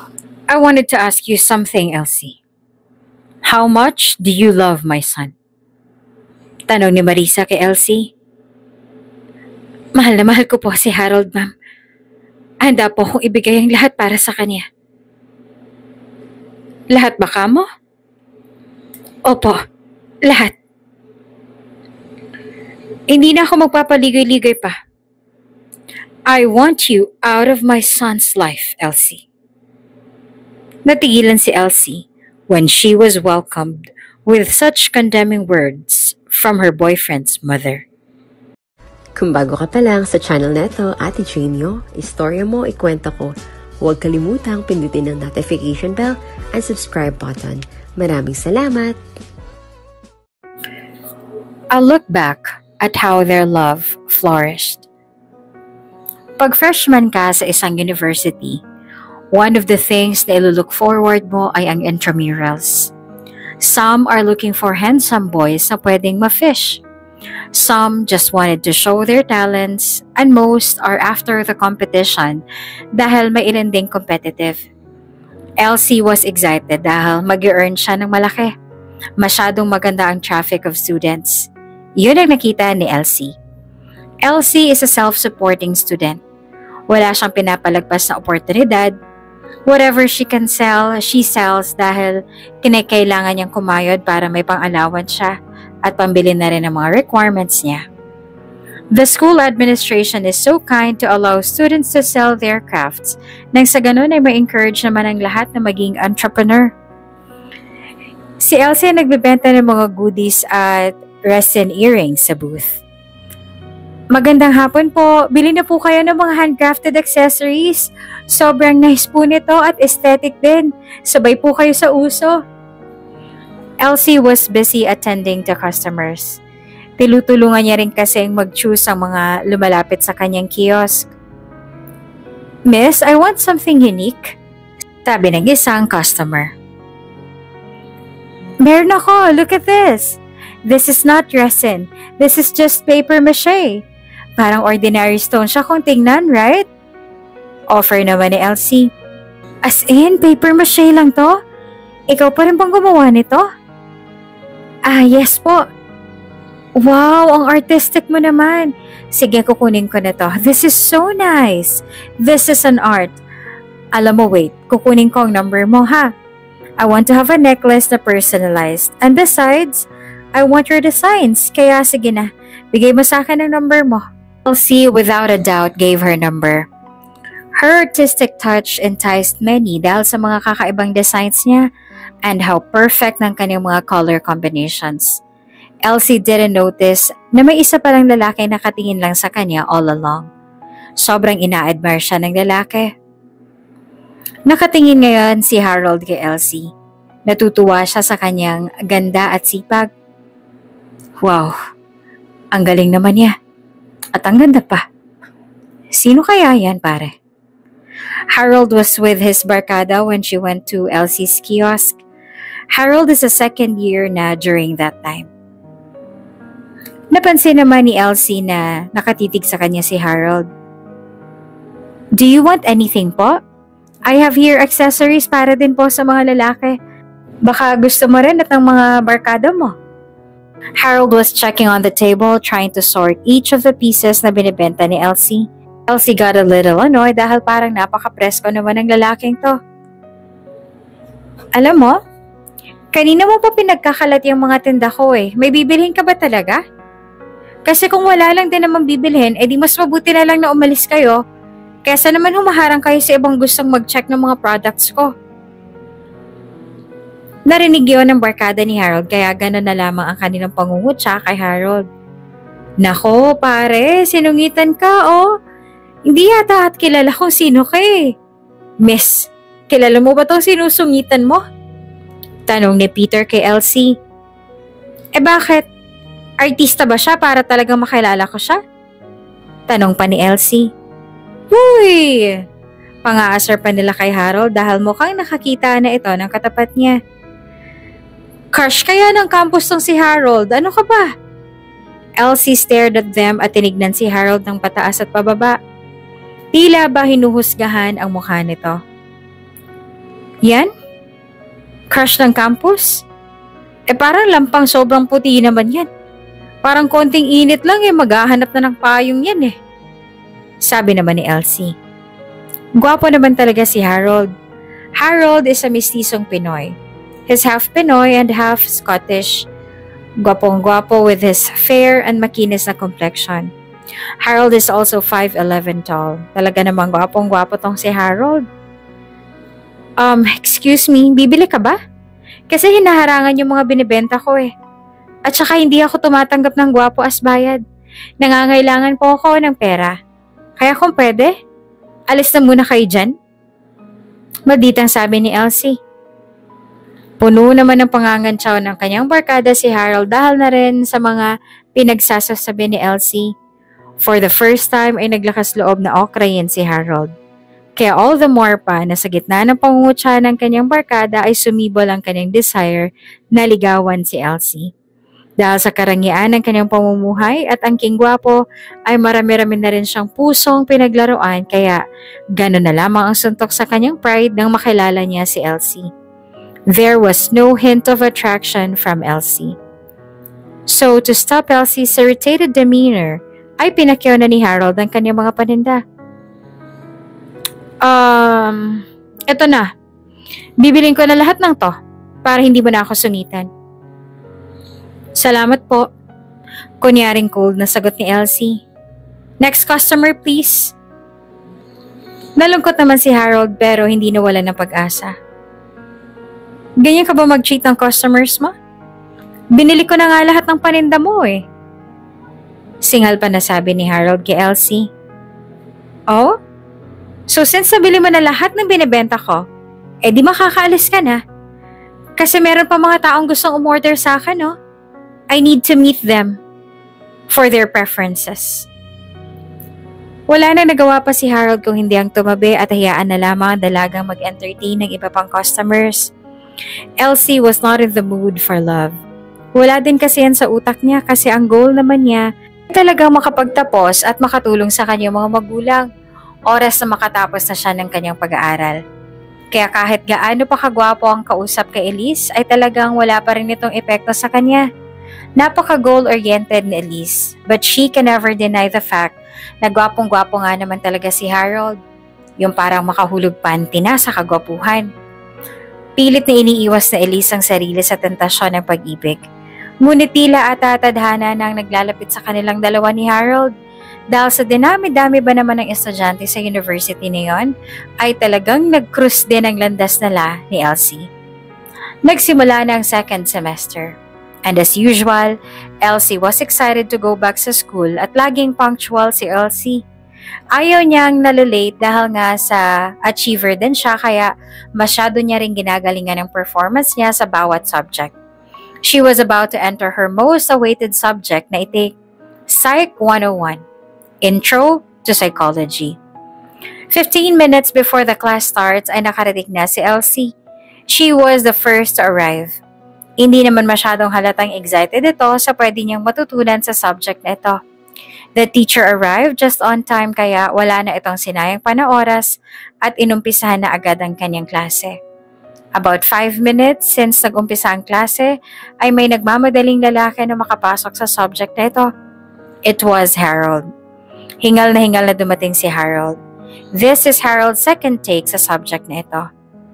I wanted to ask you something, Elsie. How much do you love my son? Tanong ni Marisa kay Elsie. Mahal na mahal ko po si Harold, ma'am. Handa po akong ibigay ang lahat para sa kanya. Lahat ba kamo? Opo, lahat. Hindi na ako magpapaligoy-ligoy pa. I want you out of my son's life, Elsie. Natigilan si Elsie when she was welcomed with such condemning words from her boyfriend's mother. Kung bago ka pa lang sa channel neto, Ate Janio, istorya mo, ikwento ko. Huwag kalimutang pindutin ang notification bell and subscribe button. Maraming salamat! I look back at how their love flourished. Pag freshman ka sa isang university, one of the things na ilulook forward mo ay ang intramurals. Some are looking for handsome boys na pwedeng ma-fish. Some just wanted to show their talents, and most are after the competition dahil may ilan ding competitive. Elsie was excited dahil mag-earn siya ng malaki. Masyadong maganda ang traffic of students. Yun ang nakita ni Elsie. Elsie is a self-supporting student. Wala siyang pinapalagpas na oportunidad. Whatever she can sell, she sells dahil kinakailangan niyang kumayod para may pang-allowance siya at pambili na rin ang mga requirements niya. The school administration is so kind to allow students to sell their crafts nang sa ganun ay ma-encourage naman ang lahat na maging entrepreneur. Si Elsie nagbebenta ng mga goodies at resin earrings sa booth. Magandang hapon po. Bili na po kayo ng mga handcrafted accessories. Sobrang nice po nito at aesthetic din. Sabay po kayo sa uso. Elsie was busy attending to customers. Tinutulungan niya rin kasing mag-choose ang mga lumalapit sa kanyang kiosk. Miss, I want something unique. Sabi ng isang customer. Meron ako. Look at this. This is not resin. This is just paper mache. Parang ordinary stone siya kung tingnan, right? Offer naman ni Elsie. As in, paper mache lang to? Ikaw pa rin bang gumawa nito? Ah, yes po. Wow, ang artistic mo naman. Sige, kukunin ko na to. This is so nice. This is an art. Alam mo, wait. Kukunin ko ang number mo, ha? I want to have a necklace na personalized. And besides, I want your designs. Kaya sige na, bigay mo sa akin ang number mo. Elsie, without a doubt, gave her number. Her artistic touch enticed many dahil sa mga kakaibang designs niya and how perfect ng kanyang mga color combinations. Elsie didn't notice na may isa palang lalaki nakatingin lang sa kanya all along. Sobrang ina-admire siya ng lalaki. Nakatingin ngayon si Harold kay Elsie. Natutuwa siya sa kanyang ganda at sipag. Wow, ang galing naman niya. At ang ganda pa. Sino kaya yan, pare? Harold was with his barkada when she went to Elsie's kiosk. Harold is a second year na during that time. Napansin naman ni Elsie na nakatitig sa kanya si Harold. Do you want anything po? I have here accessories para din po sa mga lalaki. Baka gusto mo rin at ang mga barkada mo. Harold was checking on the table, trying to sort each of the pieces na binibenta ni Elsie. Elsie got a little annoyed dahil parang napaka-presko naman ng lalaking to. Alam mo, kanina mo pa pinagkakalat yung mga tinda ko eh. May bibilhin ka ba talaga? Kasi kung wala lang din naman bibilhin, edi mas mabuti na lang na umalis kayo kaysa naman humaharang kayo sa ibang gustong mag-check ng mga products ko. Narinig yun ng barkada ni Harold kaya gano'n na lamang ang kanilang pangungutya kay Harold. Nako pare, sinungitan ka oh. Hindi yata at kilala kung sino ka eh. Miss, kilala mo ba itong sinusungitan mo? Tanong ni Peter kay Elsie. Eh bakit? Artista ba siya para talagang makilala ko siya? Tanong pa ni Elsie. Huy! Pang-aasar pa nila kay Harold dahil mukhang nakakita na ito ng katapat niya. Crush kaya ng campus tong si Harold, ano ka ba? Elsie stared at them at tinignan si Harold ng pataas at pababa. Tila ba hinuhusgahan ang mukha nito. Yan? Crush ng campus? Parang lampang sobrang puti naman yan. Parang konting init lang maghahanap na ng payong yan Sabi naman ni Elsie. Gwapo naman talaga si Harold. Harold is a mistisong Pinoy. He's half Pinoy and half Scottish. Gwapong-gwapo with his fair and makinis na complexion. Harold is also 5'11" tall. Talaga namang gwapong-gwapo tong si Harold. Excuse me, bibili ka ba? Kasi hinaharangan yung mga binibenta ko At saka hindi ako tumatanggap ng gwapo as bayad. Nangangailangan po ako ng pera. Kaya kung pwede, alis na muna kayo dyan. Malditang sabi ni Elsie. Puno naman ng pangangantsaw ng kanyang barkada si Harold dahil na rin sa mga pinagsasasabi ni Elsie. For the first time ay naglakas loob na okrayin si Harold. Kaya all the more pa na sa gitna ng pangungutya ng kanyang barkada ay sumibol ang kanyang desire na ligawan si Elsie. Dahil sa karangyaan ng kanyang pamumuhay at ang kingwapo ay marami-rami na rin siyang pusong pinaglaruan kaya gano'n na lamang ang suntok sa kanyang pride nang makilala niya si Elsie. There was no hint of attraction from Elsie. So to stop Elsie's irritated demeanor ay pinakyaw na ni Harold ang kanyang mga paninda. Eto na. Bibilin ko na lahat ng to para hindi mo na ako sungitan. Salamat po. Kunyaring cold na sagot ni Elsie. Next customer please. Nalungkot naman si Harold pero hindi nawala ng pag-asa. Ganyan ka ba mag-treat ng customers mo? Binili ko na nga lahat ng paninda mo Singal pa na sabi ni Harold kay Elsie. Oh? So since nabili mo na lahat ng binibenta ko, di makakaalis ka na. Kasi meron pa mga taong gustong umorder sa akin I need to meet them for their preferences. Wala na nagawa pa si Harold kung hindi ang tumabi at hayaan na lamang ang dalagang mag-entertain ng iba pang customers. Elsie was not in the mood for love. Wala din kasi yan sa utak niya kasi ang goal naman niya ay talagang makapagtapos at makatulong sa kanyang mga magulang. Oras na makatapos na siya ng kanyang pag-aaral. Kaya kahit gaano pa kagwapo ang kausap kay Elise ay talagang wala pa rin itong epekto sa kanya. Napaka-goal-oriented ni Elise, but she can never deny the fact na gwapong-gwapo nga naman talaga si Harold. Yung parang makahulog panty na sa kagwapuhan. Pilit na iniiwas na Elise ang sarili sa tentasyon ng pag-ibig. Ngunit tila tadhana nang naglalapit sa kanilang dalawa ni Harold. Dahil sa dinami-dami ba naman ng estudyante sa university niyon, ay talagang nag-cruise din ang landas nila ni Elsie. Nagsimula na ang second semester. And as usual, Elsie was excited to go back sa school at laging punctual si Elsie. Ayaw niyang nalilate dahil nga sa achiever din siya kaya masyado niya rin ginagalingan ang performance niya sa bawat subject. She was about to enter her most awaited subject na itake Psych 101, Intro to Psychology. 15 minutes before the class starts ay nakarating na si Elsie. She was the first to arrive. Hindi naman masyadong halatang excited ito sa pwede niyang matutunan sa subject na ito. The teacher arrived just on time kaya wala na itong sinayang panaoras at inumpisahan na agad ang kanyang klase. About 5 minutes since nag-umpisa ang klase ay may nagmamadaling lalaki na makapasok sa subject na ito. It was Harold. Hingal na dumating si Harold. This is Harold's second take sa subject na ito.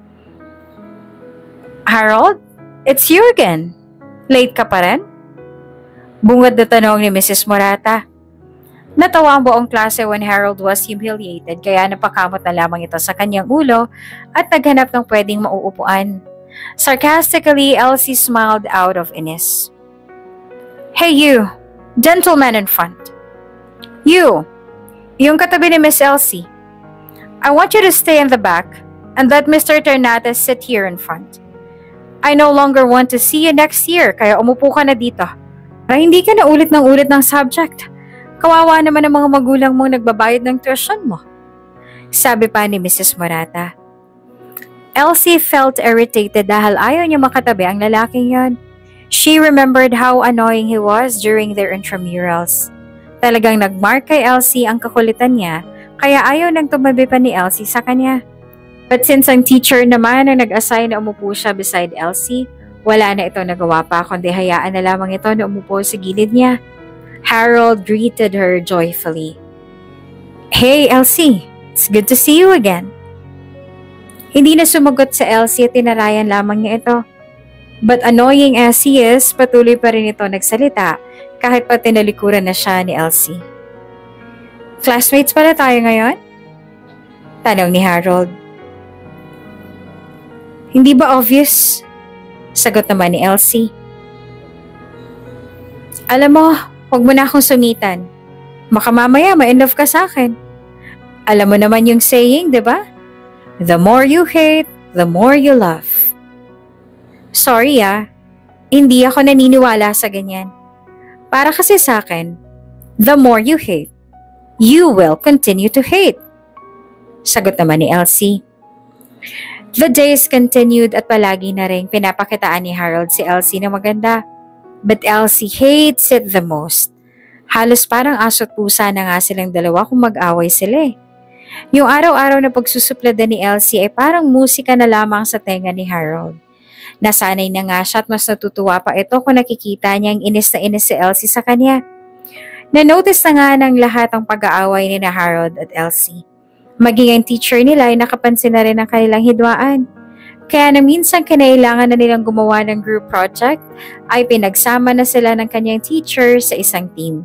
Harold? It's you again. Late ka pa rin? Bungad na tanong ni Mrs. Morata. Natawa ang buong klase when Harold was humiliated kaya napakamot na lamang ito sa kanyang ulo at naghanap ng pwedeng mauupuan. Sarcastically, Elsie smiled out of inis. Hey you, gentleman in front. You, yung katabi ni Miss Elsie. I want you to stay in the back and let Mr. Ternates sit here in front. I no longer want to see you next year kaya umupo ka na dito. Para hindi ka na ulit ng subject. Kawawa naman ang mga magulang mong nagbabayad ng tuition mo. Sabi pa ni Mrs. Morata. Elsie felt irritated dahil ayaw niya makatabi ang lalaking yon. She remembered how annoying he was during their intramurals. Talagang nagmark kay Elsie ang kakulitan niya kaya ayaw nang tumabi pa ni Elsie sa kanya. But since ang teacher naman ang nag-assign na umupo siya beside Elsie, wala na ito nagawa pa kundi hayaan na lamang ito na umupo sa gilid niya. Harold greeted her joyfully. "Hey, Elsie! It's good to see you again." Hindi na sumagot sa Elsie at tinarayan lamang niya ito. But annoying as he is, patuloy pa rin ito nagsalita kahit pa tinalikuran na siya ni Elsie. "Classmates pala tayo ngayon?" tanong ni Harold. "Hindi ba obvious?" sagot naman ni Elsie. "Alam mo, huwag mo na akong sungitan. Baka mamaya ma-in love ka sa akin. Alam mo naman yung saying, di ba? The more you hate, the more you love." "Sorry hindi ako naniniwala sa ganyan. Para kasi sa akin, the more you hate, you will continue to hate." Sagot naman ni Elsie. The days continued at palagi na rin pinapakitaan ni Harold si Elsie na maganda. But Elsie hates it the most. Halos parang aso't pusa na nga silang dalawa kung mag-away sila. Yung araw-araw na pagsusuplada ni Elsie ay parang musika na lamang sa tenga ni Harold. Nasanay na nga siya at mas natutuwa pa ito kung nakikita niyang inis na inis si Elsie sa kanya. Na-notice na nga ng lahat ang pag-aaway ni na Harold at Elsie. Maging ang teacher nila ay nakapansin na rin ang kanilang hidwaan. Kaya na minsan kinailangan na nilang gumawa ng group project, ay pinagsama na sila ng kanyang teacher sa isang team.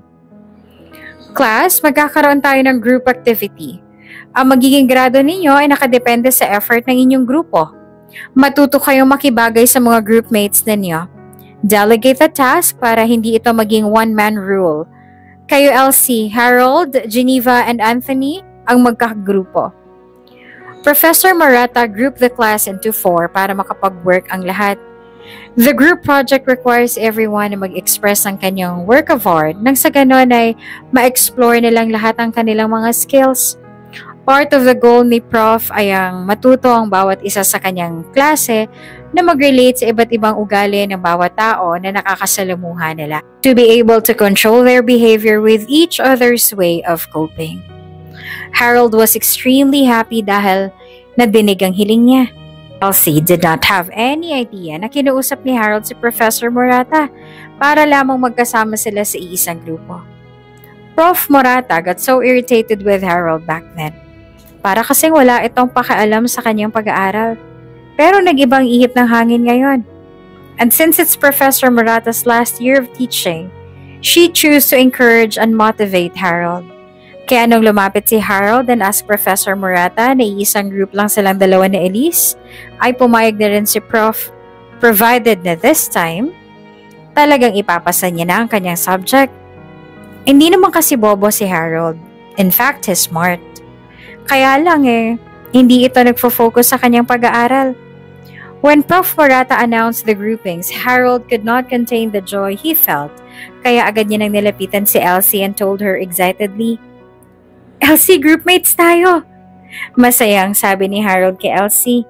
"Class, magkakaroon tayo ng group activity. Ang magiging grado ninyo ay nakadepende sa effort ng inyong grupo. Matuto kayong makibagay sa mga groupmates ninyo. Delegate the task para hindi ito maging one-man rule. Kayo Elsie, Harold, Geneva, and Anthony ang magkakagrupo." Professor Murata grouped the class into 4 para makapag-work ang lahat. The group project requires everyone na mag-express ang kanyang work of art nang sa ganon ay ma-explore nilang lahat ang kanilang mga skills. Part of the goal ni Prof ay ang matuto ang bawat isa sa kanyang klase na mag-relate sa iba't ibang ugali ng bawat tao na nakakasalamuha nila, to be able to control their behavior with each other's way of coping. Harold was extremely happy dahil nadinig ang hiling niya. Elsie did not have any idea na kinuusap ni Harold si Professor Murata para lamang magkasama sila sa iisang grupo. Prof Murata got so irritated with Harold back then. Para kasing wala itong pakialam sa kanyang pag-aaral. Pero nag-ibang ihip ng hangin ngayon. And since it's Professor Murata's last year of teaching, she chose to encourage and motivate Harold. Kaya nung lumapit si Harold and asked Professor Murata na iisang group lang silang dalawa ni Elise, ay pumayag na rin si Prof, provided na this time, talagang ipapasa niya na ang kanyang subject. Hindi naman kasi bobo si Harold. In fact, he's smart. Kaya lang hindi ito nagfo-focus sa kanyang pag-aaral. When Prof Murata announced the groupings, Harold could not contain the joy he felt, kaya agad niya nang nilapitan si Elsie and told her excitedly, "Elsie, groupmates tayo!" Masayang sabi ni Harold kay Elsie.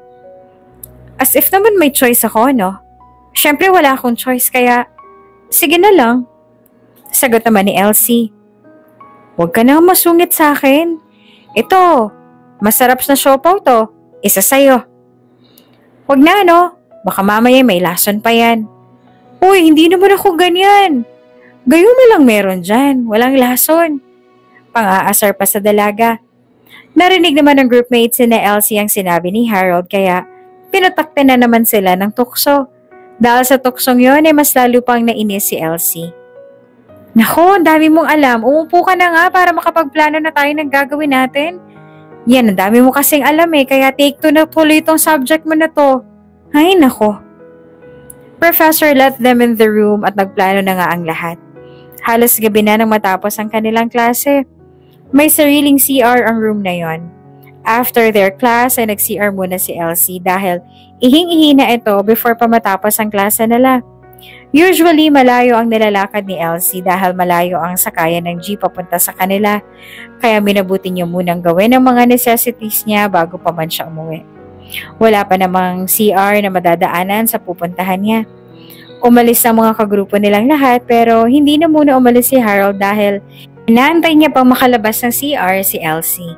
As if naman may choice ako, no? Siyempre wala akong choice kaya, sige na lang. Sagot naman ni Elsie. "Huwag ka na masungit sa akin. Ito, masarap na siopaw to. Isa sa'yo." "Huwag na, no? Baka mamaya may lason pa yan." "Uy, hindi naman ako ganyan. Gayon na lang meron dyan. Walang lason." Pang-aasar pa sa dalaga. Narinig naman ng groupmates ni Elsie ang sinabi ni Harold kaya pinutakte na naman sila ng tukso. Dahil sa tuksong yon ay mas lalo pang nainis si Elsie. "Naku, ang dami mong alam. Umupo ka na nga para makapagplano na tayo ng gagawin natin. Yan, ang dami mo kasing alam kaya take 2 na tuloy itong subject mo na to." Ay, naku. Professor let them in the room at nagplano na nga ang lahat. Halos gabi na nang matapos ang kanilang klase. May sariling CR ang room na yon. After their class ay nag-CR muna si Elsie dahil ihing-ihi na ito before pa matapos ang klase nila. Usually, malayo ang nilalakad ni Elsie dahil malayo ang sakayan ng jeep papunta sa kanila, kaya minabuti niya munang gawin ang mga necessities niya bago pa man siya umuwi. Wala pa namang CR na madadaanan sa pupuntahan niya. Umalis ang mga kagrupo nilang lahat pero hindi na muna umalis si Harold dahil inaantay niya pang makalabas ng CR si Elsie.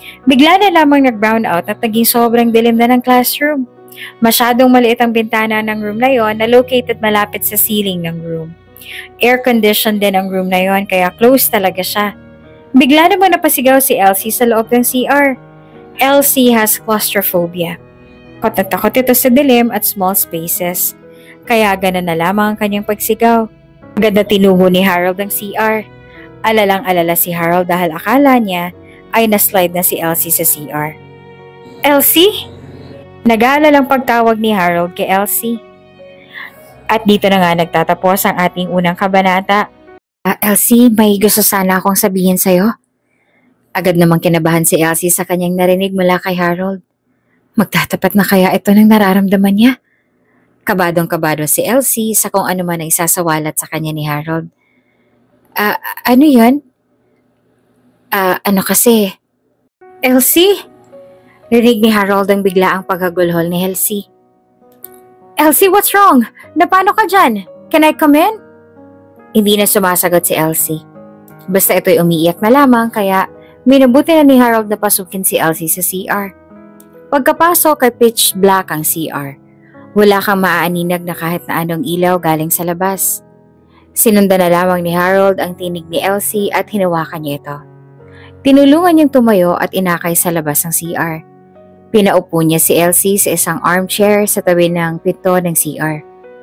Bigla na lamang nag-brown out at naging sobrang dilim na ng classroom. Masyadong maliit ang bintana ng room na yon na located malapit sa ceiling ng room. Air-conditioned din ang room na yon kaya close talaga siya. Bigla naman napasigaw si Elsie sa loob ng CR. Elsie has claustrophobia. Takot ito sa dilim at small spaces. Kaya ganun na lamang ang kanyang pagsigaw. Agad na tinuho ni Harold ang CR. Alalang-alala si Harold dahil akala niya ay naslide na si Elsie sa CR. Elsie? Nag-aalalang pagtawag ni Harold kay Elsie. At dito na nga nagtatapos ang ating unang kabanata. Elsie, may gusto sana akong sabihin sa'yo. Agad namang kinabahan si Elsie sa kanyang narinig mula kay Harold. Magtatapat na kaya ito ng nararamdaman niya? Kabadong-kabado si Elsie sa kung ano man ang isasawalat sa kanya ni Harold. Ano yun? Ano kasi? Elsie? Rinig ni Harold ang biglaang paghagulhol ni Elsie. Elsie, what's wrong? Napano ka dyan? Can I come in? Hindi na sumasagot si Elsie. Basta ito'y umiiyak na lamang kaya minabuti na ni Harold na pasukin si Elsie sa CR. Pagkapasok ay pitch black ang CR. Wala kang maaaninag na kahit na anong ilaw galing sa labas. Sinundan na lamang ni Harold ang tinig ni Elsie at hinawakan niya ito. Tinulungan niyang tumayo at inakay sa labas ng CR. Pinaupo niya si Elsie sa isang armchair sa tabi ng pinto ng CR.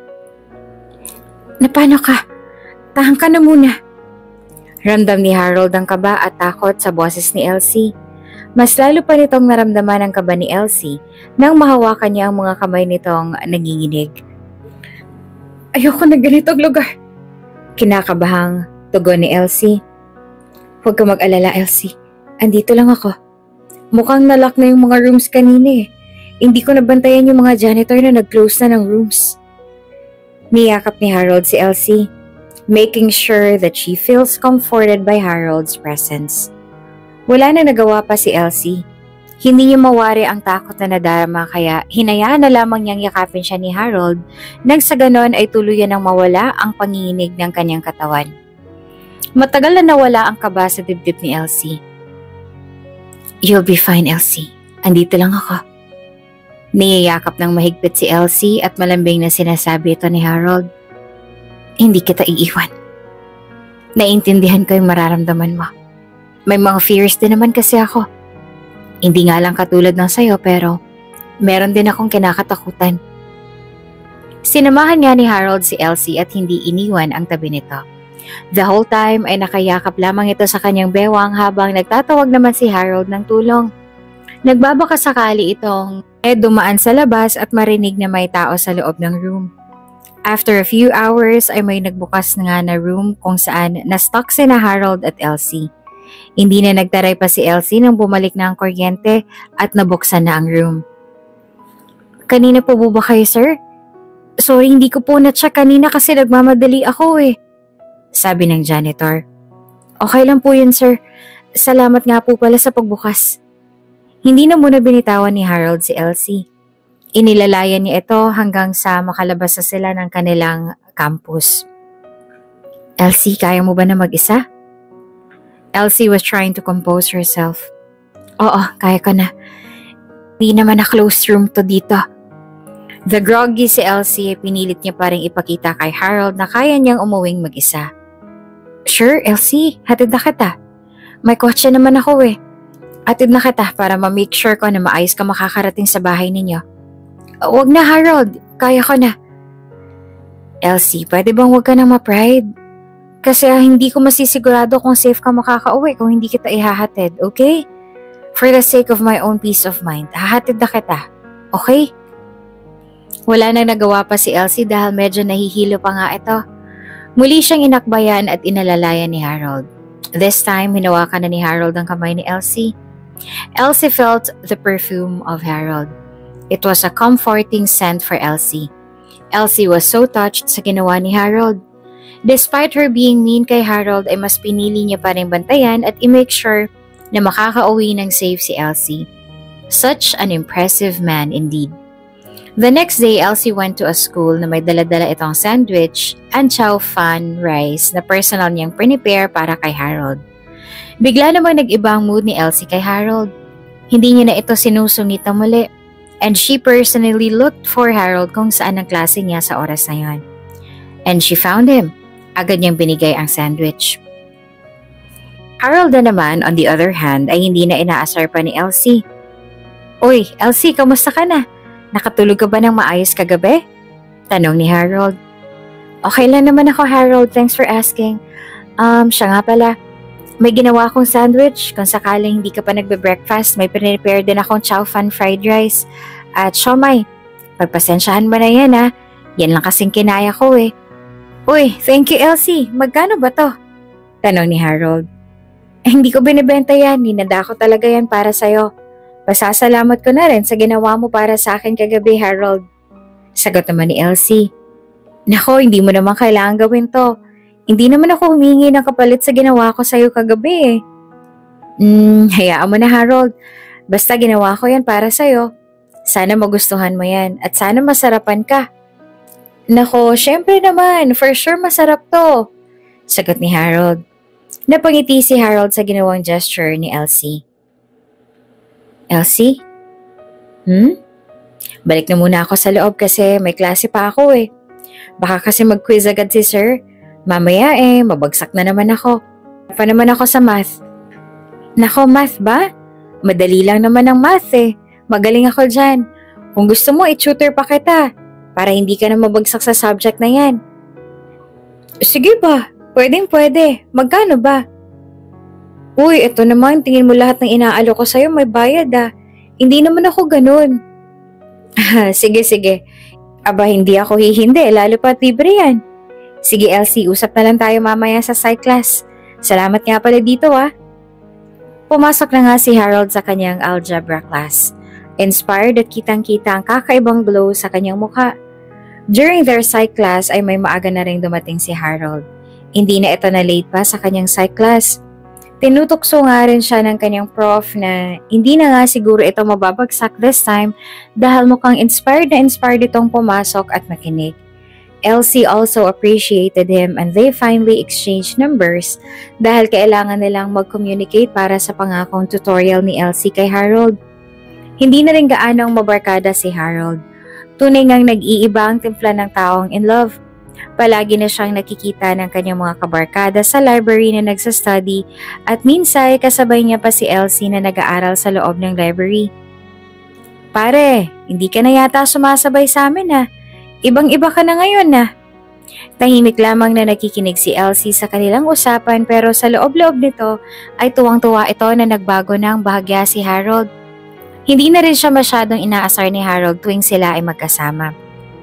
Napano ka? Tahan ka na muna. Ramdam ni Harold ang kaba at takot sa boses ni Elsie. Mas lalo pa nitong naramdaman ang kaba ni Elsie nang mahawakan niya ang mga kamay nitong nanginginig. Ayoko na ganitong lugar. Kinakabahang tugon ni Elsie. Huwag ka mag-alala, Elsie. Andito lang ako. Mukhang nalock na yung mga rooms kanina eh. Hindi ko nabantayan yung mga janitor na nag-close na ng rooms. Niyakap ni Harold si Elsie, making sure that she feels comforted by Harold's presence. Wala na nagawa pa si Elsie. Hindi niya mawari ang takot na nadarama kaya hinayaan na lamang niyang yakapin siya ni Harold nang sa ganon ay tuluyan nang mawala ang panginginig ng kanyang katawan. Matagal na nawala ang kaba sa dibdib ni Elsie. You'll be fine, Elsie. Andito lang ako. Niyayakap ng mahigpit si Elsie at malambing na sinasabi ito ni Harold. Hindi kita iiwan. Naiintindihan ko yung mararamdaman mo. May mga fears din naman kasi ako. Hindi nga lang katulad ng sayo pero meron din akong kinakatakutan. Sinamahan nga ni Harold si Elsie at hindi iniwan ang tabi nito. The whole time ay nakayakap lamang ito sa kanyang bewang habang nagtatawag naman si Harold ng tulong. Nagbabaka sakali itong dumaan sa labas at marinig na may tao sa loob ng room. After a few hours ay may nagbukas nga na room kung saan na-stuck sina Harold at Elsie. Hindi na nagtaray pa si Elsie nang bumalik na ang kuryente at nabuksan na ang room. Kanina po ba kayo, sir? Sorry, hindi ko po na-check kanina kasi nagmamadali ako eh. Sabi ng janitor. Okay lang po yun, sir. Salamat nga po pala sa pagbukas. Hindi na muna binitawan ni Harold si Elsie. Inilalayan niya ito hanggang sa makalabas na sila ng kanilang campus. Elsie, kaya mo ba na mag-isa? Elsie was trying to compose herself. Oo, kaya ko na. Hindi naman na closed room to dito. The groggy si Elsie pinilit niya pa rin ipakita kay Harold na kaya niyang umuwing mag-isa. Sure, Elsie, hatid na kita. May kotse naman ako eh. Hatid na kita para ma-make sure ko na maayos ka makakarating sa bahay ninyo. Huwag na, Harold. Kaya ko na. Elsie, pwede bang huwag ka nang ma-pride? Kasi hindi ko masisigurado kung safe ka makakauwi kung hindi kita ihahatid, okay? For the sake of my own peace of mind, hahatid na kita, okay? Wala nang nagawa pa si Elsie dahil medyo nahihilo pa nga ito. Muli siyang inakbayan at inalalayan ni Harold. This time, hinawakan na ni Harold ang kamay ni Elsie. Elsie felt the perfume of Harold. It was a comforting scent for Elsie. Elsie was so touched sa ginawa ni Harold. Despite her being mean kay Harold ay mas pinili niya pa rin bantayan at i-make sure na makakauwi ng safe si Elsie. Such an impressive man indeed. The next day, Elsie went to a school na may dala-dala itong sandwich and chow fan rice na personal niyang prepare para kay Harold. Bigla namang nag-iba ang mood ni Elsie kay Harold. Hindi niya na ito sinusungit na muli, and she personally looked for Harold kung saan ang klase niya sa oras na yon. And she found him. Agad niyang binigay ang sandwich. Harold na naman, on the other hand, ay hindi na inaasar pa ni Elsie. Uy, Elsie, kamusta ka na? Nakatulog ka ba ng maayos kagabi? Tanong ni Harold. Okay lang naman ako, Harold. Thanks for asking. Siya nga pala. May ginawa akong sandwich. Kung sakaling hindi ka pa nagbe-breakfast, may prepare din akong chow fan fried rice. At siomay. Pagpasensyahan mo na yan ha. Yan lang kasing kinaya ko eh. Uy, thank you Elsie. Magkano ba to? Tanong ni Harold. Hindi ko binibenta yan. Ninada ko talaga yan para sa'yo. Pasasalamat ko na rin sa ginawa mo para sa akin kagabi, Harold. Sagot naman ni Elsie. Nako, hindi mo naman kailangan gawin to. Hindi naman ako humingi ng kapalit sa ginawa ko sa'yo kagabi eh. Hayaan mo na Harold. Basta ginawa ko yan para sa'yo. Sana magustuhan mo yan at sana masarapan ka. Nako, syempre naman. For sure masarap to. Sagot ni Harold. Napangiti si Harold sa ginawang gesture ni Elsie. Elsie? Balik na muna ako sa loob kasi may klase pa ako eh. Baka kasi mag-quiz agad si sir. Mamaya mabagsak na naman ako. Pa naman ako sa math. Nako, math ba? Madali lang naman ang math eh. Magaling ako dyan. Kung gusto mo, i-tutor pa kita. Para hindi ka na mabagsak sa subject na yan. Sige ba? Pwedeng-pwede. Magkano ba? Uy, ito naman. Tingin mo lahat ng inaalo ko sa'yo may bayad ah. Hindi naman ako ganun. Sige. Aba, hindi ako hihindi. Lalo pa libre yan. Sige Elsie, usap na lang tayo mamaya sa side class. Salamat nga pala dito ah. Pumasok na nga si Harold sa kanyang algebra class. Inspired at kitang-kita ang kakaibang glow sa kanyang mukha. During their psych class ay may maaga na rin dumating si Harold. Hindi na ito na late pa sa kanyang psych class. Tinutokso nga rin siya ng kanyang prof na hindi na nga siguro ito mababagsak this time dahil mukhang inspired itong pumasok at makinig. Elsie also appreciated him and they finally exchanged numbers dahil kailangan nilang mag-communicate para sa pangakong tutorial ni Elsie kay Harold. Hindi na rin gaanong mabarkada si Harold. Tunay ngang nag-iiba ang timpla ng taong in love. Palagi na siyang nakikita ng kanyang mga kabarkada sa library na nagsastudy at minsan kasabay niya pa si Elsie na nag-aaral sa loob ng library. Pare, hindi ka na yata sumasabay sa amin ah. Ibang-iba ka na ngayon na. Tahimik lamang na nakikinig si Elsie sa kanilang usapan pero sa loob-loob nito ay tuwang-tuwa ito na nagbago na ang bahagya si Harold. Hindi na rin siya masyadong inaasar ni Harold tuwing sila ay magkasama.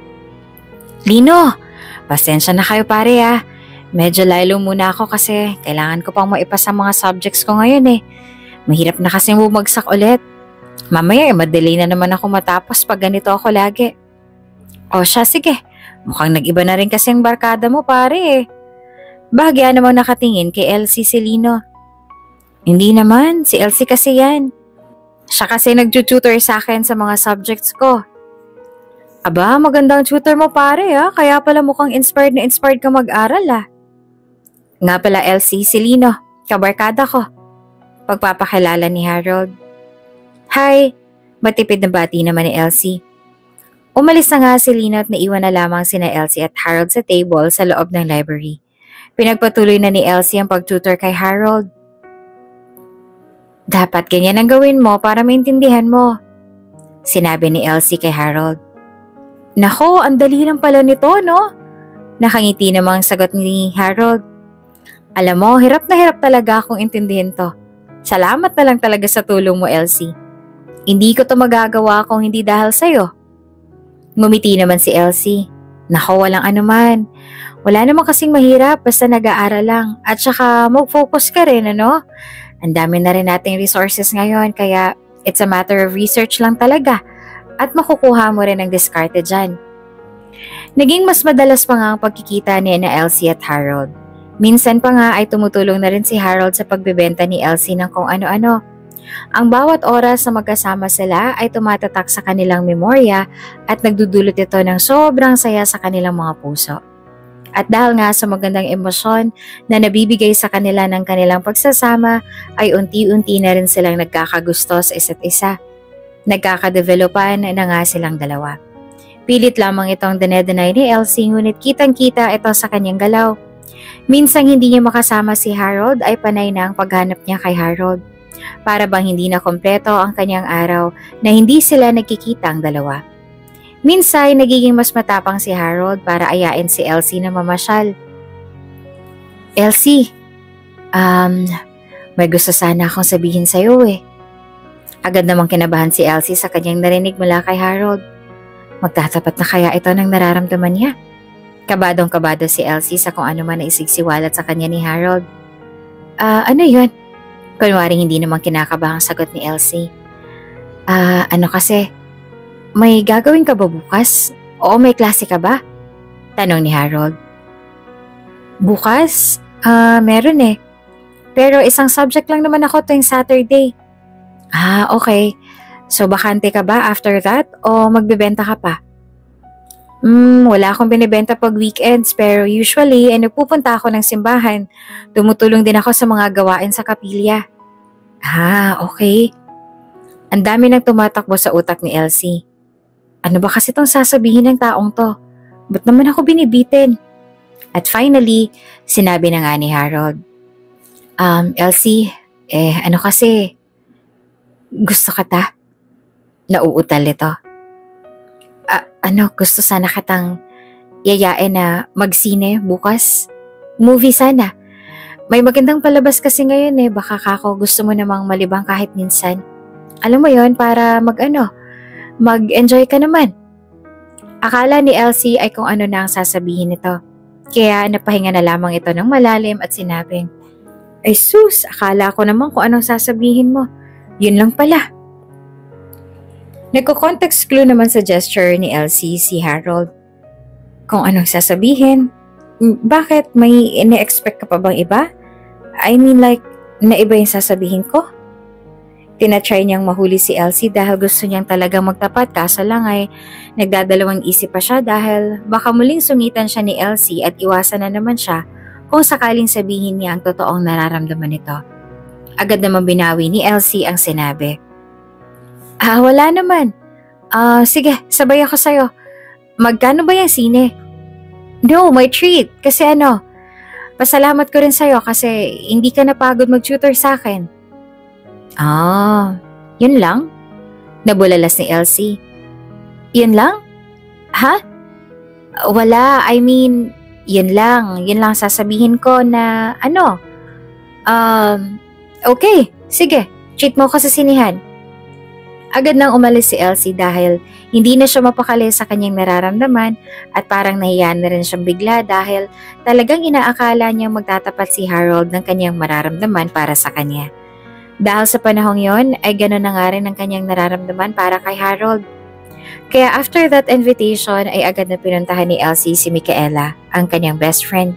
Lino, pasensya na kayo pare ah. Medyo lalo muna ako kasi kailangan ko pang maipasa mga subjects ko ngayon eh. Mahirap na kasi bumagsak ulit. Mamaya madali na naman ako matapos pag ganito ako lagi. O siya, sige. Mukhang nag-iba na rin kasi ang barkada mo, pare eh. Bahagya namang nakatingin kay Elsie si Lino. Hindi naman, si Elsie kasi yan. Siya kasi nag-tutor sa akin sa mga subjects ko. Aba, magandang tutor mo pare ah. Kaya pala mukhang inspired ka mag-aral ah. Nga pala Elsie, si Lino. Kabarkada ko. Pagpapakilala ni Harold. Hi! Matipid na bati naman ni Elsie. Umalis na nga si Lino at naiwan na lamang sina Elsie at Harold sa table sa loob ng library. Pinagpatuloy na ni Elsie ang pagtutor kay Harold. Dapat ganyan ang gawin mo para maintindihan mo. Sinabi ni Elsie kay Harold. Nako, ang dali lang pala nito, no? Nakangiti namang sagot ni Harold. Alam mo, hirap na hirap talaga akong intindihin to. Salamat na lang talaga sa tulong mo, Elsie. Hindi ko to magagawa kung hindi dahil sa'yo. Ngumiti naman si Elsie. Nako, walang anuman. Wala naman kasing mahirap basta nag-aaral lang. At saka mag-focus ka rin, ano? Ang dami na rin nating resources ngayon kaya it's a matter of research lang talaga. At makukuha mo rin ang diskarte dyan. Naging mas madalas pa nga ang pagkikita ni Elsie at Harold. Minsan pa nga ay tumutulong na rin si Harold sa pagbebenta ni Elsie ng kung ano-ano. Ang bawat oras na magkasama sila ay tumatatak sa kanilang memorya at nagdudulot ito ng sobrang saya sa kanilang mga puso. At dahil nga sa magandang emosyon na nabibigay sa kanila ng kanilang pagsasama, ay unti-unti na rin silang nagkakagusto sa isa't isa. Nagkakadevelopan na nga silang dalawa. Pilit lamang itong dinedenay ni Elsie, ngunit kitang-kita ito sa kanyang galaw. Minsang hindi niya makasama si Harold ay panay na ang paghanap niya kay Harold. Para bang hindi na kompleto ang kanyang araw na hindi sila nagkikita ang dalawa. Minsan nagiging mas matapang si Harold para ayain si Elsie na mamasyal. Elsie, may gusto sana akong sabihin sa'yo eh. Agad namang kinabahan si Elsie sa kanyang narinig mula kay Harold. Magtatapat na kaya ito ng nararamdaman niya? Kabadong-kabado si Elsie sa kung ano man na isigsiwalat sa kanya ni Harold. Ano yun? Kunwari hindi naman kinakabahang sagot ni Elsie. Ano kasi, may gagawin ka ba bukas? O may klase ka ba? Tanong ni Harold. Bukas? Meron eh. Pero isang subject lang naman ako tuwing Saturday. Okay. So bakante ka ba after that o magbebenta ka pa? Wala akong binibenta pag weekends pero usually nagpupunta ako ng simbahan. Tumutulong din ako sa mga gawain sa kapilya. Okay. Ang dami nang tumatakbo sa utak ni Elsie. Ano ba kasi itong sasabihin ng taong to? Ba't naman ako binibitin? At finally, sinabi na nga ni Harold. Elsie, ano kasi, gusto ka ta? Nauutal ito. Gusto sana katang yayain na magsine bukas? Movie sana. May magandang palabas kasi ngayon eh, baka kako gusto mo namang malibang kahit minsan. Alam mo yon para mag-enjoy ka naman. Akala ni Elsie ay kung ano na ang sasabihin nito. Kaya napahinga na lamang ito ng malalim at sinabing, ay sus, akala ko naman kung anong sasabihin mo. Yun lang pala. Nagko-context clue naman sa gesture ni Elsie si Harold. Kung anong sasabihin? Bakit? May ine-expect ka pa bang iba? I mean like, na iba yung sasabihin ko? Tinatry niyang mahuli si Elsie dahil gusto niyang talagang magtapat kaso lang ay nagdadalawang isip pa siya dahil baka muling sungitan siya ni Elsie at iwasan na naman siya kung sakaling sabihin niya ang totoong nararamdaman nito. Agad naman binawi ni Elsie ang sinabi. Wala naman. Sige, sabay ako sa'yo. Magkano ba yung sine? No, my treat. Kasi pasalamat ko rin sa'yo kasi hindi ka napagod mag-tutor sa akin. Yun lang? Nabulalas ni Elsie. Yun lang? Ha? Wala, I mean, yun lang. Yun lang sasabihin ko na okay, sige, treat mo ko sa sinihan. Agad nang umalis si Elsie dahil hindi na siya mapakali sa kanyang nararamdaman at parang nahiya na rin siyang bigla dahil talagang inaakala niyang magtatapat si Harold ng kanyang mararamdaman para sa kanya. Dahil sa panahong yon ay gano'n na nga rin ang kanyang nararamdaman para kay Harold. Kaya after that invitation ay agad na pinuntahan ni Elsie si Micaela, ang kanyang best friend.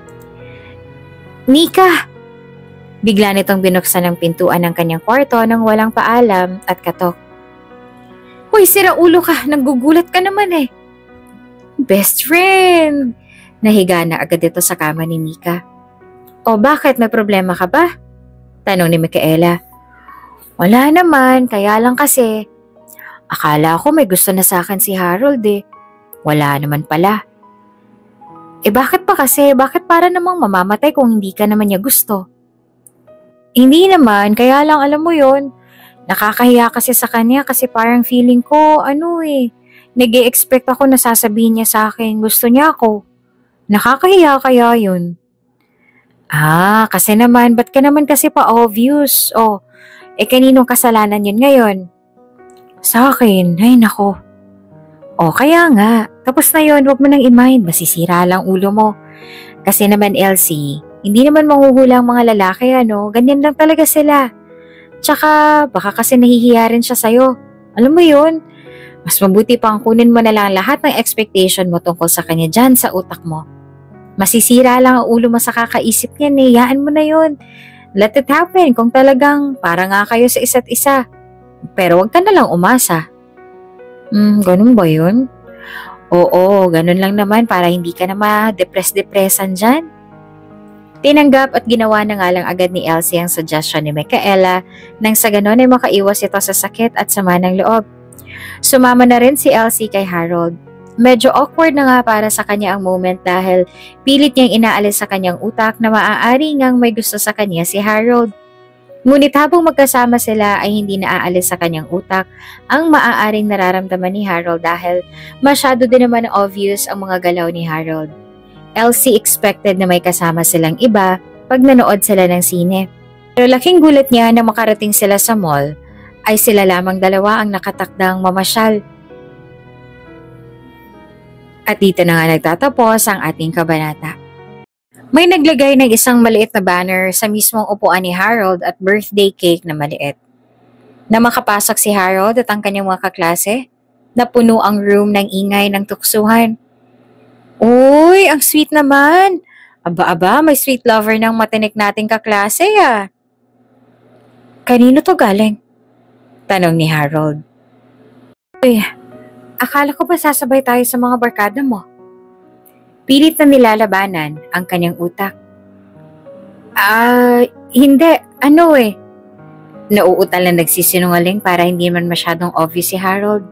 Nika! Bigla nitong binuksan ang pintuan ng kanyang kwarto nang walang paalam at katok. Hoy, sira ulo ka, nanggugulat ka naman eh. Best friend! Nahiga na agad ito sa kama ni Mika. O bakit, may problema ka ba? Tanong ni Micaela. Wala naman, kaya lang kasi. Akala ko may gusto na sa akin si Harold eh. Wala naman pala. Bakit pa kasi? Bakit para namang mamamatay kung hindi ka naman niya gusto? Hindi naman, kaya lang alam mo yon. Nakakahiya kasi sa kanya kasi parang feeling ko, nag-e-expect ako na sasabihin niya sa akin, gusto niya ako. Nakakahiya kaya yun. Kasi naman, ba't ka naman kasi pa-obvious? Kaninong kasalanan yun ngayon? Sa akin, ay nako. Kaya nga, tapos na yun, huwag mo nang i-mind, masisira lang ulo mo. Kasi naman Elsie, hindi naman manghuhula ang mga lalaki, ganyan lang talaga sila. Tsaka, baka kasi nahihiya rin siya sa'yo. Alam mo yun, mas mabuti pang kunin mo na lang lahat ng expectation mo tungkol sa kanya dyan sa utak mo. Masisira lang ang ulo mo sa kakaisip niyan eh, yaan mo na yun. Let it happen kung talagang para nga kayo sa isa't isa. Pero wag ka na lang umasa. Ganun ba yun? Oo, ganun lang naman para hindi ka na ma-depress-depressan dyan. Tinanggap at ginawa na nga lang agad ni Elsie ang suggestion ni Micaela nang sa ganon ay makaiwas ito sa sakit at sama ng loob. Sumama na rin si Elsie kay Harold. Medyo awkward na nga para sa kanya ang moment dahil pilit niyang inaalis sa kanyang utak na maaari ngang may gusto sa kanya si Harold. Ngunit habang magkasama sila ay hindi naaalis sa kanyang utak ang maaaring nararamdaman ni Harold dahil masyado din naman obvious ang mga galaw ni Harold. Elsie expected na may kasama silang iba pag nanood sila ng sine. Pero laking gulat niya na makarating sila sa mall ay sila lamang dalawa ang nakatakdang mamasyal. At dito na nga nagtatapos ang ating kabanata. May naglagay ng isang maliit na banner sa mismong upuan ni Harold at birthday cake na maliit. Na makapasok si Harold at ang kanyang mga kaklase, napuno ang room ng ingay ng tuksuhan. Uy, ang sweet naman! Aba-aba, may sweet lover ng matinik nating kaklase ah. Kanino to galing? Tanong ni Harold. Uy, akala ko ba sasabay tayo sa mga barkada mo? Pilit na nilalabanan ang kanyang utak. Hindi. Ano eh? Nauutal na nagsisinungaling para hindi man masyadong obvious si Harold.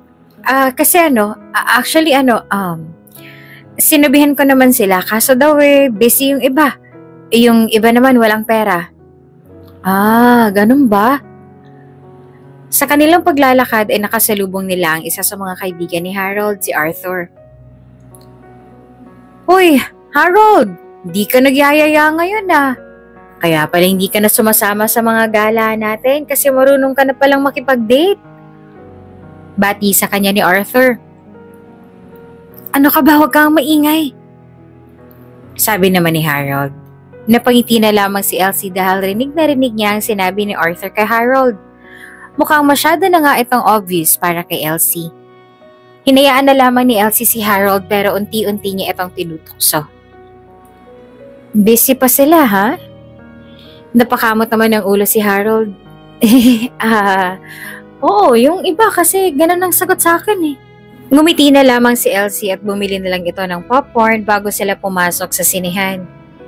Sinabihan ko naman sila kaso daw busy yung iba. Yung iba naman walang pera. Ganun ba? Sa kanilang paglalakad ay nakasalubong nila ang isa sa mga kaibigan ni Harold, si Arthur. Uy, Harold! Di ka nagyayaya ngayon ah. Kaya pala hindi ka na sumasama sa mga gala natin kasi marunong ka na palang makipag-date. Bati sa kanya ni Arthur. Ano ka ba? Huwag kang maingay. Sabi naman ni Harold. Napangiti na lamang si Elsie dahil rinig na rinig niya ang sinabi ni Arthur kay Harold. Mukhang masyado na nga itong obvious para kay Elsie. Hinayaan na lamang ni Elsie si Harold pero unti-unti niya itong tinutukso. Busy pa sila ha? Napakamot naman ng ulo si Harold. Oo, yung iba kasi ganun ang sagot sa akin eh. Ngumiti na lamang si Elsie at bumili na lang ito ng popcorn bago sila pumasok sa sinehan.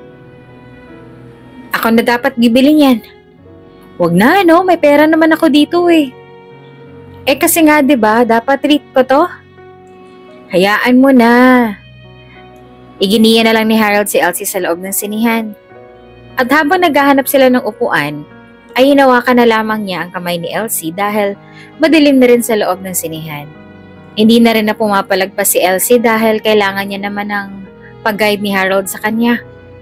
Ako na dapat bibili niyan. Wag na may pera naman ako dito eh. Kasi nga 'di ba, dapat treat ko to. Hayaan mo na. Iginiya na lang ni Harold si Elsie sa loob ng sinehan. At habang naghahanap sila ng upuan, ay hinawakan na lamang niya ang kamay ni Elsie dahil madilim na rin sa loob ng sinehan. Hindi na rin na pumapalagpas si Elsie dahil kailangan niya naman ng pag-guide ni Harold sa kanya.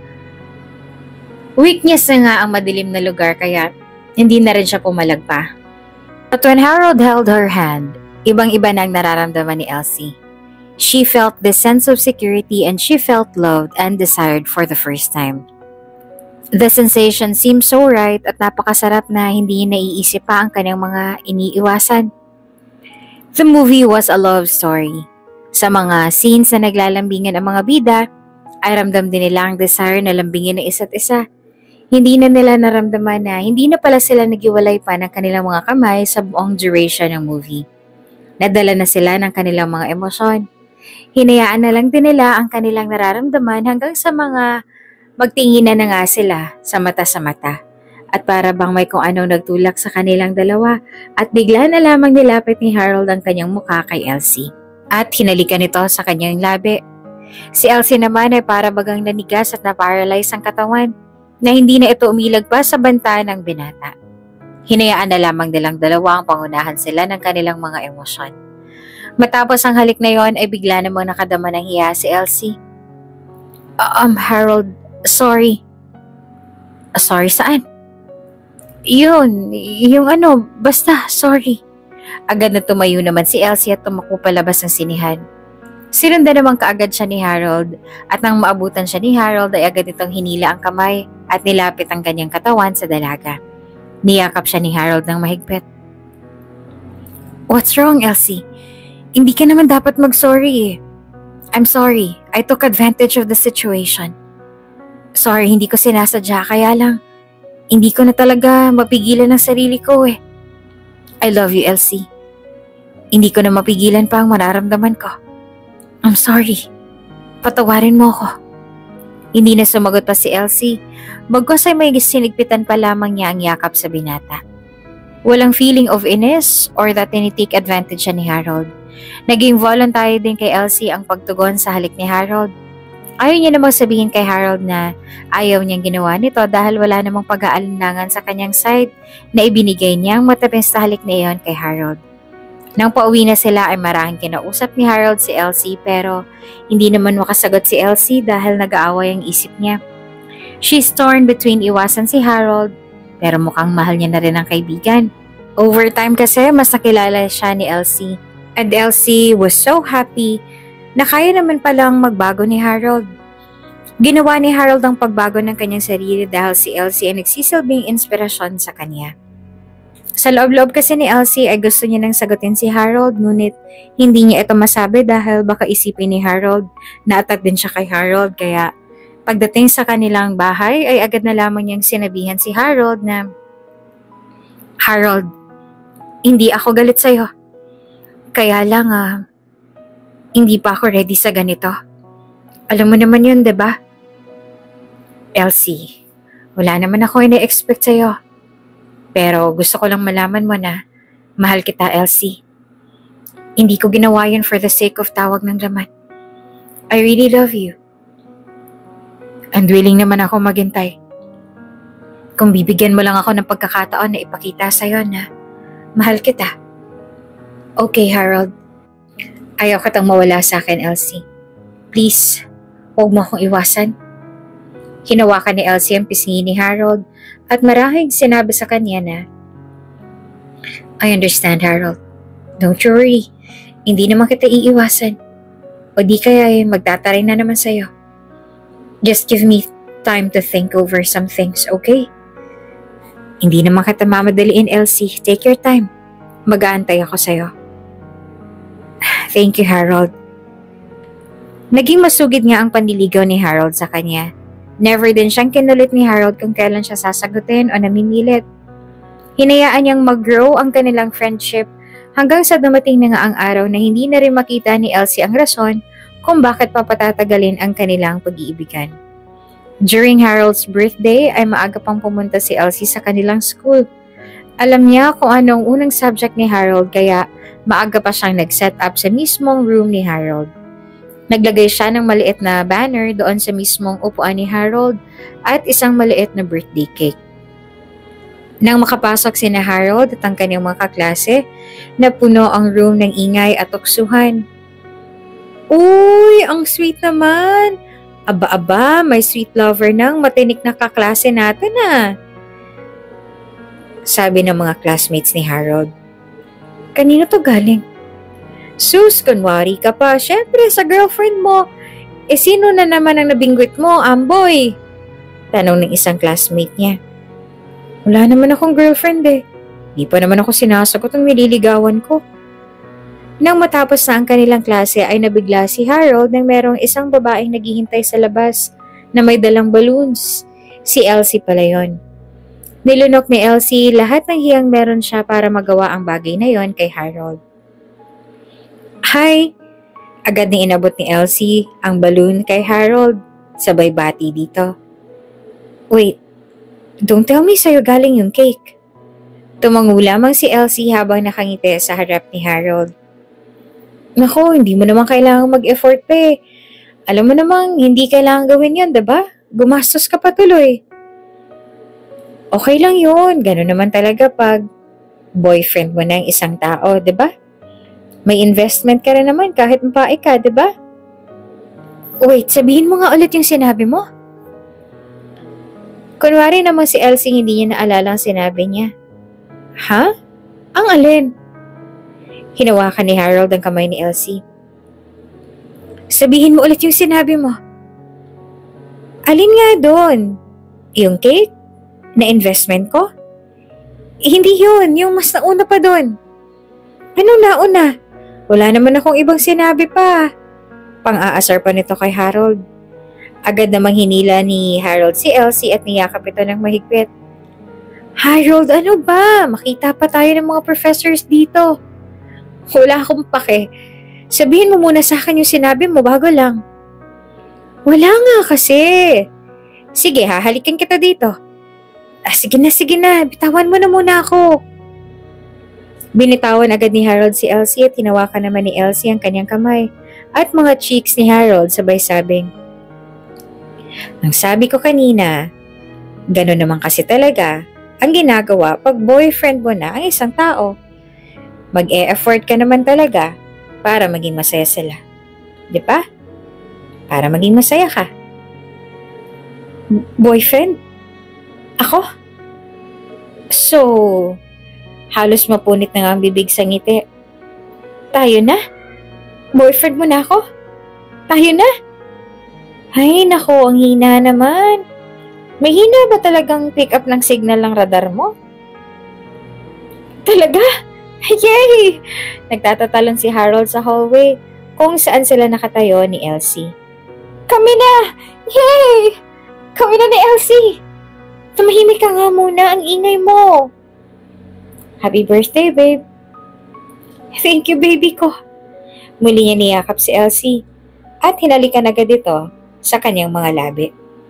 Weakness na nga ang madilim na lugar kaya hindi na rin siya pumalagpa. But when Harold held her hand, ibang-iba na ang nararamdaman ni Elsie. She felt the sense of security and she felt loved and desired for the first time. The sensation seemed so right at napakasarap na hindi naiisip pa ang kanyang mga iniiwasan. The movie was a love story. Sa mga scenes na naglalambingan ang mga bida, ay ramdam din nila ang desire na lambingin ng isa't isa. Hindi na nila naramdaman na hindi na pala sila nagiwalay pa ng kanilang mga kamay sa buong duration ng movie. Nadala na sila ng kanilang mga emosyon. Hinayaan na lang din nila ang kanilang nararamdaman hanggang sa mga magtinginan na nga sila sa mata. At para bang may kung anong nagtulak sa kanilang dalawa at bigla na lamang nilapit ni Harold ang kanyang mukha kay Elsie. At hinalikan nito sa kanyang labi. Si Elsie naman ay para bagang nanigas at na-paralyze ang katawan na hindi na ito umilag pa sa banta ng binata. Hinayaan na lamang nilang dalawa ang pangunahan sila ng kanilang mga emosyon. Matapos ang halik na yon ay bigla namang nakadama ng hiya si Elsie. Harold, sorry. Sorry saan? Basta, sorry. Agad na tumayo naman si Elsie at tumakbo palabas ng sinihan. Sinundan naman kaagad siya ni Harold at nang maabutan siya ni Harold ay agad itong hinila ang kamay at nilapit ang kanyang katawan sa dalaga. Niyakap siya ni Harold ng mahigpit. What's wrong, Elsie? Hindi ka naman dapat mag-sorry eh. I'm sorry. I took advantage of the situation. Sorry, hindi ko sinasadya kaya lang. Hindi ko na talaga mapigilan ang sarili ko eh. I love you, Elsie. Hindi ko na mapigilan pa ang mararamdaman ko. I'm sorry. Patawarin mo ako. Hindi na sumagot pa si Elsie. Bagkus ay may sinigpitan pa lamang niya ang yakap sa binata. Walang feeling of inis or that tinitake advantage siya ni Harold. Naging voluntary din kay Elsie ang pagtugon sa halik ni Harold. Ayaw niya namang sabihin kay Harold na ayaw niyang ginawa nito dahil wala namang pag-aalinlangan sa kanyang side na ibinigay niyang matapis na halik na iyon kay Harold. Nang pauwi na sila ay marahang kinausap ni Harold si Elsie pero hindi naman makasagot si Elsie dahil nag-aaway ang isip niya. She's torn between iwasan si Harold pero mukhang mahal niya na rin ang kaibigan. Over time kasi mas nakilala siya ni Elsie and Elsie was so happy na kaya naman palang magbago ni Harold. Ginawa ni Harold ang pagbago ng kanyang sarili dahil si Elsie ay nagsisilbing inspirasyon sa kanya. Sa loob-loob kasi ni Elsie ay gusto niya nang sagutin si Harold ngunit hindi niya ito masabi dahil baka isipin ni Harold na atat din siya kay Harold kaya pagdating sa kanilang bahay ay agad na lamang niyang sinabihan si Harold na, Harold, hindi ako galit sa'yo. Kaya lang hindi pa ako ready sa ganito. Alam mo naman yun, diba? Elsie, wala naman ako ina-expect sa'yo. Pero gusto ko lang malaman mo na mahal kita, Elsie. Hindi ko ginawa yun for the sake of tawag ng laman. I really love you. And willing naman ako maghintay. Kung bibigyan mo lang ako ng pagkakataon na ipakita sa'yo na mahal kita. Okay, Harold. Ayaw kitang mawala sa akin, Elsie. Please, huwag mo akong iwasan. Hinawakan ni Elsie ang pisngi ni Harold at marahing sinabi sa kanya na, I understand, Harold. Don't worry. Hindi naman kita iiwasan. O di kaya magtataray na naman sa'yo. Just give me time to think over some things, okay? Hindi naman kita mamadaliin, Elsie. Take your time. Mag-aantay ako sa'yo. Thank you, Harold. Naging masugid nga ang panliligaw ni Harold sa kanya. Never din siyang kinulit ni Harold kung kailan siya sasagutin o namimilit. Hinayaan niyang mag-grow ang kanilang friendship hanggang sa dumating na nga ang araw na hindi na rin makita ni Elsie ang rason kung bakit papatatagalin ang kanilang pag-iibigan. During Harold's birthday ay maaga pang pumunta si Elsie sa kanilang school. Alam niya kung anong unang subject ni Harold kaya maaga pa siyang nag-set up sa mismong room ni Harold. Naglagay siya ng maliit na banner doon sa mismong upuan ni Harold at isang maliit na birthday cake. Nang makapasok sina Harold at ang kanyang mga kaklase, napuno ang room ng ingay at tuksuhan. Uy, ang sweet naman! Aba-aba, may sweet lover ng matinik na kaklase natin sabi ng mga classmates ni Harold. Kanino to galing? Sus, kunwari ka pa. Syempre, sa girlfriend mo. Sino na naman ang nabinggwit mo, Amboy? Tanong ng isang classmate niya. Wala naman akong girlfriend Di pa naman ako sinasagot ang nililigawan ko. Nang matapos na ang kanilang klase ay nabigla si Harold nang merong isang babaeng naghihintay sa labas na may dalang balloons. Si Elsie pala yon. Nilunok ni Elsie lahat ng hiyang meron siya para magawa ang bagay na yon kay Harold. Hi! Agad na inabot ni Elsie ang balloon kay Harold. Sabay bati dito. Wait, don't tell me sa'yo galing yung cake. Tumango lamang si Elsie habang nakangiti sa harap ni Harold. Nako, hindi mo naman kailangang mag-effort pa Alam mo namang hindi kailangan gawin yan, diba? Gumastos ka pa tuloy. Okay lang yun. Ganun naman talaga pag boyfriend mo na ang isang tao, diba? May investment ka rin naman kahit mapae ka, diba? Wait, sabihin mo nga ulit yung sinabi mo. Kunwari naman si Elsie hindi niya naalala ang sinabi niya. Ha? Ang alin? Hinawakan ni Harold ang kamay ni Elsie. Sabihin mo ulit yung sinabi mo. Alin nga doon? Yung cake? Na investment ko? Hindi yun, yung mas nauna pa doon. Ano nauna? Wala naman akong ibang sinabi pa. Pang-aasar pa nito kay Harold. Agad namang hinila ni Harold si Elsie at niyakap ito ng mahigpit. Harold, ano ba? Makita pa tayo ng mga professors dito. Wala akong pake. Sabihin mo muna sa akin yung sinabi mo bago lang. Wala nga kasi. Sige, hahalikan kita dito. Sige na. Bitawan mo na muna ako. Binitawan agad ni Harold si Elsie at hinawakan naman ni Elsie ang kanyang kamay at mga cheeks ni Harold sabay sabing, "Ang sabi ko kanina, gano'n naman kasi talaga ang ginagawa pag boyfriend mo na ang isang tao. Mag-e-effort ka naman talaga para maging masaya sila. Di ba? Para maging masaya ka." Boyfriend? Ako? So, halos mapunit na nga ang bibig sa ngiti. Tayo na? Boyfriend mo na ako? Tayo na? Ay, nako, ang hina naman. May hina ba talagang pick up ng signal ng radar mo? Talaga? Yay! Nagtatatalon si Harold sa hallway kung saan sila nakatayo ni Elsie. Kami na! Yay! Kami na ni Elsie! Tumahimik ka nga muna, ang ingay mo. Happy birthday, babe. Thank you, baby ko. Muli niya niyakap si Elsie at hinalikan agad ito sa kanyang mga labi.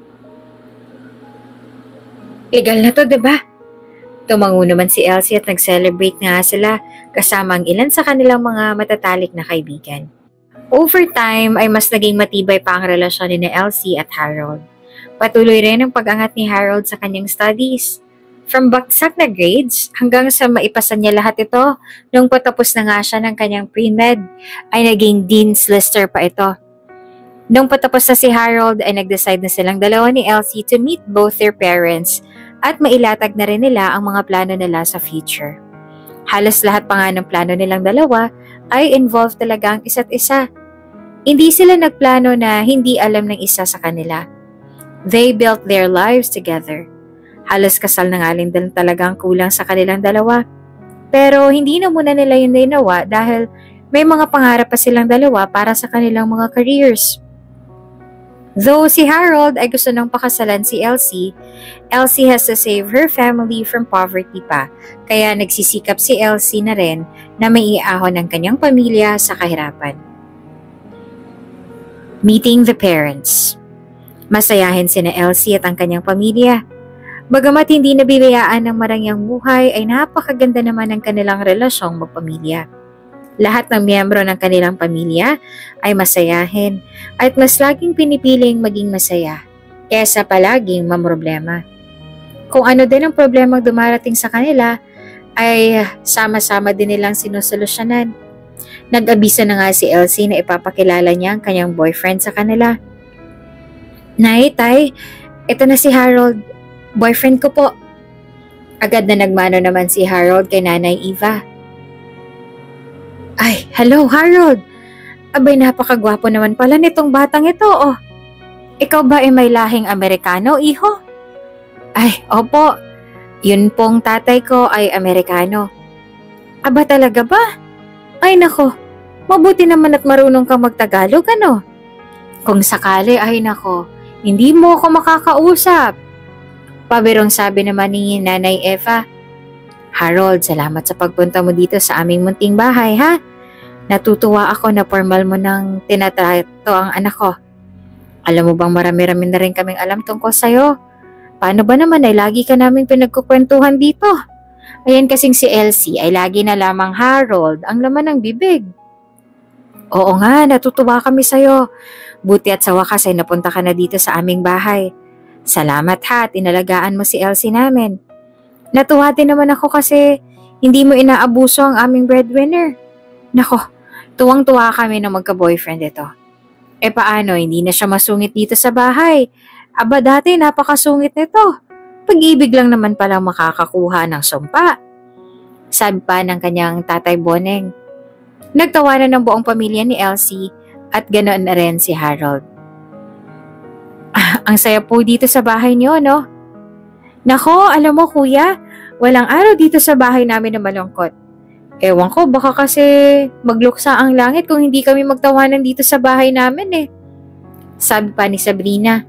Legal na to, diba? Tumango naman si Elsie at nag-celebrate nga sila kasama ang ilan sa kanilang mga matatalik na kaibigan. Over time ay mas naging matibay pa ang relasyon ni Elsie at Harold. Patuloy rin ang pag-angat ni Harold sa kanyang studies. From bagsak na grades hanggang sa maipasan niya lahat ito nung patapos na nga siya ng kanyang pre-med ay naging Dean's Lister pa ito. Nung patapos na si Harold ay nag-decide na silang dalawa ni Elsie to meet both their parents at mailatag na rin nila ang mga plano nila sa future. Halos lahat pa nga ng plano nilang dalawa ay involved talaga ang isa't isa. Hindi sila nagplano na hindi alam ng isa sa kanila. They built their lives together. Halos kasal na nga din talagang kulang sa kanilang dalawa. Pero hindi na muna nila yun ginawa dahil may mga pangarap pa silang dalawa para sa kanilang mga careers. Though si Harold ay gusto nang pakasalan si Elsie, Elsie has to save her family from poverty pa. Kaya nagsisikap si Elsie na rin na maiahon ang kanyang pamilya sa kahirapan. Meeting the parents. Masayahin sina Elsie at ang kanyang pamilya. Bagamat hindi nabibiyaan ng marangyang buhay ay napakaganda naman ng kanilang relasyong magpamilya. Lahat ng miyembro ng kanilang pamilya ay masayahin at mas laging pinipiling maging masaya kaysa palaging mamroblema. Kung ano din ang problemang dumarating sa kanila ay sama-sama din nilang sinusolusyonan. Nag-abisa na nga si Elsie na ipapakilala niya ang kanyang boyfriend sa kanila. Nay, tay, ito na si Harold. Boyfriend ko po. Agad na nagmano naman si Harold kay Nanay Eva. Ay, hello Harold. Abay, napakagwapo naman pala nitong batang ito, oh. Ikaw ba ay may lahing Amerikano, iho? Ay, opo. Yun pong tatay ko ay Amerikano. Aba, talaga ba? Ay, nako. Mabuti naman at marunong kang magtagalog, ano? Kung sakali, ay nako, hindi mo ako makakausap. Pabirong sabi naman ni Nanay Eva. Harold, salamat sa pagpunta mo dito sa aming munting bahay, ha? Natutuwa ako na formal mo nang tinatrato ang anak ko. Alam mo bang marami-rami na rin kaming alam tungkol sa'yo? Paano ba naman ay lagi ka naming pinagkukwentuhan dito? Ayan kasing si Elsie ay lagi na lamang Harold ang laman ng bibig. Oo nga, natutuwa kami sa'yo. Buti at sa wakas ay napunta ka na dito sa aming bahay. Salamat ha, tinalagaan mo si Elsie namin. Natuwa din naman ako kasi hindi mo inaabuso ang aming breadwinner. Nako, tuwang-tuwa kami na magka-boyfriend ito. E paano, hindi na siya masungit dito sa bahay? Aba dati napakasungit nito. Pag-ibig lang naman palang makakakuha ng sumpa. Sabi pa ng kanyang tatay Boneng. Nagtawanan ng buong pamilya ni Elsie at ganoon na rin si Harold. Ang saya po dito sa bahay niyo, no? Nako, alam mo kuya, walang araw dito sa bahay namin na malungkot. Ewan ko, baka kasi magluksa ang langit kung hindi kami magtawanan dito sa bahay namin eh. Sabi pa ni Sabrina.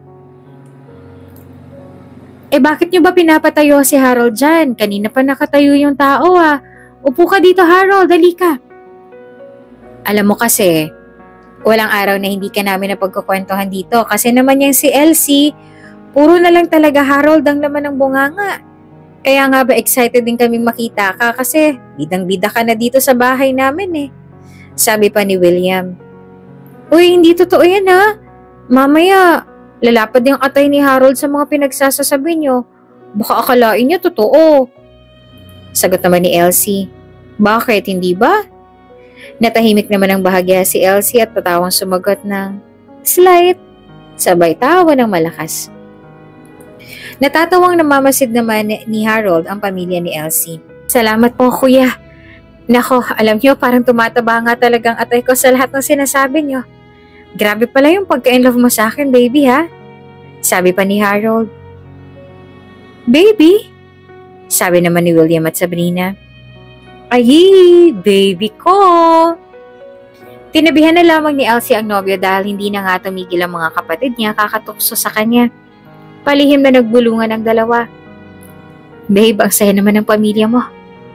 Bakit niyo ba pinapatayo si Harold dyan? Kanina pa nakatayo yung tao ah. Upo ka dito Harold, dali ka. Alam mo kasi, walang araw na hindi ka namin napagkukwentuhan dito kasi naman yung si Elsie, puro na lang talaga Harold ang laman ng bunganga. Kaya nga ba excited din kaming makita ka kasi bidang-bida ka na dito sa bahay namin eh. Sabi pa ni William. Uy, hindi totoo yan ha. Mamaya, lalapad yung atay ni Harold sa mga pinagsasasabi nyo. Baka akalain niya totoo. Sagot naman ni Elsie. Bakit, hindi ba? Natahimik naman ang bahagya si Elsie at patawang sumagot ng slight. Sabay tawa ng malakas. Natatawang namamasid naman ni Harold ang pamilya ni Elsie. Salamat po kuya. Nako, alam niyo parang tumataba nga talagang atay ko sa lahat ng sinasabi niyo. Grabe pala yung pagka-inlove mo sa akin, baby ha? Sabi pa ni Harold. Baby? Sabi naman ni William at Sabrina. Ay, baby ko! Tinabihan na lamang ni Elsie ang nobyo dahil hindi na nga tumigil ang mga kapatid niya kakatukso sa kanya. Palihim na nagbulungan ang dalawa. Babe, ang saya naman ng pamilya mo.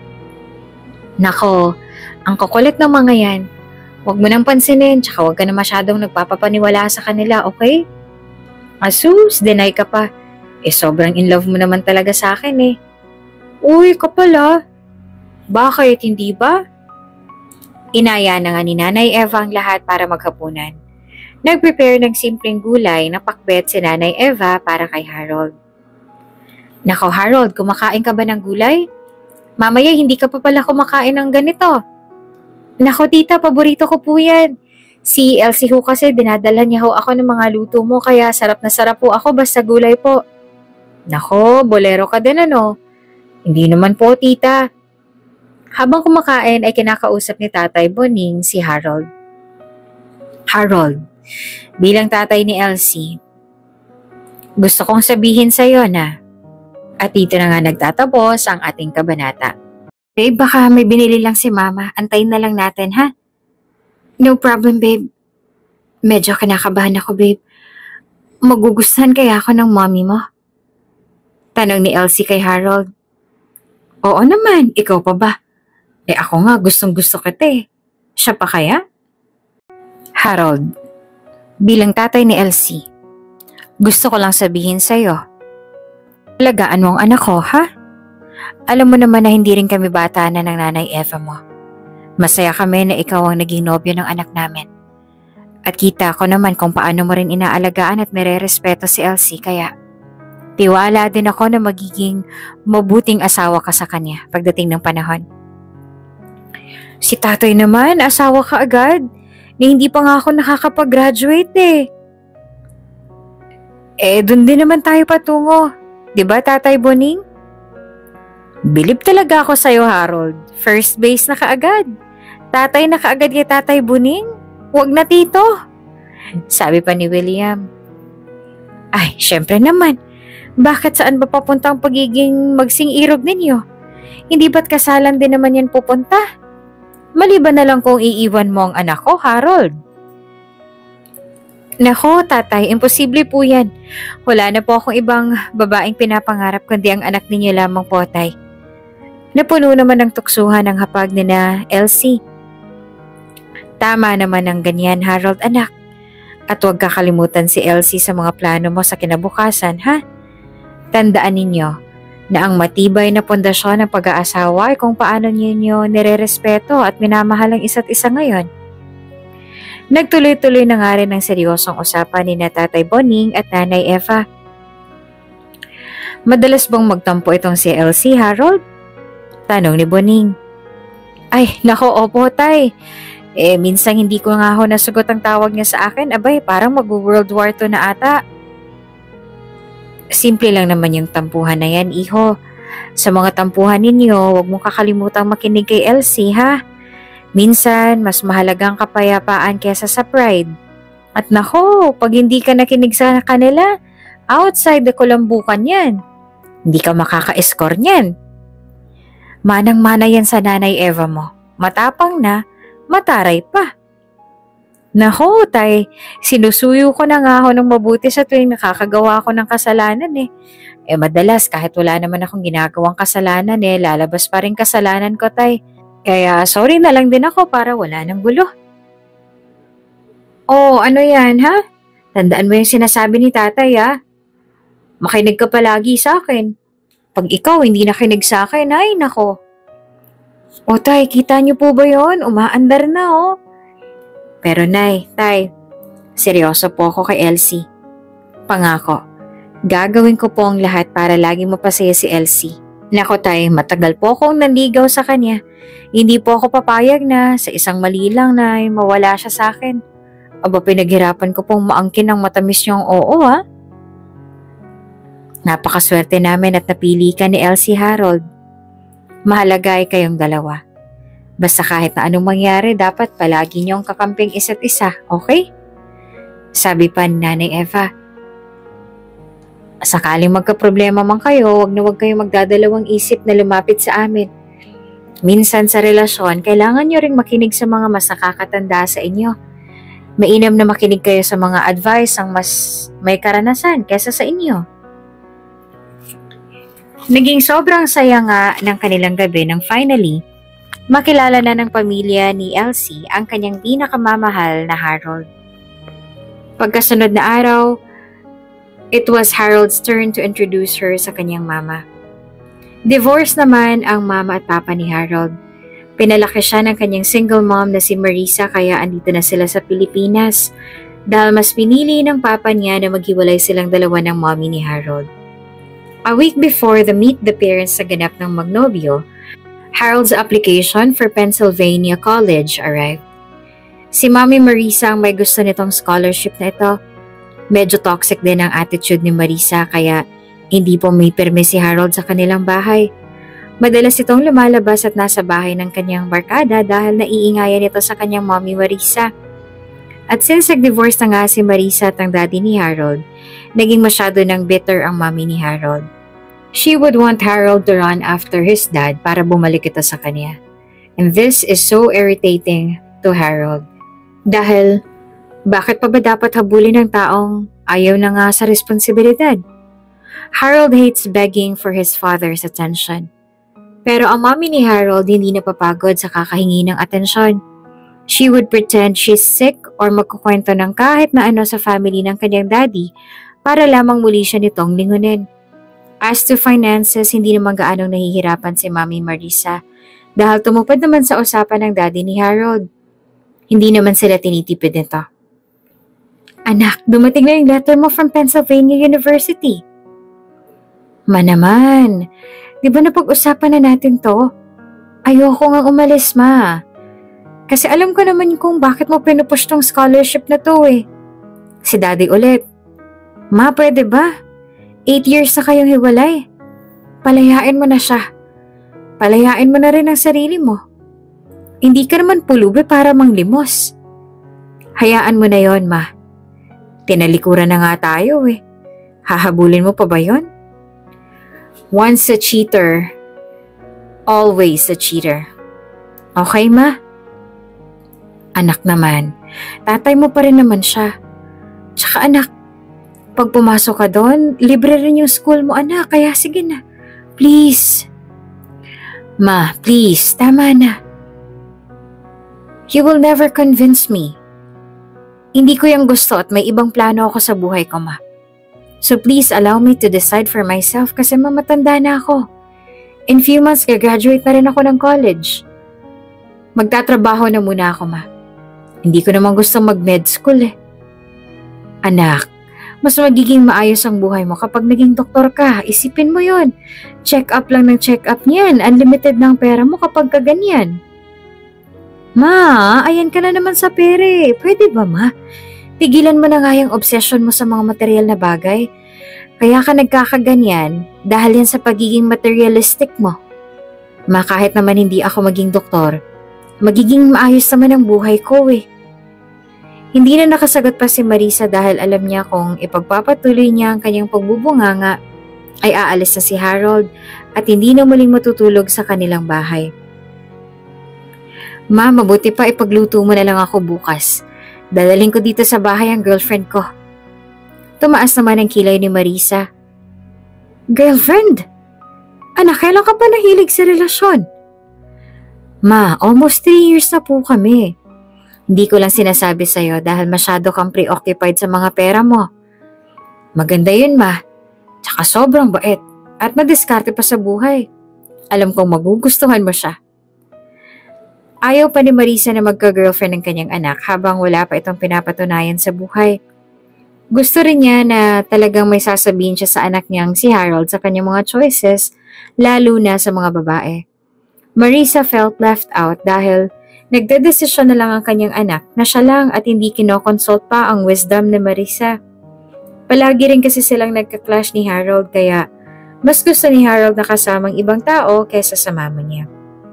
Nako, ang kukulit ng mga yan. Huwag mo nang pansinin, tsaka huwag ka na masyadong nagpapapaniwala sa kanila, okay? Asus, deny ka pa. Sobrang in love mo naman talaga sa akin eh. Uy, kapala. Bakit, hindi ba? Inaya na nga ni Nanay Eva ang lahat para maghapunan. Nag-prepare ng simpleng gulay na pakbet si Nanay Eva para kay Harold. Nako Harold, kumakain ka ba ng gulay? Mamaya hindi ka pa pala kumakain ng ganito. Nako tita, paborito ko po yan. Si Elsie ho kasi dinadala niya ho ako ng mga luto mo kaya sarap na sarap po ako basta gulay po. Nako, bolero ka din ano? Hindi naman po tita. Habang kumakain ay kinakausap ni Tatay Boning si Harold. Harold, bilang tatay ni Elsie, gusto kong sabihin sa iyo na at dito na nga nagtatapos ang ating kabanata. Babe, baka may binili lang si Mama. Antayin na lang natin, ha? No problem, babe. Medyo kinakabahan ako, babe. Magugustuhan kaya ako ng mommy mo? Tanong ni Elsie kay Harold. Oo naman, ikaw pa ba? Ako nga, gustong-gusto kita eh. Siya pa kaya? Harold, bilang tatay ni Elsie, gusto ko lang sabihin sa'yo. Alagaan mo ang anak ko, ha? Alam mo naman na hindi rin kami bata na ng Nanay Eva mo. Masaya kami na ikaw ang naging nobyo ng anak namin. At kita ko naman kung paano mo rin inaalagaan at nire-respeto si Elsie kaya tiwala din ako na magiging mabuting asawa ka sa kanya pagdating ng panahon. Si tatay naman, asawa ka agad. Na hindi pa nga ako nakakapag-graduate eh. Dun din naman tayo patungo. Diba, Tatay Boning? Bilib talaga ako sa'yo, Harold. First base na kaagad. Tatay na kaagad kay Tatay Boning? Huwag na tito. Sabi pa ni William. Ay, syempre naman. Bakit saan ba papunta ang pagiging magsing-irog ninyo? Hindi ba't kasalan din naman yan pupunta? Maliban na lang kung iiwan mo ang anak ko, Harold. Nako, tatay, imposible po yan. Wala na po akong ibang babaeng pinapangarap kundi ang anak ninyo lamang po, tay. Napuno naman ng tuksuhan ang hapag ni na Elsie. Tama naman ang ganyan, Harold, anak. At huwag kakalimutan si Elsie sa mga plano mo sa kinabukasan, ha? Tandaan ninyo na ang matibay na pundasyon ng pag-aasawa ay kung paano ninyo nire-respeto at minamahal ang isa't isa ngayon. Nagtuloy-tuloy na nga rin ang seryosong usapan ni na Tatay Boning at Nanay Eva. Madalas bang magtampo itong si Elsie, Harold? Tanong ni Boning. Ay, nako, opo, tay. Minsan hindi ko nga ho nasagot ang tawag niya sa akin. Abay, parang mag-World War II na ata. Simple lang naman yung tampuhan na yan, iho. Sa mga tampuhan ninyo, huwag mong kakalimutang makinig kay Elsie, ha? Minsan, mas mahalagang kapayapaan kesa sa pride. At nako, pag hindi ka nakinig sa kanila, outside the kulambukan yan. Hindi ka makaka-score niyan. Manang-mana yan sa Nanay Eva mo. Matapang na, mataray pa. Nako, tay, sinusuyo ko na nga ako ng mabuti sa tuwing nakakagawa ako ng kasalanan eh. Madalas kahit wala naman akong ginagawang kasalanan lalabas pa rin kasalanan ko, tay. Kaya sorry na lang din ako para wala ng gulo. O ano yan, ha? Tandaan mo yung sinasabi ni tatay, ha? Makinig ka palagi sa akin. Pag ikaw hindi nakinig sa akin, ay nako. O tay, kita niyo po ba yon? Umaandar na, oh. Pero nay, tay, seryoso po ako kay Elsie. Pangako, gagawin ko po ang lahat para laging mapasaya si Elsie. Nako tay, matagal po akong nanligaw sa kanya. Hindi po ako papayag na sa isang mali lang na mawala siya sa akin. Aba, pinaghirapan ko pong maangkin ng matamis niyong oo, ha? Napakaswerte namin at napili ka ni Elsie, Harold. Mahalaga ay kayong dalawa. Basta kahit na anong mangyari, dapat palagi niyong kakamping isa't isa, okay? Sabi pa ni Nanay Eva. Sakaling magkaproblema man kayo, wag kayong magdadalawang isip na lumapit sa amin. Minsan sa relasyon, kailangan niyo ring makinig sa mga mas nakakatanda sa inyo. Mainam na makinig kayo sa mga advice ang mas may karanasan kesa sa inyo. Naging sobrang saya nga ng kanilang gabi nang finally, makilala na ng pamilya ni Elsie ang kanyang pinakamamahal na Harold. Pagkasunod na araw, it was Harold's turn to introduce her sa kanyang mama. Divorce naman ang mama at papa ni Harold. Pinalaki siya ng kanyang single mom na si Marisa kaya andito na sila sa Pilipinas dahil mas pinili ng papa niya na maghiwalay silang dalawa ng mommy ni Harold. A week before the meet the parents sa ganap ng magnobyo, Harold's application for Pennsylvania College arrived. Si Mommy Marisa ang may gusto nitong scholarship na ito. Medyo toxic din ang attitude ni Marisa kaya hindi po may perme si Harold sa kanilang bahay. Madalas itong lumalabas at nasa bahay ng kanyang barkada dahil naiingayan ito sa kanyang Mommy Marisa. At since nag-divorce na nga si Marisa at ang daddy ni Harold, naging masyado ng bitter ang mommy ni Harold. She would want Harold to run after his dad para bumalik ito sa kanya. And this is so irritating to Harold. Dahil, bakit pa ba dapat habulin ng taong ayaw na nga sa responsibilidad? Harold hates begging for his father's attention. Pero ang mommy ni Harold hindi napapagod sa kakahingi ng atensyon. She would pretend she's sick or magkukwento ng kahit na ano sa family ng kanyang daddy para lamang muli siya nitong lingunin. As to finances, hindi naman gaanong nahihirapan si Mommy Marisa dahil tumupad naman sa usapan ng daddy ni Harold. Hindi naman sila tinitipid nito. Anak, dumating na yung letter mo from Pennsylvania University. Ma naman, di ba napag-usapan na natin to? Ayoko nga umalis, ma. Kasi alam ko naman kung bakit mo pinupush tong scholarship na to eh. Si daddy ulit. Ma, pwede ba? 8 years na kayong hiwalay. Palayain mo na siya. Palayain mo na rin ang sarili mo. Hindi ka naman pulubi para manglimos. Hayaan mo na yon, ma. Tinalikuran na nga tayo eh. Hahabulin mo pa ba yon? Once a cheater, always a cheater. Okay, ma? Anak naman, tatay mo pa rin naman siya. Tsaka anak, pag pumasok ka doon, libre rin yung school mo, anak. Kaya sige na. Please. Ma, please, tama na. You will never convince me. Hindi ko yung gusto at may ibang plano ako sa buhay ko, ma. So please allow me to decide for myself kasi mamatanda na ako. In few months, gagraduate na rin ako ng college. Magtatrabaho na muna ako, ma. Hindi ko naman gusto mag-med school eh. Anak, mas magiging maayos ang buhay mo kapag naging doktor ka. Isipin mo yon. Check up lang ng check up niyan. Unlimited ng pera mo kapag kaganyan. Ma, ayan ka na naman sa pere. Pwede ba, ma? Tigilan mo na nga yung obsession mo sa mga material na bagay. Kaya ka nagkakaganyan dahil yan sa pagiging materialistic mo. Ma, kahit naman hindi ako maging doktor, magiging maayos naman ang buhay ko eh. Hindi na nakasagot pa si Marisa dahil alam niya kung ipagpapatuloy niya ang kanyang pagbubunganga ay aalis na si Harold at hindi na muling matutulog sa kanilang bahay. Ma, mabuti pa ipagluto mo na lang ako bukas. Dadaling ko dito sa bahay ang girlfriend ko. Tumaas naman ang kilay ni Marisa. Girlfriend? Anak, kailan ka pa nahilig sa relasyon? Ma, almost 3 years na po kami. Hindi ko lang sinasabi sa'yo dahil masyado kang preoccupied sa mga pera mo. Maganda yun, ma. Tsaka sobrang bait at madiskarte pa sa buhay. Alam kong magugustuhan mo siya. Ayaw pa ni Marisa na magka-girlfriend ng kanyang anak habang wala pa itong pinapatunayan sa buhay. Gusto rin niya na talagang may sasabihin siya sa anak niyang si Harold sa kanyang mga choices, lalo na sa mga babae. Marisa felt left out dahil nagdedesisyon na lang ang kanyang anak na siya lang at hindi kinokonsult pa ang wisdom ni Marisa. Palagi rin kasi silang nagka-clash ni Harold kaya mas gusto ni Harold na kasamang ibang tao kaysa sa mama niya.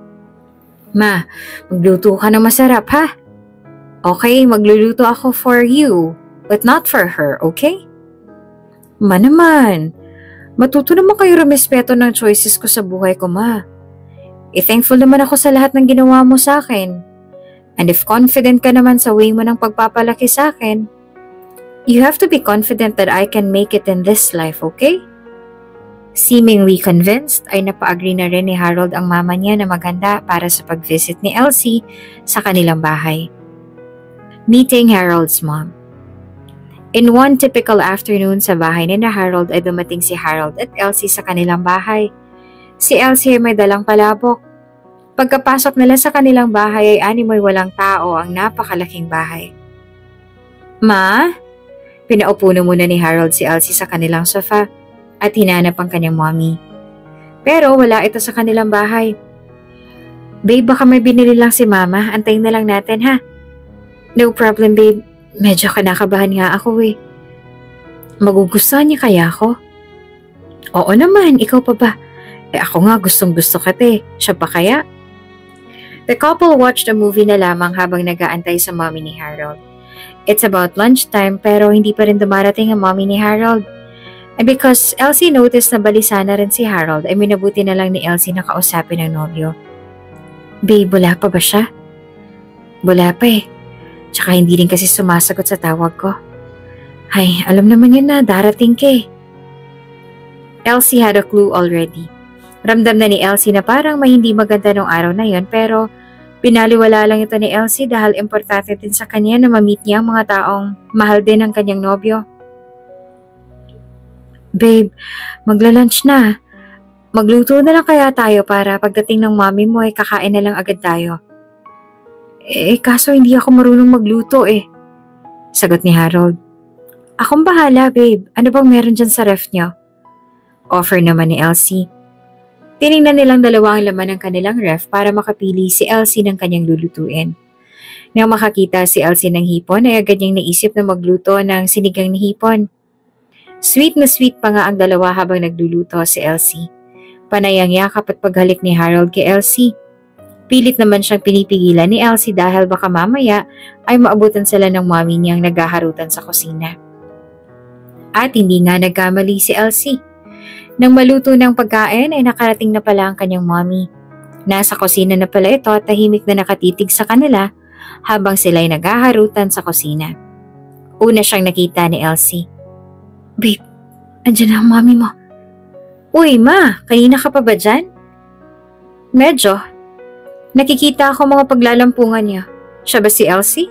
Ma, magluto ka ng masarap ha? Okay, magluluto ako for you, but not for her, okay? Ma naman, matuto naman kayo rumespeto ng choices ko sa buhay ko, ma. Thankful naman ako sa lahat ng ginawa mo sa akin. And if confident ka naman sa way mo ng pagpapalaki sa akin, you have to be confident that I can make it in this life, okay? Seemingly convinced ay napa-agree na rin ni Harold ang mama niya na maganda para sa pag-visit ni Elsie sa kanilang bahay. Meeting Harold's mom. In one typical afternoon sa bahay ni Harold ay dumating si Harold at Elsie sa kanilang bahay. Si Elsie ay may dalang palabok. Pagkapasok nila sa kanilang bahay ay animoy walang tao ang napakalaking bahay. Ma? Pinaupo na muna ni Harold si Elsie sa kanilang sofa at hinanap ang kanyang mommy. Pero wala ito sa kanilang bahay. Babe, baka may binili lang si mama. Antayin na lang natin ha. No problem, babe. Medyo kinakabahan nga ako eh. Magugustuhan niya kaya ako? Oo naman, ikaw pa ba? Ako nga gustong gusto ka Siya pa kaya? The couple watched a movie na lamang habang nag-aantay sa mommy ni Harold. It's about lunchtime pero hindi pa rin dumarating ang mommy ni Harold. And because Elsie noticed na balisa na rin si Harold, ay minabuti na lang ni Elsie na kausapin ng nobyo. Babe, wala pa ba siya? Wala pa eh. Tsaka hindi rin kasi sumasagot sa tawag ko. Ay, alam naman yun na, darating ka eh. Elsie had a clue already. Ramdam na ni Elsie na parang may hindi maganda nung araw na yon pero pinaliwala lang ito ni Elsie dahil importante din sa kanya na ma-meet niya ang mga taong mahal din ng kanyang nobyo. Babe, magla-lunch na. Magluto na lang kaya tayo para pagdating ng mommy mo ay kakain na lang agad tayo. Kaso hindi ako marunong magluto eh. Sagot ni Harold. Akong bahala, babe. Ano bang meron dyan sa ref niyo? Offer naman ni Elsie. Tiningnan nilang dalawa ang laman ng kanilang ref para makapili si Elsie ng kanyang lulutuin. Nang makakita si Elsie ng hipon ay agad niyang naisip na magluto ng sinigang ni hipon. Sweet na sweet pa nga ang dalawa habang nagluluto si Elsie. Panayang yakap at paghalik ni Harold kay Elsie. Pilit naman siyang pinipigilan ni Elsie dahil baka mamaya ay maabutan sila ng mommy niyang naghaharutan sa kusina. At hindi nga nagkamali si Elsie. Nang maluto ng pagkain ay nakarating na pala ang kanyang mommy. Nasa kusina na pala ito at tahimik na nakatitig sa kanila habang sila'y naghaharutan sa kusina. Una siyang nakita ni Elsie. Babe, andyan na ang mommy mo. Uy, ma, kanina ka pa ba dyan? Medyo. Nakikita ako mga paglalampungan niya. Siya ba si Elsie?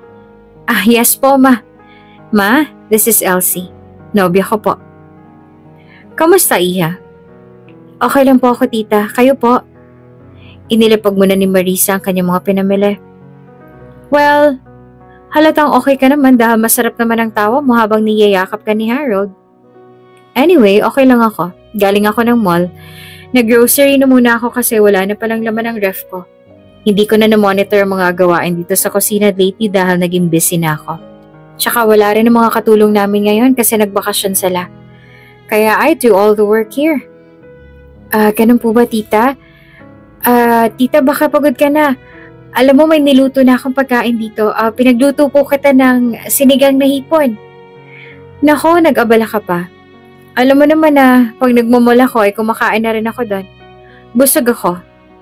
Yes po, ma. Ma, this is Elsie. Nobya ko po. Kamusta, Iha? Okay lang po ako, tita. Kayo po? Inilapag muna ni Marisa ang kanyang mga pinamili. Well, halatang okay ka naman dahil masarap naman ang tawa mo habang niyayakap ka ni Harold. Anyway, okay lang ako. Galing ako ng mall. Nag-grocery na muna ako kasi wala na palang laman ang ref ko. Hindi ko na na-monitor ang mga gawain dito sa kusina lately dahil naging busy na ako. Tsaka wala rin ang mga katulong namin ngayon kasi nagbakasyon sila. Kaya I do all the work here. Ganun po ba, tita? Tita, baka pagod ka na. Alam mo, may niluto na akong pagkain dito. Pinagluto po kita ng sinigang na hipon. Nako, nag-abala ka pa. Alam mo naman na pag nagmamall ako ay kumakain na rin ako doon. Busog ako.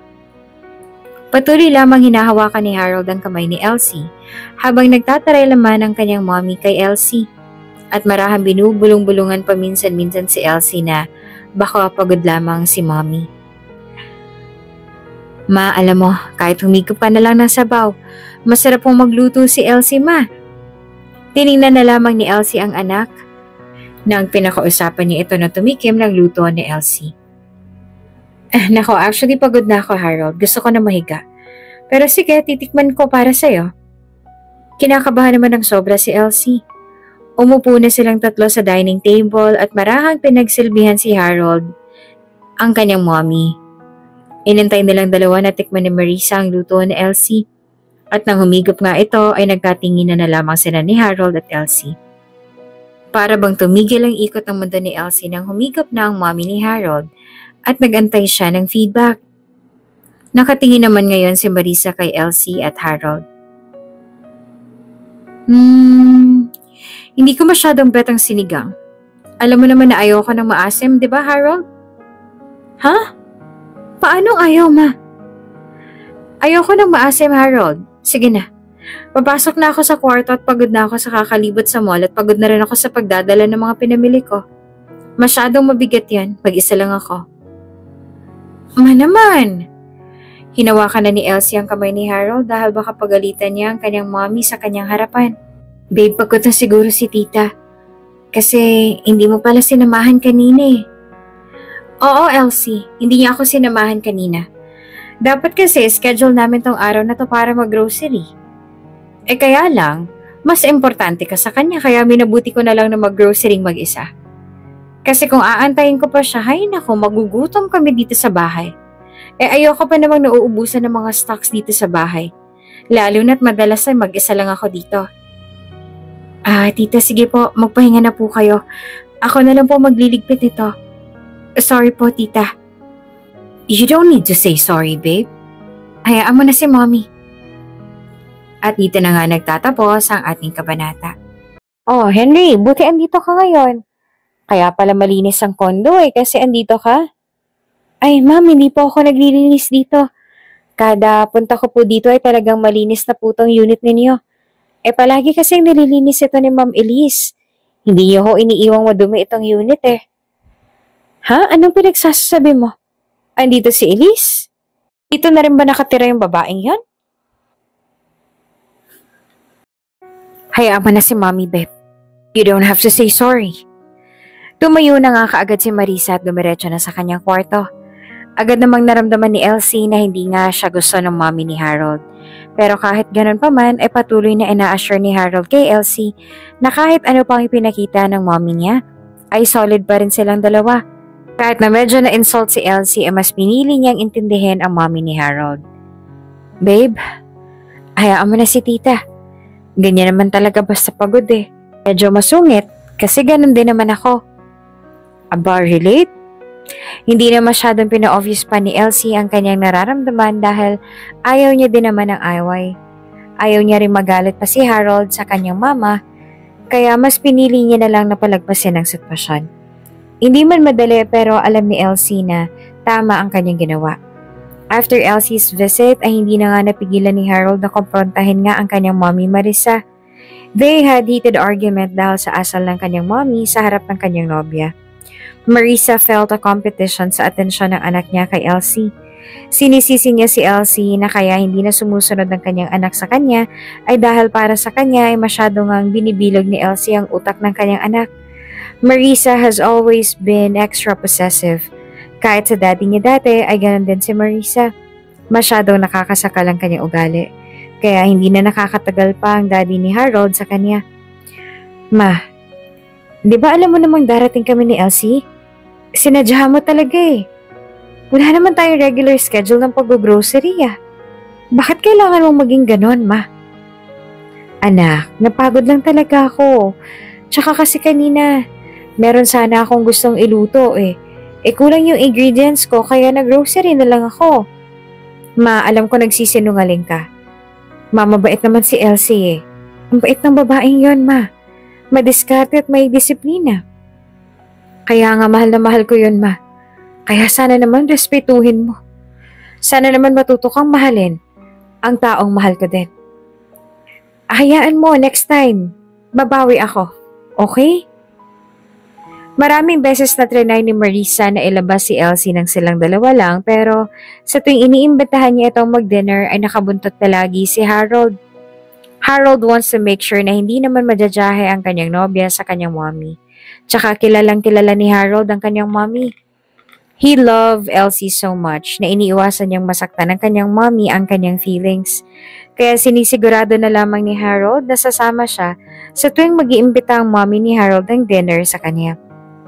Patuloy lamang hinahawakan ni Harold ang kamay ni Elsie habang nagtataray laman ang kanyang mommy kay Elsie. At marahang binubulong-bulungan paminsan-minsan si Elsie na baka pagod lamang si mommy. Ma, alam mo, kahit humigop ka na lang ng sabaw, masarap pong magluto si Elsie, ma. Tiningnan na lamang ni Elsie ang anak. Nang pinakausapan niya ito na tumikim ng luto ni Elsie. Nako, actually pagod na ako, Harold. Gusto ko na mahiga. Pero sige, titikman ko para sa'yo. Kinakabahan naman ng sobra si Elsie. Umupo na silang tatlo sa dining table at marahang pinagsilbihan si Harold, ang kanyang mommy. Inintay nilang dalawa na tikman ni Marisa ang luto ni Elsie. At nang humigop nga ito ay nagkatingin na lamang sila ni Harold at Elsie. Para bang tumigil ang ikot ng mundo ni Elsie nang humigop na ang mommy ni Harold at nagantay siya ng feedback. Nakatingin naman ngayon si Marisa kay Elsie at Harold. Hindi ko masyadong bet ang sinigang. Alam mo naman na ayaw ko ng maasim, di ba Harold? Ha? Paano ayaw, ma? Ayaw ko ng maasim, Harold. Sige na. Papasok na ako sa kwarto at pagod na ako sa kakalibot sa mall at pagod na rin ako sa pagdadala ng mga pinamili ko. Masyadong mabigat yan. Mag-isa lang ako. Ma naman! Hinawakan na ni Elsie ang kamay ni Harold dahil baka pagalitan niya ang kanyang mommy sa kanyang harapan. Babe, pagod na siguro si tita. Kasi hindi mo pala sinamahan kanina eh. Oo, Elsie. Hindi niya ako sinamahan kanina. Dapat kasi schedule namin tong araw na to para mag-grocery. Kaya lang, mas importante ka sa kanya kaya minabuti ko na lang na mag-grocery mag-isa. Kasi kung aantayin ko pa siya, hay nako, magugutom kami dito sa bahay. Ayoko pa namang nauubusan ng mga stocks dito sa bahay. Lalo na't madalas ay mag-isa lang ako dito. Tita, sige po, magpahinga na po kayo. Ako na lang po magliligpit nito. Sorry po, tita. You don't need to say sorry, babe. Hayaan mo na si mommy. At dito na nga nagtatapos ang ating kabanata. Oh, Henry, buti andito ka ngayon. Kaya pala malinis ang kondo kasi andito ka. Ay, ma'am, hindi po ako naglilinis dito. Kada punta ko po dito ay talagang malinis na po tong unit ninyo. Palagi kasing nililinis ito ni Ma'am Elise. Hindi niyo ho iniiwang madumi itong unit Ha? Anong pinagsasabi mo? Andito si Elise? Dito na rin ba nakatira yung babaeng yon? Hayaan mo na si Mommy, babe. You don't have to say sorry. Tumayo na nga kaagad si Marisa at dumiretso na sa kanyang kwarto. Agad namang naramdaman ni Elsie na hindi nga siya gusto ng mommy ni Harold. Pero kahit ganun pa man, patuloy na ina-assure ni Harold kay Elsie na kahit ano pang ipinakita ng mommy niya, ay solid pa rin silang dalawa. Kahit na medyo na-insult si Elsie, mas pinili niyang intindihin ang mommy ni Harold. Babe, hayaan mo na si tita. Ganyan naman talaga basta pagod Medyo masungit kasi ganun din naman ako. Aba, relate? Hindi na masyadong pina-obvious pa ni Elsie ang kanyang nararamdaman dahil ayaw niya din naman ng away. Ayaw niya rin magalit pa si Harold sa kanyang mama, kaya mas pinili niya na lang na palagpasin ang sitwasyon. Hindi man madali pero alam ni Elsie na tama ang kanyang ginawa. After Elsie's visit ay hindi na nga napigilan ni Harold na komprontahin nga ang kanyang mommy Marisa. They had heated argument dahil sa asal ng kanyang mommy sa harap ng kanyang nobya. Marisa felt a competition sa atensyon ng anak niya kay Elsie. Sinisisi niya si Elsie na kaya hindi na sumusunod ng kanyang anak sa kanya ay dahil para sa kanya ay masyado ngang binibilog ni Elsie ang utak ng kanyang anak. Marisa has always been extra possessive. Kahit sa daddy niya dati ay ganun din si Marisa. Masyadong nakakasakal ang kanyang ugali. Kaya hindi na nakakatagal pa ang daddy ni Harold sa kanya. Ma, di ba alam mo namang darating kami ni Elsie? Sinadyahan mo talaga Wala naman tayong regular schedule ng pag-grocery Bakit kailangan mong maging ganon, ma? Anak, napagod lang talaga ako. Tsaka kasi kanina, meron sana akong gustong iluto kulang yung ingredients ko kaya nag-grocery na lang ako. Ma, alam ko nagsisinungaling ka. Ma, mabait naman si Elsie Ang bait ng babaeng yon, ma. Madiskarte at may disiplina. Kaya nga mahal na mahal ko yun, ma. Kaya sana naman respetuhin mo. Sana naman matuto kang mahalin ang taong mahal ko din. Hayaan mo, next time, babawi ako. Okay? Maraming beses na trinay ni Marisa na ilabas si Elsie ng silang dalawa lang pero sa tuwing iniimbitahan niya itong mag-dinner ay nakabuntot palagi si Harold. Harold wants to make sure na hindi naman madyajahe ang kanyang nobya sa kanyang mommy. Tsaka kilalang kilala ni Harold ang kanyang mommy. He loved Elsie so much na iniiwasan niyang masaktan ng kanyang mommy ang kanyang feelings. Kaya sinisigurado na lamang ni Harold na sasama siya sa tuwing mag-iimbita ang mommy ni Harold ng dinner sa kanya.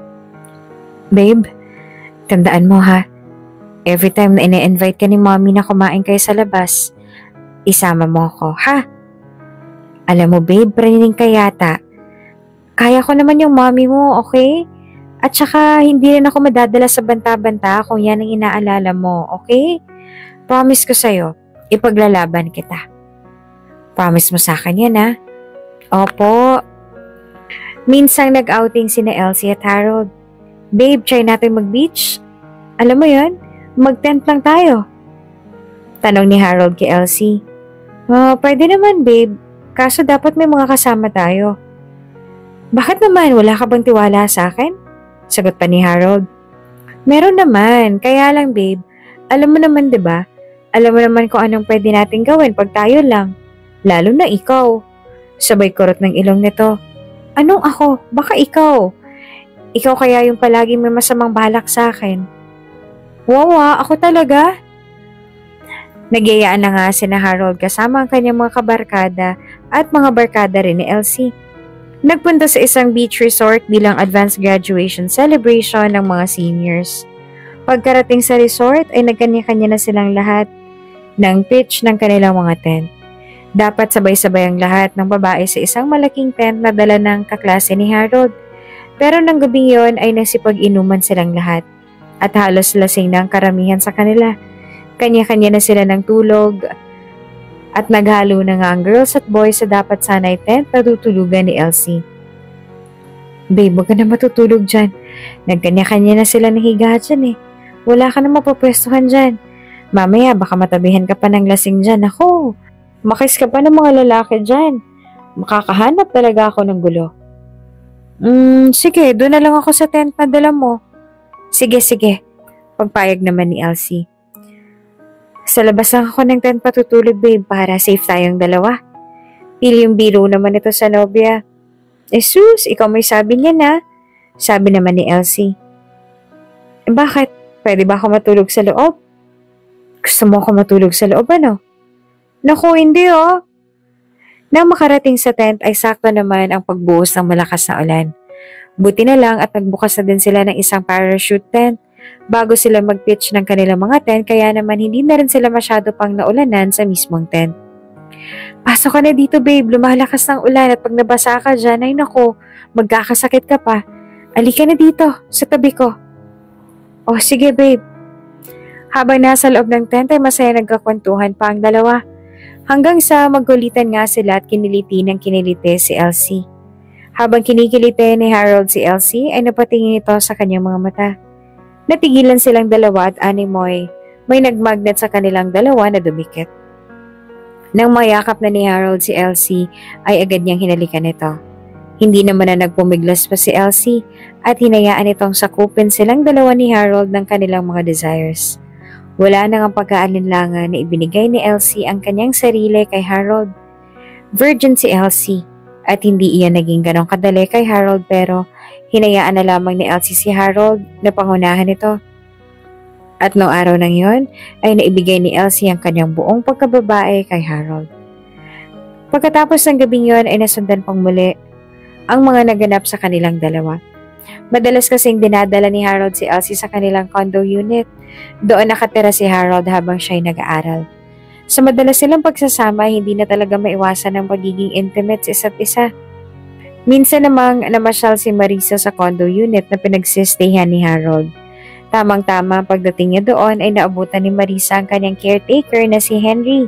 Babe, tandaan mo ha, every time na ine-invite ka ni mommy na kumain kayo sa labas, isama mo ako, ha? Alam mo babe, praning ka yata. Kaya ko naman yung mommy mo, okay? At saka hindi rin ako madadala sa banta-banta kung yan ang inaalala mo, okay? Promise ko sa'yo, ipaglalaban kita. Promise mo sa akin yan ha? Opo. Minsang nag-outing sina Elsie at Harold. Babe, try natin mag-beach. Alam mo yun, mag-tent lang tayo. Tanong ni Harold kay Elsie. Pwede naman babe, kaso dapat may mga kasama tayo. Bakit naman, wala ka bang tiwala sa akin? Sagot pa ni Harold. Meron naman, kaya lang babe, alam mo naman 'di ba? Alam mo naman kung anong pwede natin gawin pag tayo lang. Lalo na ikaw. Sabay kurot ng ilong nito. Anong ako? Baka ikaw. Ikaw kaya yung palaging may masamang balak sa akin. Wawa, ako talaga? Nagyayaan na nga si Harold kasama ang kanyang mga kabarkada at mga barkada rin ni Elsie. Nagpunta sa isang beach resort bilang advanced graduation celebration ng mga seniors. Pagkarating sa resort ay nagkanya-kanya na silang lahat ng pitch ng kanilang mga tent. Dapat sabay-sabay ang lahat ng babae sa isang malaking tent na dala ng kaklase ni Harold. Pero nang gabing yon ay nasipag-inuman silang lahat at halos lasing na ang karamihan sa kanila. Kanya-kanya na sila ng tulog at naghalo na nga ang girls at boys sa dapat sanay tent na tutulugan ni Elsie. Babe, huwag ka na matutulog dyan. Nagkanya-kanya na sila ng higa dyan eh. Wala ka na mapapwestuhan dyan. Mamaya baka matabihan ka pa ng lasing dyan. Ako, makis ka pa ng mga lalaki dyan. Makakahanap talaga ako ng gulo. Sige, doon na lang ako sa tent na dala mo. Sige. Pagpayag naman ni Elsie. Sa labas lang ako ng tent patutulog babe para safe tayong dalawa. Pilyong biro naman ito sa nobya. Sus, ikaw may sabi niya na. Sabi naman ni Elsie. Bakit? Pwede ba ako matulog sa loob? Gusto mo ako matulog sa loob ano? Naku, hindi oh. Nang makarating sa tent ay sakto naman ang pagbuhos ng malakas na ulan. Buti na lang at nagbukas na din sila ng isang parachute tent bago sila mag-pitch ng kanilang mga tent kaya naman hindi na rin sila masyado pang naulanan sa mismong tent. Pasok ka na dito babe, lumalakas ng ulan at pag nabasa ka dyan ay naku, magkakasakit ka pa. Alika na dito, sa tabi ko. Oh sige babe. Habang nasa loob ng tent ay masaya nagkakwentuhan pa ang dalawa. Hanggang sa magkulitan nga sila at kiniliti ng kiniliti si Elsie. Habang kinikiliti ni Harold si Elsie ay napatingin ito sa kanyang mga mata. Natigilan silang dalawa at animoy may nagmagnet sa kanilang dalawa na dumikit. Nang mayakap na ni Harold si Elsie ay agad niyang hinalikan ito. Hindi naman na nagpumiglas pa si Elsie at hinayaan itong sakupin silang dalawa ni Harold ng kanilang mga desires. Wala nang ang pagkaalinlangan na ibinigay ni Elsie ang kanyang sarili kay Harold. Virgin si Elsie at hindi iyan naging ganong kadali kay Harold pero hinayaan na lamang ni Elsie si Harold na pangunahan ito. At noong araw nang yon ay naibigay ni Elsie ang kanyang buong pagkababae kay Harold. Pagkatapos ng gabing yon ay nasundan pang muli ang mga naganap sa kanilang dalawa. Madalas kasing dinadala ni Harold si Elsie sa kanilang condo unit. Doon nakatira si Harold habang siya'y nag-aaral. Sa madalas silang pagsasama, hindi na talaga maiwasan ang pagiging intimate sa isa't isa. Minsan namang namasyal si Marisa sa condo unit na pinagsistayhan ni Harold. Tamang-tama pagdating niya doon ay naabutan ni Marisa ang kanyang caretaker na si Henry.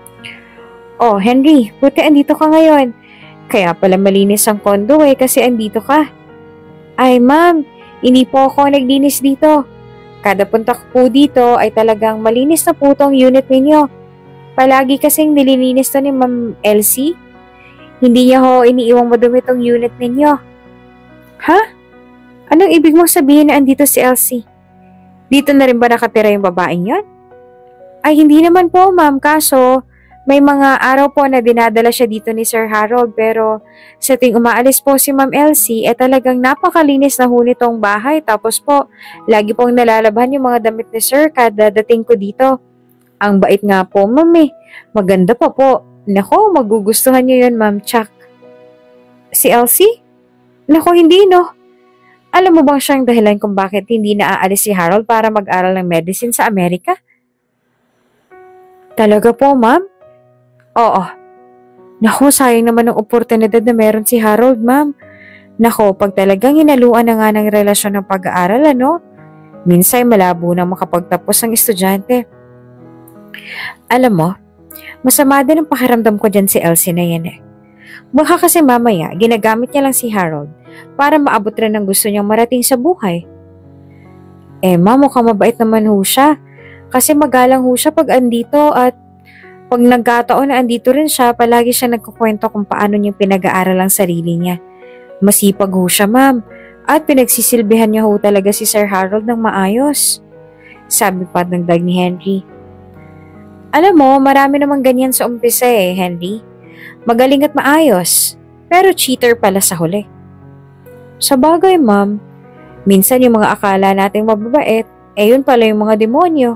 Oh Henry, buti andito ka ngayon. Kaya pala malinis ang condo kasi andito ka. Ay ma'am, hindi po ako naglinis dito. Kada punta ko po dito ay talagang malinis na po tong unit ninyo. Palagi kasing nililinis to ni Ma'am Elsie. Hindi niya ho iniiwang madumi tong unit ninyo. Ha? Anong ibig mong sabihin na andito si Elsie? Dito na rin ba nakatira yung babaeng yon? Ay, hindi naman po, ma'am. Kaso, may mga araw po na dinadala siya dito ni Sir Harold, pero sa ting umaalis po si Ma'am Elsie, talagang napakalinis na ho nitong bahay. Tapos po, lagi pong nalalaban yung mga damit ni Sir kada dating ko dito. Ang bait nga po, ma'am eh. Maganda pa po. Nako, magugustuhan niyo yun, Ma'am Chuck. Si Elsie? Nako, hindi no. Alam mo bang siyang dahilan kung bakit hindi naaalis si Harold para mag-aral ng medicine sa Amerika? Talaga po, ma'am? Oo. Naku, sayang naman ang oportunidad na meron si Harold, ma'am. Naku, pag talagang hinaluan na nga ng relasyon ng pag-aaral, minsan malabo na makapagtapos ang estudyante. Alam mo, masama din ang pakiramdam ko dyan si Elsie na yan eh. Baka kasi mamaya, ginagamit niya lang si Harold para maabot rin ang gusto niyang marating sa buhay. Ma'am, mukhang mabait naman ho siya. Kasi magalang ho siya pag andito at pag nagkataon na andito rin siya, palagi siya nagkukwento kung paano niyang pinag-aaral ang sarili niya. Masipag ho siya, ma'am. At pinagsisilbihan niya ho talaga si Sir Harold ng maayos. Sabi pa dagdag ni Henry. Alam mo, marami namang ganyan sa umpisa Henry. Magaling at maayos, pero cheater pala sa huli. Sa bagay, ma'am, minsan yung mga akala nating mababait, yun pala yung mga demonyo.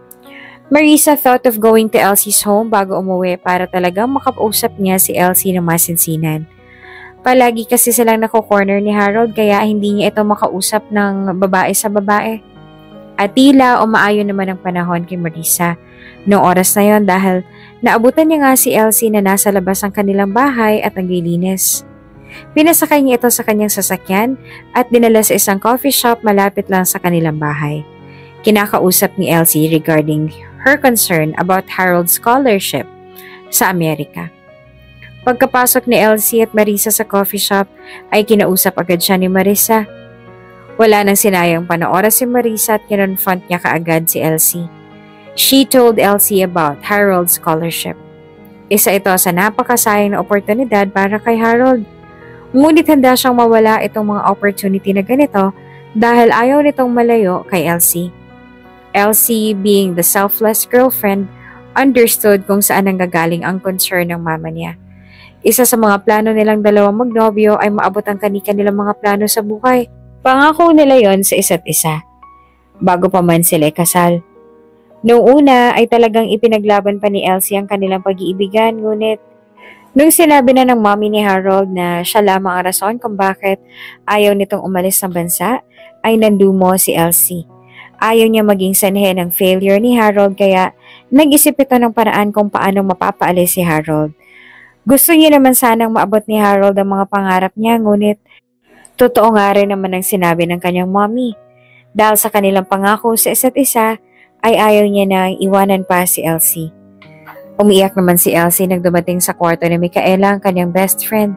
Marisa thought of going to Elsie's home bago umuwi para talagang makausap niya si Elsie na masinsinan. Palagi kasi silang nako-corner ni Harold kaya hindi niya ito makausap ng babae sa babae. At tila umaayon naman ang panahon kay Marisa noong oras na yon dahil naabutan niya nga si Elsie na nasa labas ng kanilang bahay at naglilinis. Pinasakay niya ito sa kanyang sasakyan at dinala sa isang coffee shop malapit lang sa kanilang bahay. Kinakausap ni Elsie regarding her concern about Harold's scholarship sa Amerika. Pagkapasok ni Elsie at Marisa sa coffee shop ay kinausap agad siya ni Marisa. Wala nang sinayang panooras si Marisa at kinonfront niya kaagad si Elsie. She told Elsie about Harold's scholarship. Isa ito sa napakasayang na oportunidad para kay Harold. Ngunit handa siyang mawala itong mga opportunity na ganito dahil ayaw nitong malayo kay Elsie. Elsie, being the selfless girlfriend, understood kung saan nanggagaling ang concern ng mama niya. Isa sa mga plano nilang dalawang magnobyo ay maabot ang kanilang mga plano sa buhay. Pangako nila yon sa isa't isa. Bago pa man sila kasal. Noong una ay talagang ipinaglaban pa ni Elsie ang kanilang pag-iibigan, ngunit nung sinabi na ng mommy ni Harold na siya lamang ang rason kung bakit ayaw nitong umalis ng bansa, ay nandumo si Elsie. Ayaw niya maging sanhe ng failure ni Harold kaya nag-isip ito ng paraan kung paano mapapaalis si Harold. Gusto niya naman sanang maabot ni Harold ang mga pangarap niya, ngunit totoo nga rin naman ang sinabi ng kanyang mommy. Dahil sa kanilang pangako sa isa't isa, ay ayaw niya na iwanan pa si Elsie. Umiiyak naman si Elsie nang dumating sa kwarto ni Micaela, ang kanyang best friend.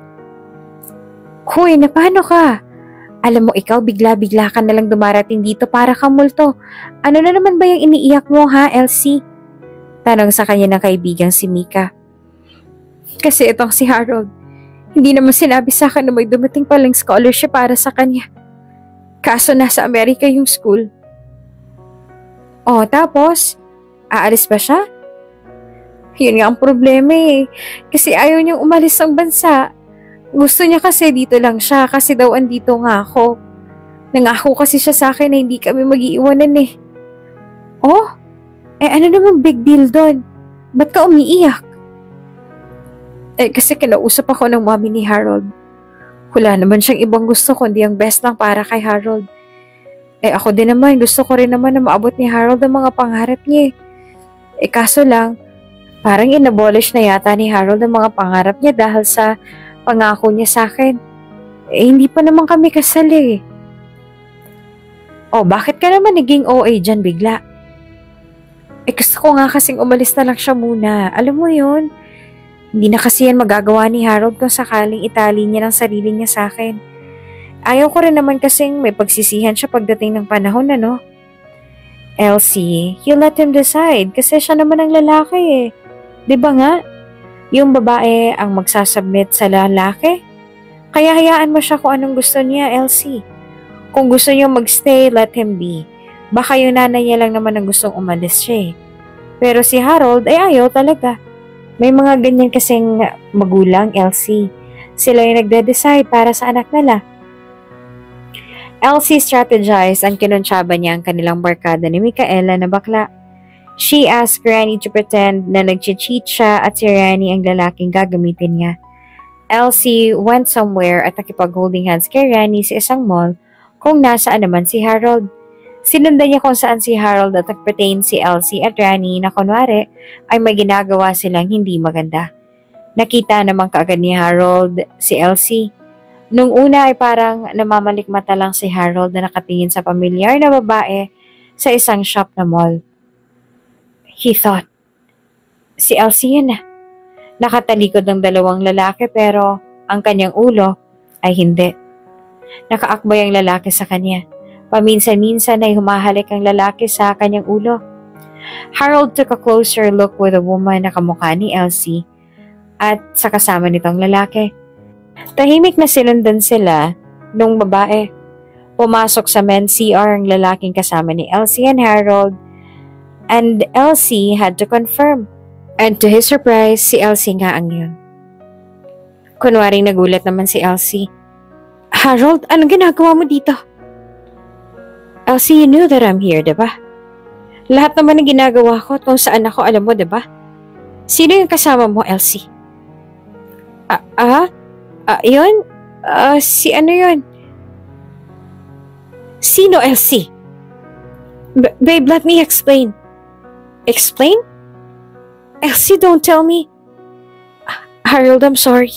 Hoy, paano ka? Alam mo ikaw, bigla-bigla ka nalang dumarating dito para kang multo. Ano na naman ba yung iniiyak mo ha, Elsie? Tanong sa kanya ng kaibigang si Mika. Kasi itong si Harold, hindi naman sinabi sa akin na may dumating palang scholarship para sa kanya. Kaso nasa Amerika yung school. Tapos, aalis ba siya? Yun nga ang problema kasi ayaw niyang umalis ng bansa. Gusto niya kasi dito lang siya kasi daw andito nga ako. Nangako kasi siya sa akin na hindi kami mag-iiwanan ano naman big deal doon? Ba't ka umiiyak? Kasi kinausap ako ng mommy ni Harold. Wala naman siyang ibang gusto kundi ang best lang para kay Harold. Ako din naman, gusto ko rin naman na maabot ni Harold ang mga pangarap niya. Kaso lang, parang inabolish na yata ni Harold ang mga pangarap niya dahil sa pangako niya sa akin. Hindi pa naman kami kasal bakit ka naman naging OA dyan bigla? Gusto ko nga kasing umalis na lang siya muna. Alam mo yun? Hindi na kasi yan magagawa ni Harold kung sakaling itali niya ng sarili niya sa akin. Ayaw ko rin naman kasing may pagsisihan siya pagdating ng panahon Elsie, you let him decide kasi siya naman ang lalaki Diba nga? Yung babae ang magsasubmit sa lalaki? Kaya hayaan mo siya kung anong gusto niya, Elsie. Kung gusto niyo magstay, let him be. Baka yung nanay niya lang naman ang gustong umalis siya eh. Pero si Harold ay ayaw talaga. May mga ganyan kasing magulang, Elsie. Sila yung nagde-decide para sa anak nila. Elsie strategized ang kinuntsaba niya ang kanilang barkada ni Micaela na bakla. She asked Granny to pretend na nag-cheat siya at si Rani ang lalaking gagamitin niya. Elsie went somewhere at nakipag-holding hands kay Rani sa isang mall kung nasaan naman si Harold. Sinundan niya kung saan si Harold at nagpertain si Elsie at Rani na kunwari ay may ginagawa silang hindi maganda. Nakita naman kaagad ni Harold si Elsie. Nung una ay parang namamalikmata lang si Harold na nakatingin sa pamilyar na babae sa isang shop na mall. He thought, si Elsie yun na. Nakatalikod ng dalawang lalaki pero ang kanyang ulo ay hindi. Nakaakbay ang lalaki sa kanya. Paminsan-minsan ay humahalik ang lalaki sa kanyang ulo. Harold took a closer look with a woman na kamukha ni Elsie at sa kasama nitong lalaki. Tahimik na sinundan sila nung babae. Pumasok sa men's CR ang lalaking kasama ni Elsie and Harold and Elsie had to confirm. And to his surprise, si Elsie nga ang yun. Kunwaring nagulat naman si Elsie. Harold, anong ginagawa mo dito? Elsie, you knew that I'm here, diba? Lahat naman ng ginagawa ko at kung saan ako, alam mo, diba? Sino yung kasama mo, Elsie? Yun? Si ano yun? Sino, Elsie? Babe, let me explain. Explain? Elsie, don't tell me. Harold, I'm sorry.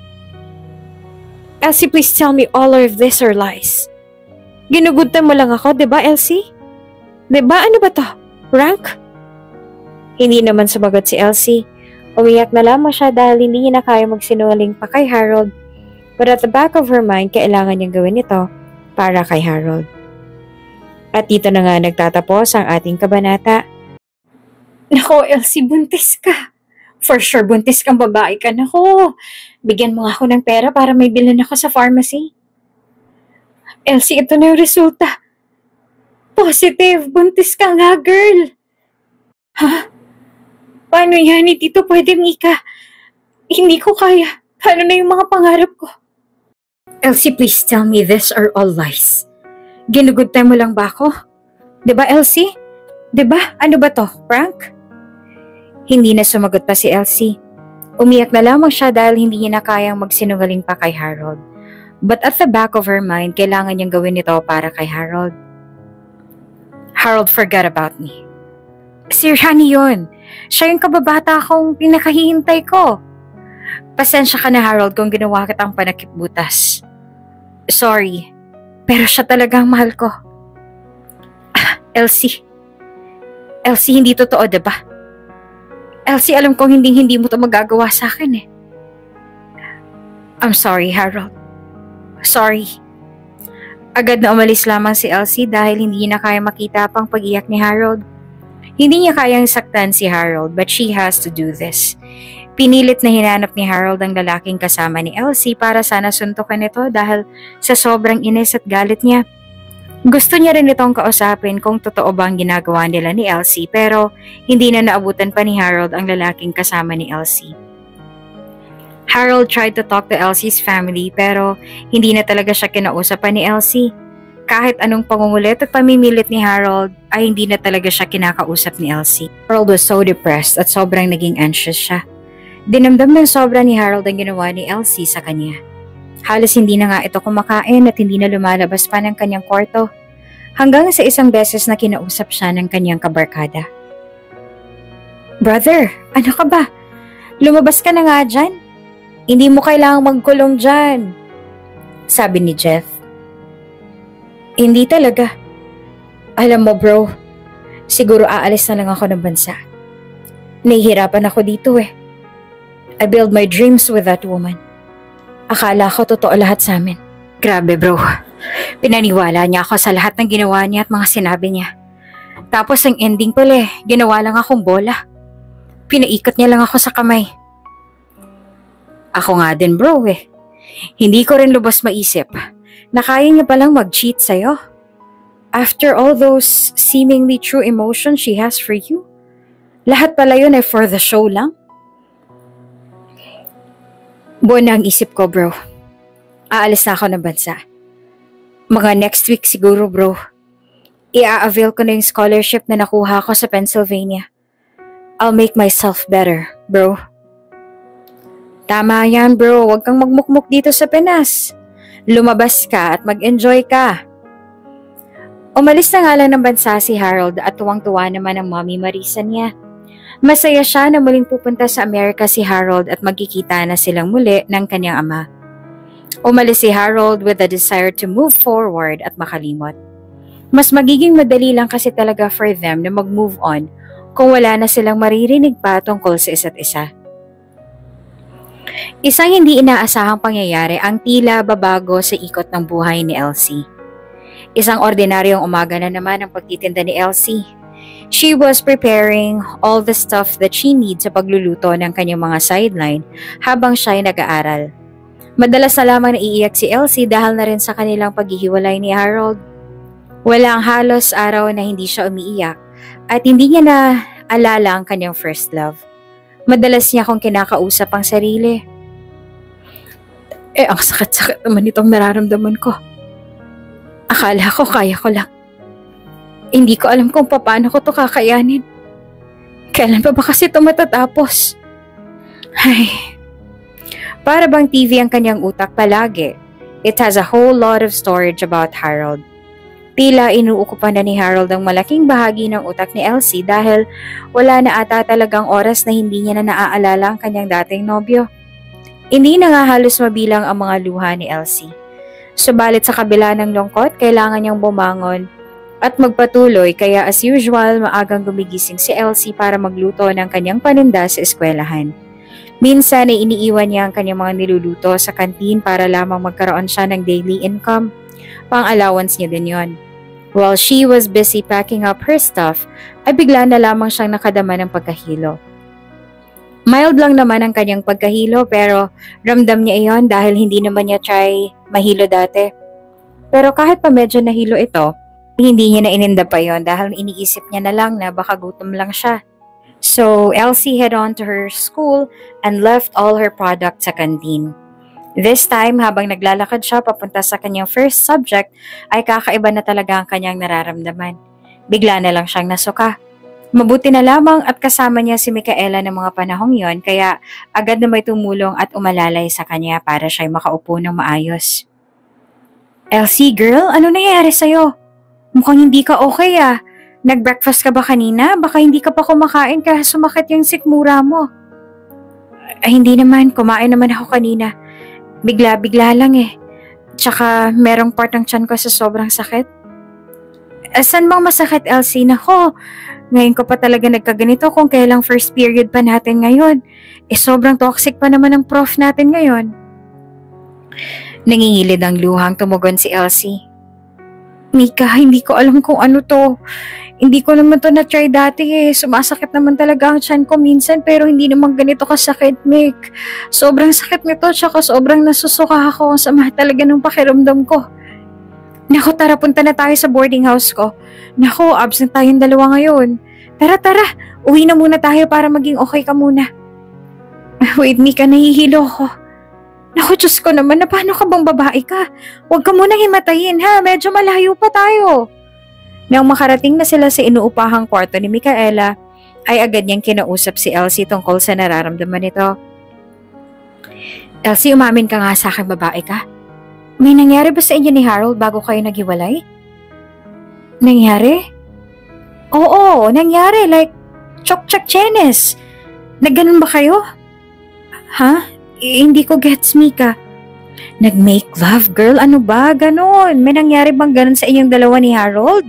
Elsie, please tell me all of this are lies. Ginuguntan mo lang ako, diba, Elsie? Diba, ano ba to? Prank? Hindi naman sumagot si Elsie. Umiyak na lamang siya dahil hindi niya na kaya magsinungaling pa kay Harold. But at the back of her mind, kailangan niyang gawin ito para kay Harold. At dito na nga nagtatapos ang ating kabanata. Nako, Elsie, buntis ka. For sure, buntis kang babae ka. Nako, bigyan mo ako ng pera para may bilhin ako sa pharmacy. Elsie, ito na yung resulta. Positive, buntis ka nga, girl. Ha? Paano yan? Hindi to pwede, Mika. Hindi ko kaya. Paano na yung mga pangarap ko? Elsie, please tell me this are all lies. Ginugudtay mo lang ba ako? Diba, Elsie? Diba? Ano ba to? Prank? Hindi na sumagot pa si Elsie. Umiyak na lamang siya dahil hindi niya na kayang magsinungaling pa kay Harold. But at the back of her mind, kailangan niyang gawin ito para kay Harold. Harold, forget about me. Si Rani yun. Siya yung kababata akong pinakahihintay ko. Pasensya ka na, Harold, kung ginawa kitang panakipbutas. Sorry, pero siya talagang mahal ko. Elsie. Elsie, hindi totoo, diba? Elsie, alam kong hindi mo to magagawa sa akin eh. I'm sorry, Harold. Sorry. Agad na umalis lamang si Elsie dahil hindi na kaya makita pang pag-iyak ni Harold. Hindi niya kayang saktan si Harold but she has to do this. Pinilit na hinanap ni Harold ang lalaking kasama ni Elsie para sana suntukan ito dahil sa sobrang inis at galit niya. Gusto niya rin itong kausapin kung totoo ba ang ginagawa nila ni Elsie pero hindi na naabutan pa ni Harold ang lalaking kasama ni Elsie. Harold tried to talk to Elsie's family pero hindi na talaga siya kinausap pa ni Elsie. Kahit anong pangungulit at pamimilit ni Harold ay hindi na talaga siya kinakausap ni Elsie. Harold was so depressed at sobrang naging anxious siya. Dinamdam ng sobra ni Harold ang ginawa ni Elsie sa kanya. Halos hindi na nga ito kumakain at hindi na lumalabas pa ng kanyang kwarto hanggang sa isang beses na kinausap siya ng kanyang kabarkada. Brother, ano ka ba? Lumabas ka na nga dyan? Hindi mo kailangang magkulong dyan, sabi ni Jeff. Hindi talaga. Alam mo bro, siguro aalis na lang ako ng bansa. Nahihirapan ako dito eh. I build my dreams with that woman. Akala ko totoo lahat sa amin. Grabe bro, pinaniwala niya ako sa lahat ng ginawa niya at mga sinabi niya. Tapos ang ending pala eh, ginawa lang akong bola. Pinaikot niya lang ako sa kamay. Ako nga din bro eh. Hindi ko rin lubos maisip na kaya niya palang mag-cheat sa'yo. After all those seemingly true emotions she has for you, lahat pala yun ay for the show lang. Buo na ang isip ko, bro. Aalis na ako ng bansa. Mga next week siguro, bro. I-avail ko na yung scholarship na nakuha ko sa Pennsylvania. I'll make myself better, bro. Tama yan, bro. Huwag kang magmukmuk dito sa Pinas. Lumabas ka at mag-enjoy ka. Umalis na nga lang ng bansa si Harold at tuwang-tuwa naman ang mommy Marisa niya. Masaya siya na muling pupunta sa Amerika si Harold at magkikita na silang muli ng kanyang ama. Umalis si Harold with the desire to move forward at makalimot. Mas magiging madali lang kasi talaga for them na mag-move on kung wala na silang maririnig pa tungkol sa isa't isa. Isang hindi inaasahang pangyayari ang tila babago sa ikot ng buhay ni Elsie. Isang ordinaryong umaga na naman ang pagtitinda ni Elsie. She was preparing all the stuff that she needs sa pagluluto ng kanyang mga sideline habang siya ay nag-aaral. Madalas na lamang naiiyak si Elsie dahil na rin sa kanilang paghihiwalay ni Harold. Walang halos araw na hindi siya umiiyak at hindi niya na alala ang kanyang first love. Madalas niya akong kinakausap ang sarili. Ang sakit-sakit naman itong nararamdaman ko. Akala ko kaya ko lang. Hindi ko alam kung paano ko to kakayanin. Kailan pa ba kasi ito matatapos? Ay, para bang TV ang kanyang utak palagi. It has a whole lot of storage about Harold. Tila inuukupan na ni Harold ang malaking bahagi ng utak ni Elsie dahil wala na ata talagang oras na hindi niya na naaalala ang kanyang dating nobyo. Hindi na nga halos mabilang ang mga luha ni Elsie. Subalit sa kabila ng lungkot, kailangan niyang bumangon at magpatuloy kaya as usual maagang gumigising si Elsie para magluto ng kanyang paninda sa eskwelahan. Minsan ay iniiwan niya ang kanyang mga niluluto sa kantin para lamang magkaroon siya ng daily income. Pang-allowance niya din yon. While she was busy packing up her stuff, ay bigla na lamang siyang nakadama ng pagkahilo. Mild lang naman ang kanyang pagkahilo pero ramdam niya iyon dahil hindi naman niya try mahilo dati. Pero kahit pa medyo nahilo ito, hindi niya na ininda pa yon dahil iniisip niya na lang na baka gutom lang siya. So Elsie head on to her school and left all her products sa canteen. This time, habang naglalakad siya papunta sa kanyang first subject, ay kakaiba na talaga ang kanyang nararamdaman. Bigla na lang siyang nasuka. Mabuti na lamang at kasama niya si Micaela ng mga panahong yon kaya agad na may tumulong at umalalay sa kanya para siya'y makaupo ng maayos. Elsie, girl, ano nangyayari sa'yo? Mukhang hindi ka okay ah. Nag-breakfast ka ba kanina? Baka hindi ka pa kumakain kaya sumakit yung sikmura mo. Ay, hindi naman. Kumain naman ako kanina. Bigla-bigla lang eh. Tsaka merong part ng tiyan ko sa sobrang sakit. Saan bang masakit, Elsie? Nako, ngayon ko pa talaga nagkaganito kung kailang first period pa natin ngayon. Sobrang toxic pa naman ang prof natin ngayon. Nangingilid ang luhang tumugon si Elsie. Mika, hindi ko alam kung ano to. Hindi ko naman to na-try dati eh. Sumasakit naman talaga ang tiyan ko minsan pero hindi naman ganito kasakit, Mick. Sobrang sakit nito tsaka sobrang nasusuka ako. Ang sama talaga ng pakiramdam ko. Naku, tara, punta na tayo sa boarding house ko. Naku, absent tayong dalawa ngayon. Tara, uwi na muna tayo para maging okay ka muna. Wait, Mika, nahihilo ko. Naku, Diyos ko naman, na paano ka bang babae ka? Huwag ka munang himatayin ha, medyo malayo pa tayo. Nang makarating na sila sa inuupahang kwarto ni Micaela, ay agad niyang kinausap si Elsie tungkol sa nararamdaman nito. Elsie, umamin ka nga sa akin, babae ka. May nangyari ba sa inyo ni Harold bago kayo naghiwalay? Nangyari? Oo, nangyari. Like, chok-chok chenes. Nagganon ba kayo? Ha? Hindi ko gets, Mika. Nag-make love, girl? Ano ba? Ganon. May nangyari bang ganon sa inyong dalawa ni Harold?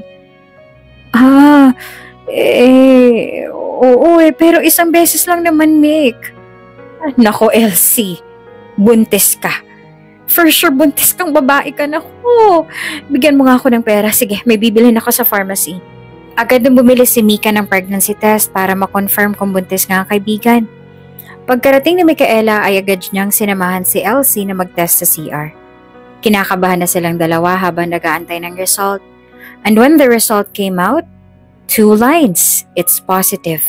Oo pero isang beses lang naman, Mick. Nako, Elsie. Buntis ka. For sure, buntis kang babae ka. Naku. Bigyan mo nga ako ng pera. Sige, may bibilhin ako sa pharmacy. Agad nang bumili si Mika ng pregnancy test para ma-confirm kung buntis nga ang kaibigan. Pagkarating ni Micaela ay agad niyang sinamahan si Elsie na mag-test sa CR. Kinakabahan na silang dalawa habang nag-aantay ng result. And when the result came out, 2 lines. It's positive.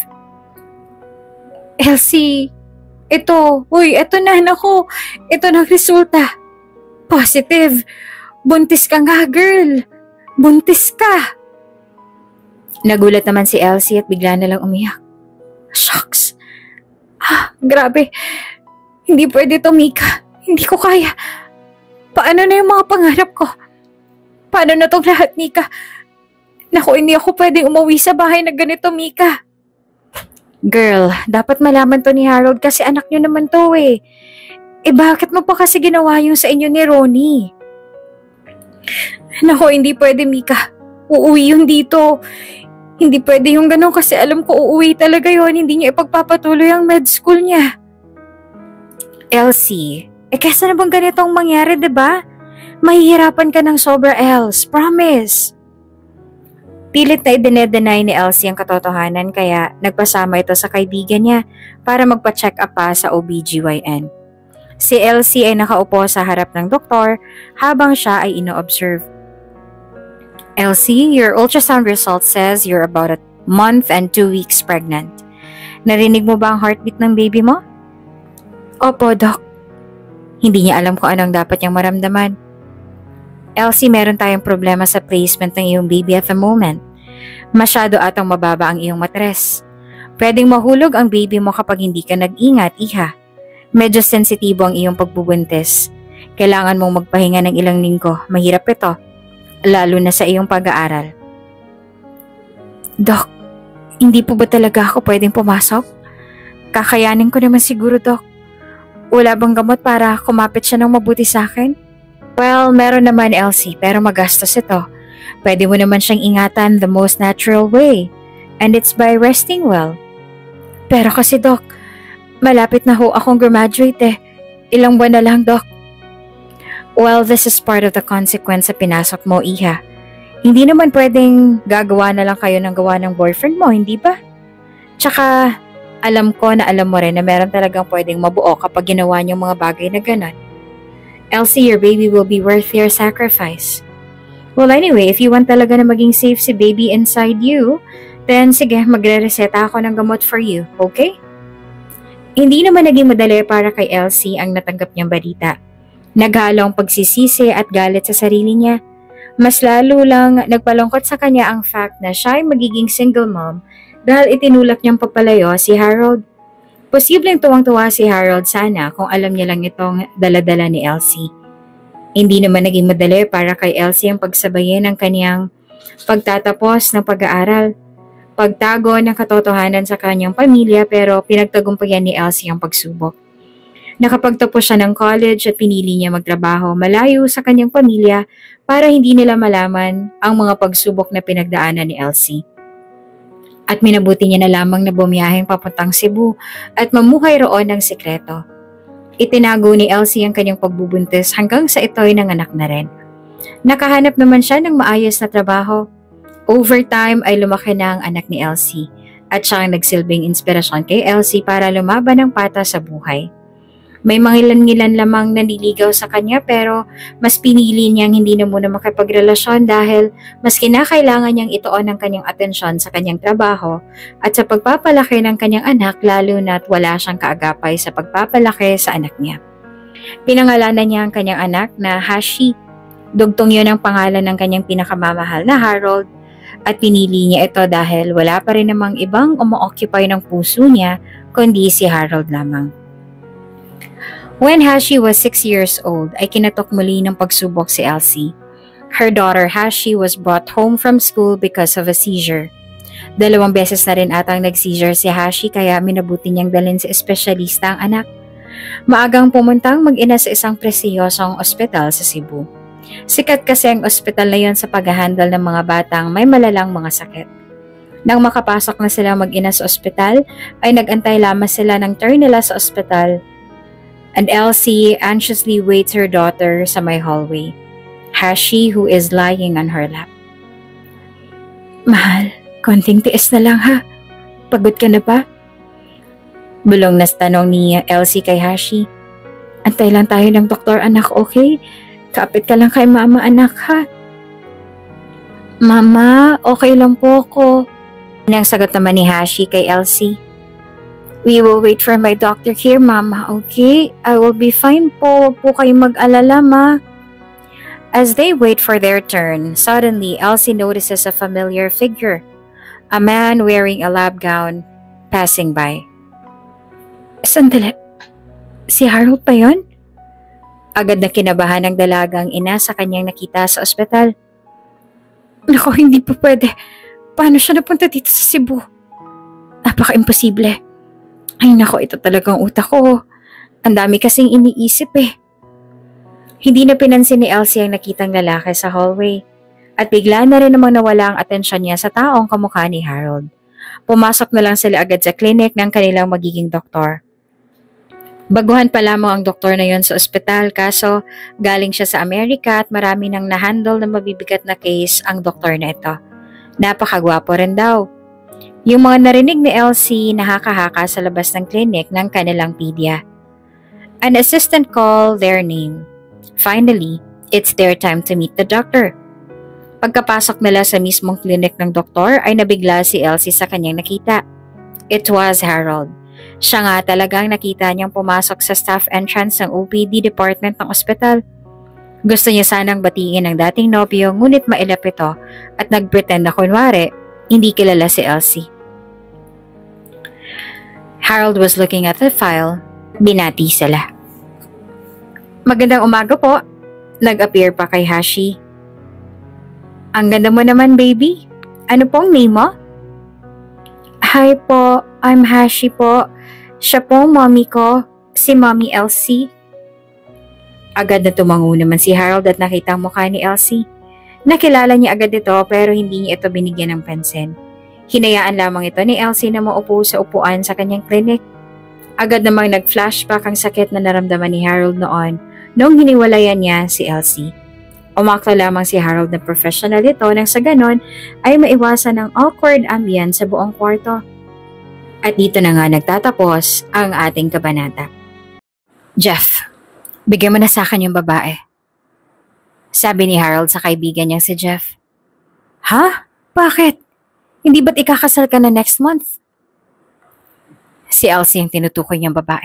Elsie, ito na naku. Ito na resulta. Positive. Buntis ka nga, girl. Buntis ka. Nagulat naman si Elsie at bigla na lang umiyak. Shucks. Grabe. Hindi pwede to, Mika. Hindi ko kaya. Paano na yung mga pangarap ko? Paano na tong lahat, Mika? Naku, hindi ako pwedeng umuwi sa bahay na ganito, Mika. Girl, dapat malaman to ni Harold kasi anak nyo naman to eh. Bakit mo pa kasi ginawa yung sa inyo ni Ronnie? Naku, hindi pwede, Mika. Uuwi yun dito. Hindi pwede yung ganun kasi alam ko uuwi talaga yun. Hindi niya ipagpapatuloy ang med school niya. Elsie, kesa na bang ganitong mangyari, diba? Mahihirapan ka ng sobra, Els. Promise. Pilit na idine-deny ni Elsie ang katotohanan kaya nagpasama ito sa kaibigan niya para magpa-check up pa sa OBGYN. Si Elsie ay nakaupo sa harap ng doktor habang siya ay ino-observe. Elsie, your ultrasound result says you're about a month and 2 weeks pregnant. Narinig mo ba ang heartbeat ng baby mo? Opo, Doc. Hindi niya alam kung anong dapat niyang maramdaman. Elsie, meron tayong problema sa placement ng iyong baby at the moment. Masyado atang mababa ang iyong matres. Pwedeng mahulog ang baby mo kapag hindi ka nag-ingat, iha. Medyo sensitibo ang iyong pagbubuntis. Kailangan mong magpahinga ng ilang linggo. Mahirap ito. Lalo na sa iyong pag-aaral. Doc, hindi po ba talaga ako pwedeng pumasok? Kakayanin ko naman siguro, Doc. Wala bang gamot para kumapit siya ng mabuti sa akin? Well, meron naman, Elsie, pero magastos ito. Pwede mo naman siyang ingatan the most natural way. And it's by resting well. Pero kasi, Doc, malapit na ho akong graduate eh. Ilang buwan na lang, Doc. Well, this is part of the consequence sa pinasok mo, iha. Hindi naman pwedeng gagawa na lang kayo ng gawa ng boyfriend mo, hindi ba? Tsaka, alam ko na alam mo rin na meron talagang pwedeng mabuo kapag ginawa niyong mga bagay na ganon. Elsie, your baby will be worth your sacrifice. Well, anyway, if you want talaga na maging safe si baby inside you, then sige, magre-reseta ako ng gamot for you, okay? Hindi naman naging madali para kay Elsie ang natanggap niyang balita. Naghalong pagsisisi at galit sa sarili niya. Mas lalo lang nagpalungkot sa kanya ang fact na siya ay magiging single mom dahil itinulak niyang papalayo si Harold. Posibleng tuwang-tuwa si Harold sana kung alam niya lang itong daladala ni Elsie. Hindi naman naging madali para kay Elsie ang pagsabayin ng kaniyang pagtatapos ng pag-aaral. Pagtago ng katotohanan sa kanyang pamilya pero pinagtagumpayan ni Elsie ang pagsubok. Nakapagtapos siya ng college at pinili niya magtrabaho malayo sa kanyang pamilya para hindi nila malaman ang mga pagsubok na pinagdaanan ni Elsie. At minabuti niya na lamang na bumiyaheng papuntang Cebu at mamuhay roon ng sikreto. Itinago ni Elsie ang kanyang pagbubuntis hanggang sa ito'y nanganak na rin. Nakahanap naman siya ng maayos na trabaho. Over time ay lumaki na ang anak ni Elsie at siya ang nagsilbing inspirasyon kay Elsie para lumaban ng pata sa buhay. May mangilan-ngilan lamang nanliligaw sa kanya pero mas pinili niyang hindi na muna makipagrelasyon dahil mas kinakailangan niyang ituon ang kanyang atensyon sa kanyang trabaho at sa pagpapalaki ng kanyang anak lalo na't wala siyang kaagapay sa pagpapalaki sa anak niya. Pinangalanan niya ang kanyang anak na Hashi. Dugtong yun ang pangalan ng kanyang pinakamamahal na Harold at pinili niya ito dahil wala pa rin namang ibang umo-occupy ng puso niya kundi si Harold lamang. When Hashi was 6 years old, ay kinatok muli ng pagsubok si Elsie. Her daughter Hashi was brought home from school because of a seizure. 2 beses na rin atang nag-seizure si Hashi kaya minabuti niyang dalhin sa espesyalista ang anak. Maagang pumuntang mag-ina sa isang presiyosong ospital sa Cebu. Sikat kasi ang ospital na yon sa pag-handle ng mga batang may malalang mga sakit. Nang makapasok na sila mag-ina sa ospital, ay nag-antay lamang sila ng turn nila sa ospital. And Elsie anxiously waits her daughter sa may hallway. Hashi who is lying on her lap. Mahal, konting tiis na lang ha. Pagod ka na ba? Bulong na tanong ni Elsie kay Hashi. Antay lang tayo ng doktor anak, okay? Kapit ka lang kay mama, anak, ha? Mama, okay lang po ako. Nang sagot naman ni Hashi kay Elsie. We will wait for my doctor here, Mama, okay? I will be fine po. Huwag po kayong mag-alala, Ma. As they wait for their turn, suddenly Elsie notices a familiar figure. A man wearing a lab gown passing by. Sandali. Si Harold pa yun? Agad na kinabahan ng dalagang ina sa kanyang nakita sa ospital. Naku, hindi po pwede. Paano siya napunta dito sa Cebu? Napaka-imposible. Ay nako, ito talagang utak ko. Ang dami kasing iniisip eh. Hindi na pinansin ni Elsie ang nakitang lalaki sa hallway. At bigla na rin namang nawala ang atensyon niya sa taong kamukha ni Harold. Pumasok na lang sila agad sa clinic ng kanilang magiging doktor. Baguhan pa lamang ang doktor na yon sa ospital kaso galing siya sa Amerika at marami nang nahandle na mabibigat na case ang doktor na ito. Napakagwapo rin daw. Yung mga narinig ni Elsie nakakahaka sa labas ng clinic ng kanilang pedia. An assistant called their name. Finally, it's their time to meet the doctor. Pagkapasok nila sa mismong clinic ng doktor ay nabigla si Elsie sa kanyang nakita. It was Harold. Siya nga talagang nakita niyang pumasok sa staff entrance ng OPD department ng ospital. Gusto niya sanang batiin ang dating nobyo ngunit mailap ito at nagpretend na kunwari hindi kilala si Elsie. Harold was looking at the file. Binati sila. Magandang umaga po. Nag-appear pa kay Hashi. Ang ganda mo naman, baby. Ano pong name mo? Hi po, I'm Hashi po. Siya po, mommy ko. Si Mommy Elsie. Agad na tumango naman si Harold at nakita ang mukha ni Elsie. Nakilala niya agad ito pero hindi niya ito binigyan ng pansin. Hinayaan lamang ito ni Elsie na maupo sa upuan sa kanyang clinic. Agad namang nag-flashback ang sakit na naramdaman ni Harold noon nung hiniwalayan niya si Elsie. Umakto lamang si Harold na professional ito nang sa ganon ay maiwasan ang awkward ambience sa buong kwarto. At dito na nga nagtatapos ang ating kabanata. Jeff, bigyan mo na sa akin yung babae. Sabi ni Harold sa kaibigan niya si Jeff. Ha? Bakit? Hindi ba't ikakasal ka na next month? Si Elsie ang tinutukoy niyang babae.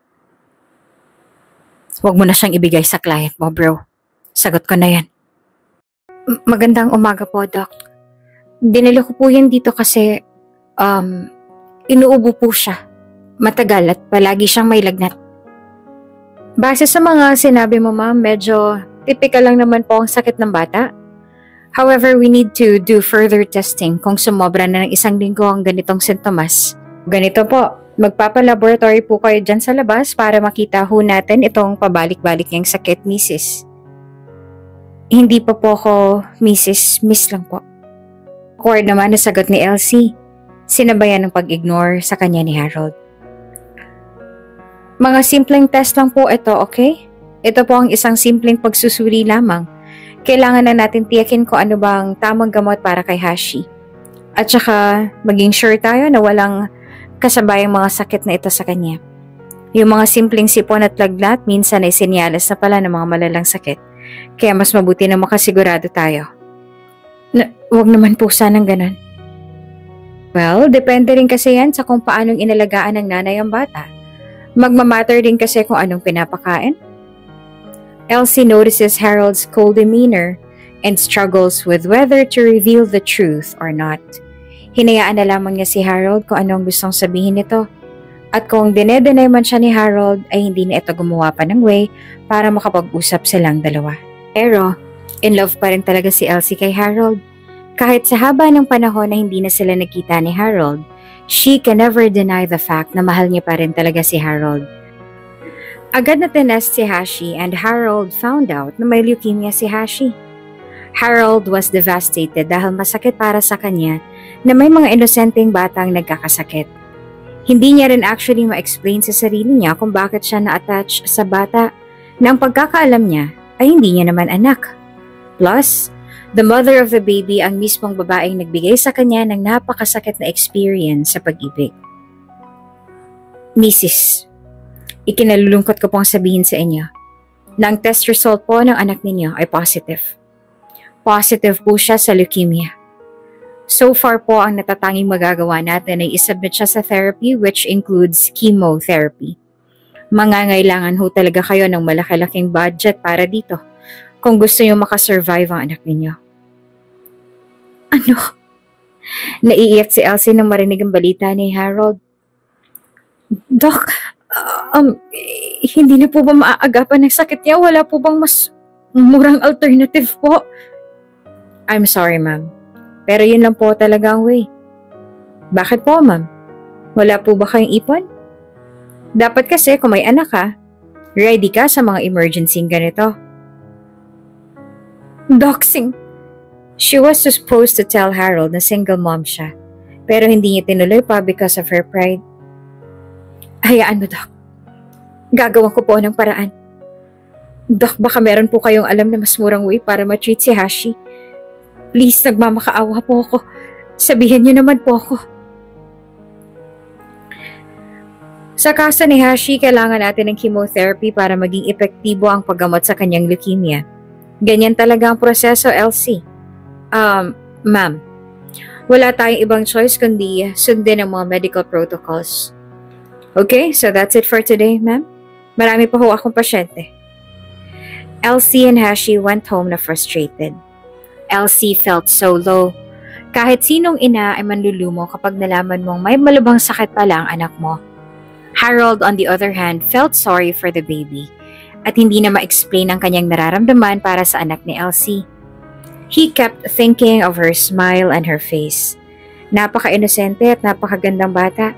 Huwag mo na siyang ibigay sa client mo, bro. Sagot ko na yan. Magandang umaga po, Doc. Dinala ko po yan dito kasi, inuubo po siya. Matagal at palagi siyang may lagnat. Base sa mga sinabi mo, ma'am, medyo typical lang naman po ang sakit ng bata. However, we need to do further testing kung sumobra na ng 1 linggo ang ganitong sintomas. Ganito po, magpapalaboratory po kayo dyan sa labas para makita ho natin itong pabalik-balik niyang sakit, Mrs. Hindi pa po ako Mrs. Miss lang po. Awkward naman na sagot ni Elsie. Sinabayan ng pag-ignore sa kanya ni Harold. Mga simpleng test lang po ito, okay? Ito po ang isang simpleng pagsusuri lamang. Kailangan na natin tiyakin kung ano bang tamang gamot para kay Hashi. At saka maging sure tayo na walang kasabayang mga sakit na ito sa kanya. Yung mga simpleng sipon at lagnat minsan ay senyales na pala ng mga malalang sakit. Kaya mas mabuti na makasigurado tayo. Huwag naman po sanang ganun. Well, depende rin kasi yan sa kung paanong inalagaan ng nanay ang bata. Magmamatter din kasi kung anong pinapakain. Elsie notices Harold's cold demeanor and struggles with whether to reveal the truth or not. Hinayaan na lamang niya si Harold kung anong gustong sabihin nito. At kung dinedenay man siya ni Harold ay hindi na ito gumawa pa ng way para makapag-usap silang dalawa. Pero, in love pa rin talaga si Elsie kay Harold. Kahit sa haba ng panahon na hindi na sila nagkita ni Harold, she can never deny the fact na mahal niya pa rin talaga si Harold. Agad na tinest si Hashi and Harold found out na may leukemia si Hashi. Harold was devastated dahil masakit para sa kanya na may mga inosenteng batang nagkakasakit. Hindi niya rin actually ma-explain sa sarili niya kung bakit siya na-attach sa bata na ang pagkakaalam niya ay hindi niya naman anak. Plus, the mother of the baby ang mismong babaeng nagbigay sa kanya ng napakasakit na experience sa pag-ibig. Mrs., ikinalulungkot ko pong sabihin sa inyo. na ang test result po ng anak ninyo ay positive. Positive po siya sa leukemia. So far po, ang natatanging magagawa natin ay isubmit siya sa therapy which includes chemotherapy. Mangangailangan ho talaga kayo ng malaki-laking budget para dito kung gusto nyo makasurvive ang anak ninyo. Ano? Naiiyak si Elsie nang marinig ang balita ni Harold. Doc, hindi na po ba maaagapan ng sakit niya? Wala po bang mas murang alternative po? I'm sorry, ma'am. Pero yun lang po talaga ang way. Bakit po, ma'am? Wala po ba kayong ipon? Dapat kasi kung may anak ka, ready ka sa mga emergency ganito. Doxing. She was supposed to tell Harold na single mom siya, pero hindi niya tinuloy pa because of her pride. Hayaan mo, Doc. Gagawan ko po ng paraan. Doc, baka meron po kayong alam na mas murang way para ma-treat si Hashi. Please, nagmamakaawa po ako. Sabihin niyo naman po ako. Sa kaso ni Hashi, kailangan natin ng chemotherapy para maging epektibo ang paggamot sa kanyang leukemia. Ganyan talaga ang proseso, Elsie. Ma'am, wala tayong ibang choice kundi sundin ang mga medical protocols. Okay, so that's it for today, ma'am. Marami pa ho akong pasyente. Elsie and Hashi went home na frustrated. Elsie felt so low. Kahit sinong ina ay manlulumo kapag nalaman mong may malubhang sakit pala ang anak mo. Harold, on the other hand, felt sorry for the baby at hindi na ma-explain ang kanyang nararamdaman para sa anak ni Elsie. He kept thinking of her smile and her face. Napaka-inosente at napakagandang bata.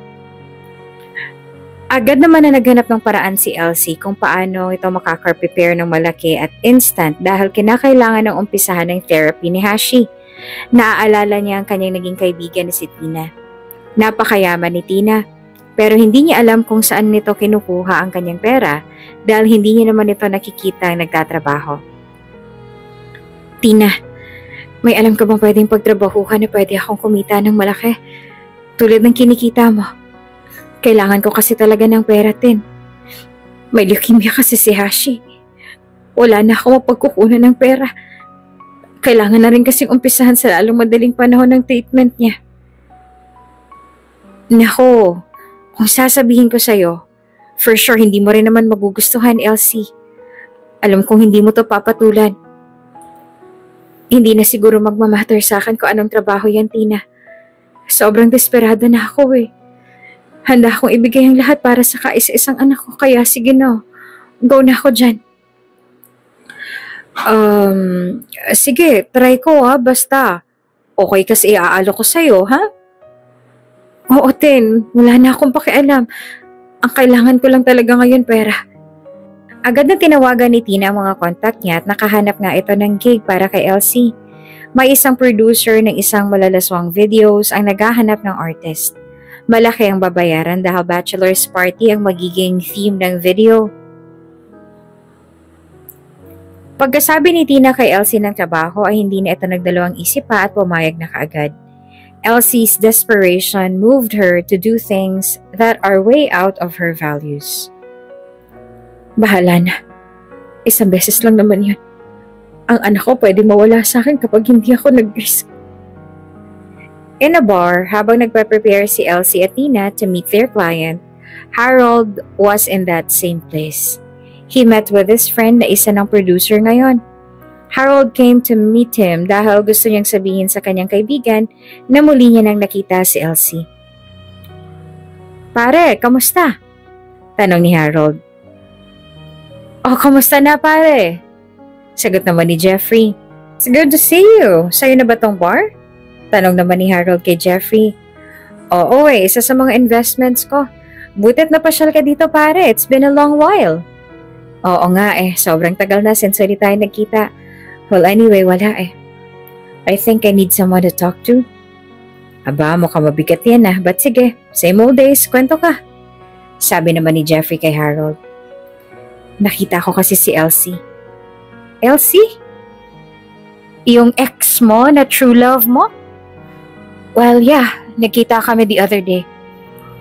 Agad naman na naghanap ng paraan si Elsie kung paano ito makaka-prepare ng malaki at instant dahil kinakailangan ng umpisahan ng therapy ni Hashi. Naaalala niya ang kanyang naging kaibigan na si Tina. Napakayaman ni Tina, pero hindi niya alam kung saan nito kinukuha ang kanyang pera dahil hindi niya naman ito nakikita ang nagtatrabaho. Tina, may alam ka bang pwedeng pagtrabahuhan na pwede akong kumita ng malaki? Tulad ng kinikita mo. Kailangan ko kasi talaga ng pera, Tin. May leukemia kasi si Hashi. Wala na ako mapagkukunan ng pera. Kailangan na rin kasing umpisahan sa lalong madaling panahon ng treatment niya. Nako, kung sasabihin ko sa'yo, for sure hindi mo rin naman magugustuhan, Elsie. Alam kong hindi mo to papatulan. Hindi na siguro magmamatter sa akin kung anong trabaho yan, Tina. Sobrang desperada na ako eh. Handa akong ibigay ang lahat para sa kaisa-isang anak ko, kaya sige no. Go na ako dyan. Sige, try ko basta. Okay kasi iaalo ko sa'yo, ha? Oo, Tin. Wala na akong pakialam. Ang kailangan ko lang talaga ngayon pera. Agad na tinawagan ni Tina ang mga contact niya at nakahanap nga ito ng gig para kay Elsie. May isang producer ng isang malalaswang videos ang naghahanap ng artist. Malaki ang babayaran dahil bachelor's party ang magiging theme ng video. Pagkasabi ni Tina kay Elsie ng trabaho ay hindi na ito nagdalawang isip pa at pumayag na kaagad. Elsie's desperation moved her to do things that are way out of her values. Bahala na. Isang beses lang naman yun. Ang anak ko pwede mawala sa akin kapag hindi ako nag-risk. In a bar, habang nagpe-prepare si Elsie at Tina to meet their client, Harold was in that same place. He met with his friend na isa ng producer ngayon. Harold came to meet him dahil gusto niyang sabihin sa kanyang kaibigan na muli niya nang nakita si Elsie. Pare, kamusta? Tanong ni Harold. Oh, kamusta na pare? Sagot naman ni Jeffrey. It's good to see you. Sa'yo na ba tong bar? Tanong naman ni Harold kay Jeffrey. Oo isa sa mga investments ko. Butit na pasyal ka dito pare, it's been a long while. Oo nga sobrang tagal na since hindi tayo nagkita. Well anyway, wala I think I need someone to talk to. Aba, mukhang mabigat yan but sige, same old days, kwento ka. Sabi naman ni Jeffrey kay Harold. Nakita ko kasi si Elsie. Elsie? Yung ex mo na true love mo? Well, yeah. Nagkita kami the other day.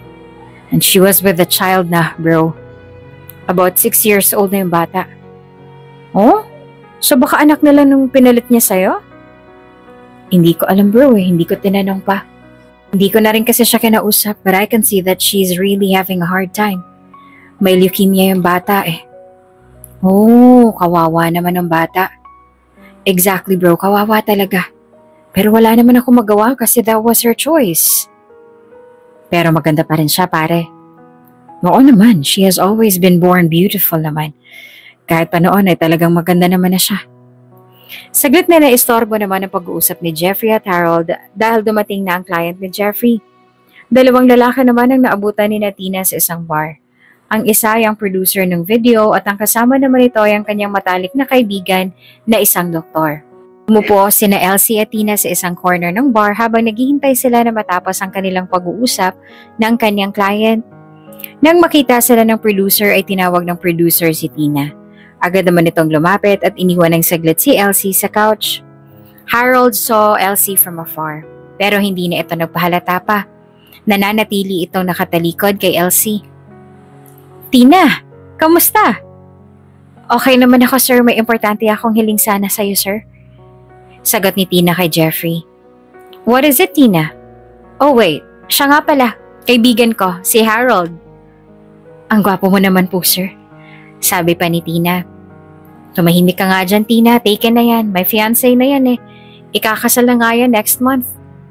And she was with a child na, bro. About 6 years old na yung bata. Oh? So baka anak na lang nung pinalit niya sa'yo? Hindi ko alam bro hindi ko tinanong pa. Hindi ko na rin kasi siya kinausap but I can see that she's really having a hard time. May leukemia yung bata Oh, kawawa naman ang bata. Exactly bro, kawawa talaga. Pero wala naman ako magawa kasi that was her choice. Pero maganda pa rin siya pare. Oo naman, she has always been born beautiful naman. Kahit pa noon ay talagang maganda naman na siya. Saglit na naistorbo naman ang pag-uusap ni Jeffrey at Harold dahil dumating na ang client ni Jeffrey. Dalawang lalaki naman ang naabutan ni Tina sa isang bar. Ang isa ay ang producer ng video at ang kasama naman ito ay ang kanyang matalik na kaibigan na isang doktor. Umupo sina Elsie at Tina sa isang corner ng bar habang naghihintay sila na matapos ang kanilang pag-uusap ng kanyang client. Nang makita sila ng producer ay tinawag ng producer si Tina. Agad naman itong lumapit at iniwan ng saglit si Elsie sa couch. Harold saw Elsie from afar, pero hindi na ito nagpahalata pa. Nananatili itong nakatalikod kay Elsie. Tina, kamusta? Okay naman ako sir, may importante akong hiling sana sa'yo sir. Sagot ni Tina kay Jeffrey. What is it Tina? Oh wait, siya nga pala, kaibigan ko, si Harold. Ang gwapo mo naman po sir. Sabi pa ni Tina. Tumahimik ka nga dyan, Tina. Taken na yan. May fiancé na yan Ikakasal na nga yan next month.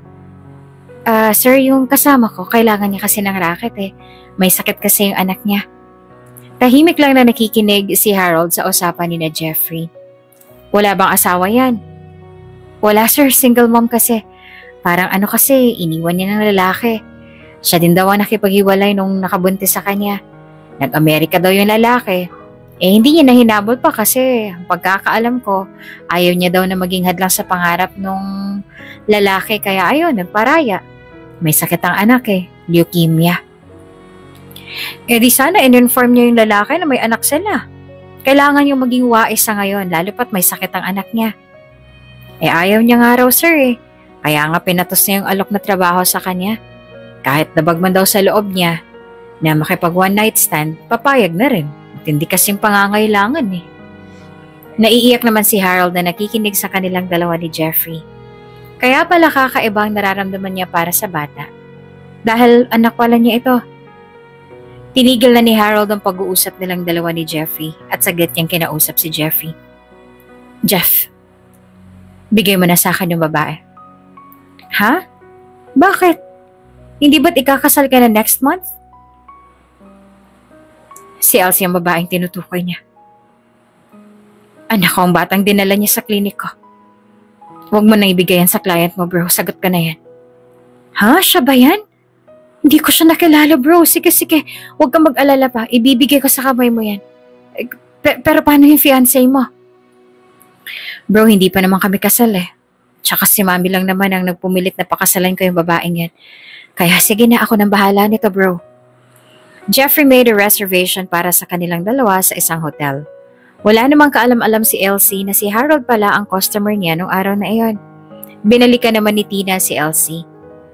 Sir, yung kasama ko, kailangan niya kasi ng racket May sakit kasi yung anak niya. Tahimik lang na nakikinig si Harold sa usapan ni na Jeffrey. Wala bang asawa yan? Wala sir, single mom kasi. Parang kasi, iniwan niya ng lalaki. Siya din daw ang nakipaghiwalay nung nakabuntis sa kanya. Nag-Amerika daw yung lalaki. Hindi niya nahinabol pa kasi ang pagkakaalam ko, ayaw niya daw na maging hadlang sa pangarap nung lalaki kaya ayun, nagparaya. May sakit ang anak leukemia. Di sana in-inform niya yung lalaki na may anak sila. Kailangan yung maging wais sa ngayon, lalo pat may sakit ang anak niya. Ayaw niya nga raw sir Kaya nga pinatos niya yung alok na trabaho sa kanya. Kahit nabag man daw sa loob niya, na makipag one night stand, papayag na rin. At hindi kasing pangangailangan Naiiyak naman si Harold na nakikinig sa kanilang dalawa ni Jeffrey. Kaya pala kakaibang nararamdaman niya para sa bata. Dahil anak pala niya ito. Tinigil na ni Harold ang pag-uusap nilang dalawa ni Jeffrey at saglit niyang kinausap si Jeffrey. Jeff, bigay mo na sa akin yung babae. Ha? Bakit? Hindi ba't ikakasal ka na next month? Si Elsie ang babaeng tinutukoy niya. Anak ko ang batang dinala niya sa klinik ko. Huwag mo na ibigay yan sa client mo bro, sagot ka na yan. Ha? Siya ba yan? Hindi ko siya nakilala bro, sige. Huwag kang mag-alala pa, ibibigay ko sa kamay mo yan. Pero paano yung fiancé mo? Bro, hindi pa naman kami kasal Tsaka si mami lang naman ang nagpumilit na pakasalan ko yung babaeng yan. Kaya sige na ako nang bahala nito bro. Jeffrey made a reservation para sa kanilang dalawa sa isang hotel. Wala namang kaalam-alam si Elsie na si Harold pala ang customer niya nung araw na iyon. Binalikan naman ni Tina si Elsie.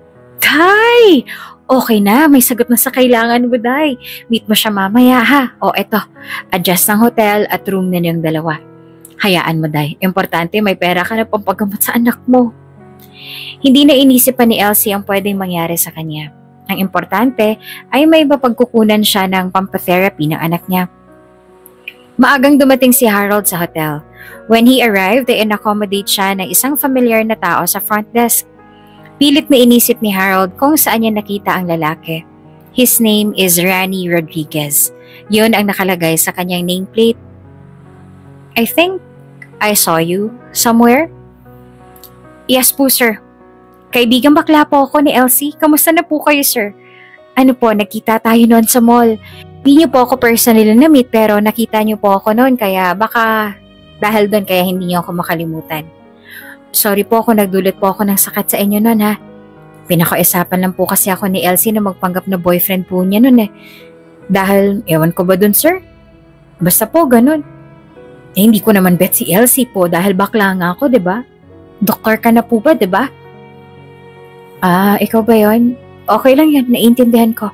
Tay! Okay na, may sagot na sa kailangan mo, Day. Meet mo siya mamaya ha. Eto, adjust ng hotel at room na niyong dalawa. Hayaan mo, Day. Importante may pera ka na pampagamot sa anak mo. Hindi na inisip pa ni Elsie ang pwedeng mangyari sa kanya. Ang importante ay may mapagkukunan siya ng pampatherapy ng anak niya. Maagang dumating si Harold sa hotel. When he arrived, ay in-accommodate siya ng isang familiar na tao sa front desk. Pilit na inisip ni Harold kung saan niya nakita ang lalaki. His name is Rani Rodriguez. Yun ang nakalagay sa kanyang nameplate. I think I saw you somewhere. Yes po, sir. Kaibigang bakla po ako ni Elsie. Kamusta na po kayo, sir? Ano po, nakita tayo noon sa mall. Hindi niyo po ako personally na-meet pero nakita niyo po ako noon kaya baka dahil doon kaya hindi niyo ako makalimutan. Sorry po kung nagdulot po ako ng sakit sa inyo noon ha. Pinakaisapan lang po kasi ako ni Elsie na magpanggap na boyfriend po niya noon Dahil, ewan ko ba doon, sir? Basta po, ganun. Hindi ko naman bet si Elsie po dahil bakla nga ako, diba? Doktor ka na po ba, diba? Ikaw ba yon? Okay lang yan, naiintindihan ko.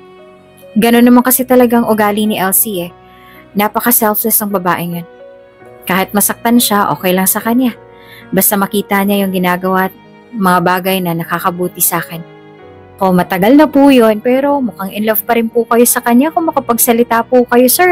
Ganon naman kasi talagang ugali ni Elsie Napaka-selfless ng babaeng yun. Kahit masaktan siya, okay lang sa kanya. Basta makita niya yung ginagawa at mga bagay na nakakabuti sa akin. Matagal na po yun, pero mukhang in love pa rin po kayo sa kanya kung makapagsalita po kayo, sir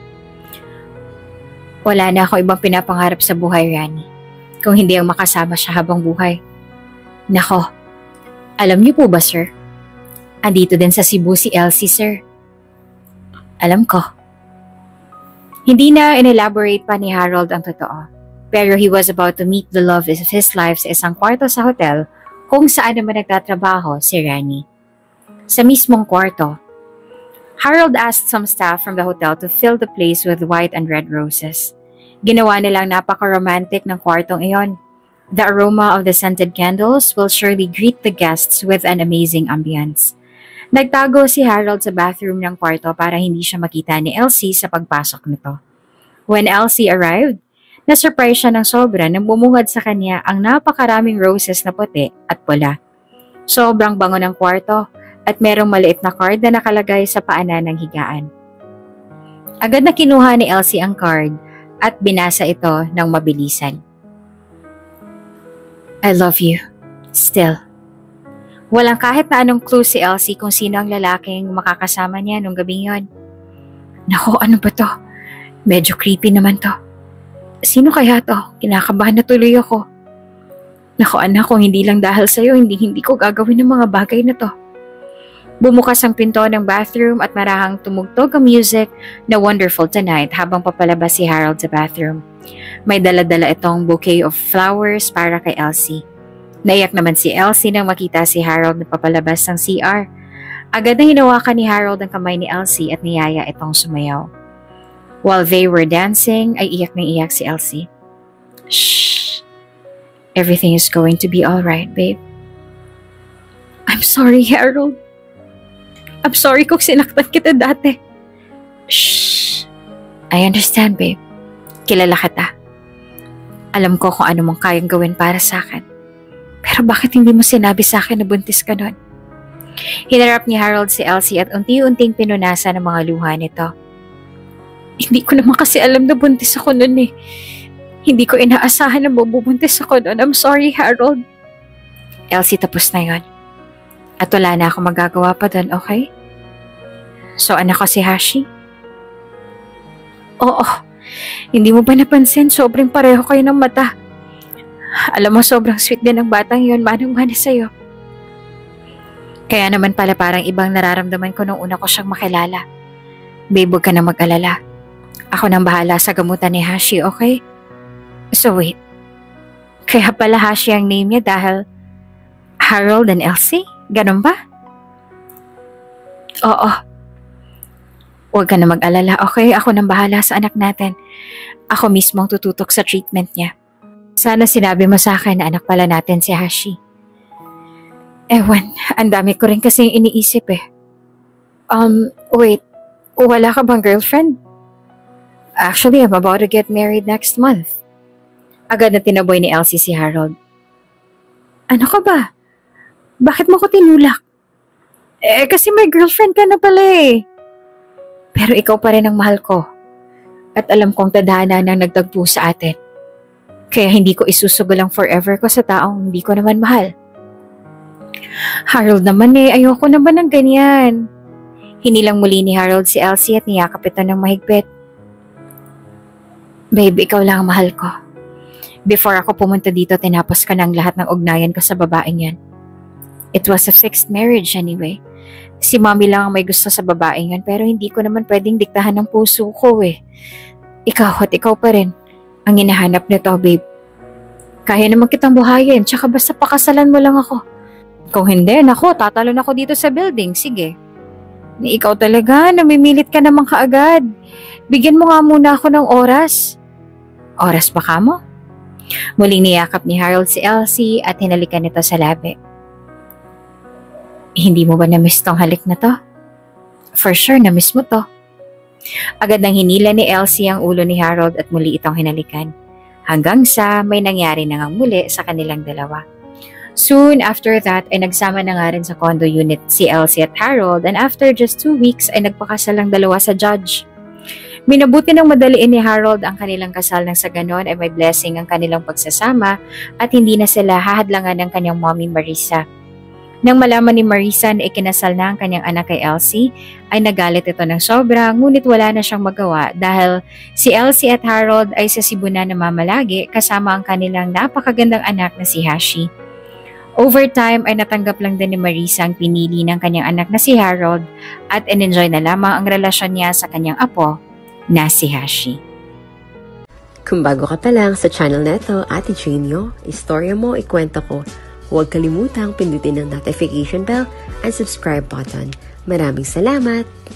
Wala na ako ibang pinapangarap sa buhay, Rani. Kung hindi ang makasama siya habang buhay. Nako, alam niyo po ba, sir? Andito din sa Cebu si Elsie, sir. Alam ko. Hindi na in-elaborate pa ni Harold ang totoo. Pero he was about to meet the love of his life sa isang kwarto sa hotel kung saan naman nagtatrabaho si Rani. Sa mismong kwarto, Harold asked some staff from the hotel to fill the place with white and red roses. Ginawa nilang napaka-romantic ng kwartong iyon. The aroma of the scented candles will surely greet the guests with an amazing ambience. Nagtago si Harold sa bathroom ng kwarto para hindi siya makita ni Elsie sa pagpasok nito. When Elsie arrived, na-surprise siya ng sobra nang bumungad sa kanya ang napakaraming roses na puti at pula. Sobrang bango ng kwarto at merong maliit na card na nakalagay sa paanan ng higaan. Agad na kinuha ni Elsie ang card at binasa ito ng mabilisan. I love you. Still. Walang kahit na anong clue si Elsie kung sino ang lalaking makakasama niya nung gabing yon. Naku, ano ba to? Medyo creepy naman to. Sino kaya to? Kinakabahan na tuloy ako. Naku anak, kung hindi lang dahil sa'yo, hindi ko gagawin ng mga bagay na to. Bumukas ang pinto ng bathroom at marahang tumugtog ang music na Wonderful Tonight habang papalabas si Harold sa bathroom. May dala-dala itong bouquet of flowers para kay Elsie. Naiyak naman si Elsie nang makita si Harold na papalabas ng CR. Agad na hinawakan ni Harold ang kamay ni Elsie at niyaya itong sumayaw. While they were dancing, ay iyak na iyak si Elsie. Shh! Everything is going to be alright, babe. I'm sorry, Harold. I'm sorry kung sinaktan kita dati. Shh! I understand, babe. Kilala kita. Alam ko kung ano mong kayang gawin para sa akin. Pero bakit hindi mo sinabi sa akin na buntis ka nun? Hinarap ni Harold si Elsie at unti-unting pinunasan ang mga luha nito. Hindi ko naman kasi alam na buntis ako nun eh. Hindi ko inaasahan na mabubuntis ako nun. I'm sorry, Harold. Elsie, tapos na yon. At wala na ako magagawa pa dun, okay? So, anak ko si Hashi? Oo. Hindi mo ba napansin? Sobrang pareho kayo ng mata. Alam mo, sobrang sweet din ng batang yun. Manang-mana sa'yo. Kaya naman pala parang ibang nararamdaman ko nung una ko siyang makilala. Babe, huwag ka na mag-alala. Ako nang bahala sa gamutan ni Hashi, okay? So wait. Kaya pala Hashi ang name niya dahil Harold and Elsie? Ganun ba? Oo. Huwag ka na mag-alala, okay? Ako nang bahala sa anak natin. Ako mismo ang tututok sa treatment niya. Sana sinabi mo sa akin na anak pala natin si Hashi. Ewan, ang dami ko rin kasing iniisip eh. Wait. Wala ka bang girlfriend? Actually, I'm about to get married next month. Agad na tinaboy ni Elsie si Harold. Ano ka ba? Bakit mo ko tinulak? Kasi may girlfriend ka na pala eh. Pero ikaw pa rin ang mahal ko. At alam kong tadhana nang nagtagpo sa atin. Kaya hindi ko isusugol ang forever ko sa taong hindi ko naman mahal. Harold naman eh, ayoko naman ng ganyan. Hinilang muli ni Harold si Elsie at niyakap ito ng mahigpit. Babe, ikaw lang ang mahal ko. Before ako pumunta dito, tinapos ka ng lahat ng ugnayan ko sa babaeng yan. It was a fixed marriage anyway. Si mommy lang ang may gusto sa babaeng yan, pero hindi ko naman pwedeng diktahan ng puso ko eh. Ikaw at ikaw pa rin ang hinahanap nito, babe. Kaya naman kitang buhayin, tsaka basta pakasalan mo lang ako. Kung hindi, nako, tatalon ako dito sa building, sige. Ikaw talaga, namimilit ka naman kaagad. Bigyan mo nga muna ako ng oras. Oras ba ka mo? Muling niyakap ni Harold si Elsie at hinalikan nito sa labi. Hindi mo ba na-miss tong halik na to? For sure, na-miss mo to. Agad nang hinila ni Elsie ang ulo ni Harold at muli itong hinalikan. Hanggang sa may nangyari na ngang muli sa kanilang dalawa. Soon after that ay nagsama na nga rin sa condo unit si Elsie at Harold and after just 2 weeks ay nagpakasal ang dalawa sa judge. Minabuti ng madaliin ni Harold ang kanilang kasal nang sa ganon ay may blessing ang kanilang pagsasama at hindi na sila hahadlangan ng kanyang mommy Marisa. Nang malaman ni Marisa na ikinasal na ang kanyang anak kay Elsie, ay nagalit ito ng sobra ngunit wala na siyang magawa dahil si Elsie at Harold ay sa Cebu na namamalagi kasama ang kanilang napakagandang anak na si Hashi. Over time ay natanggap lang din ni Marisa ang pinili ng kanyang anak na si Harold at enjoy na lamang ang relasyon niya sa kanyang apo na si Hashi. Kung bago ka pa lang sa channel neto, Ate Jane, istorya mo, ikwento ko. Huwag kalimutang pindutin ang notification bell and subscribe button. Maraming salamat!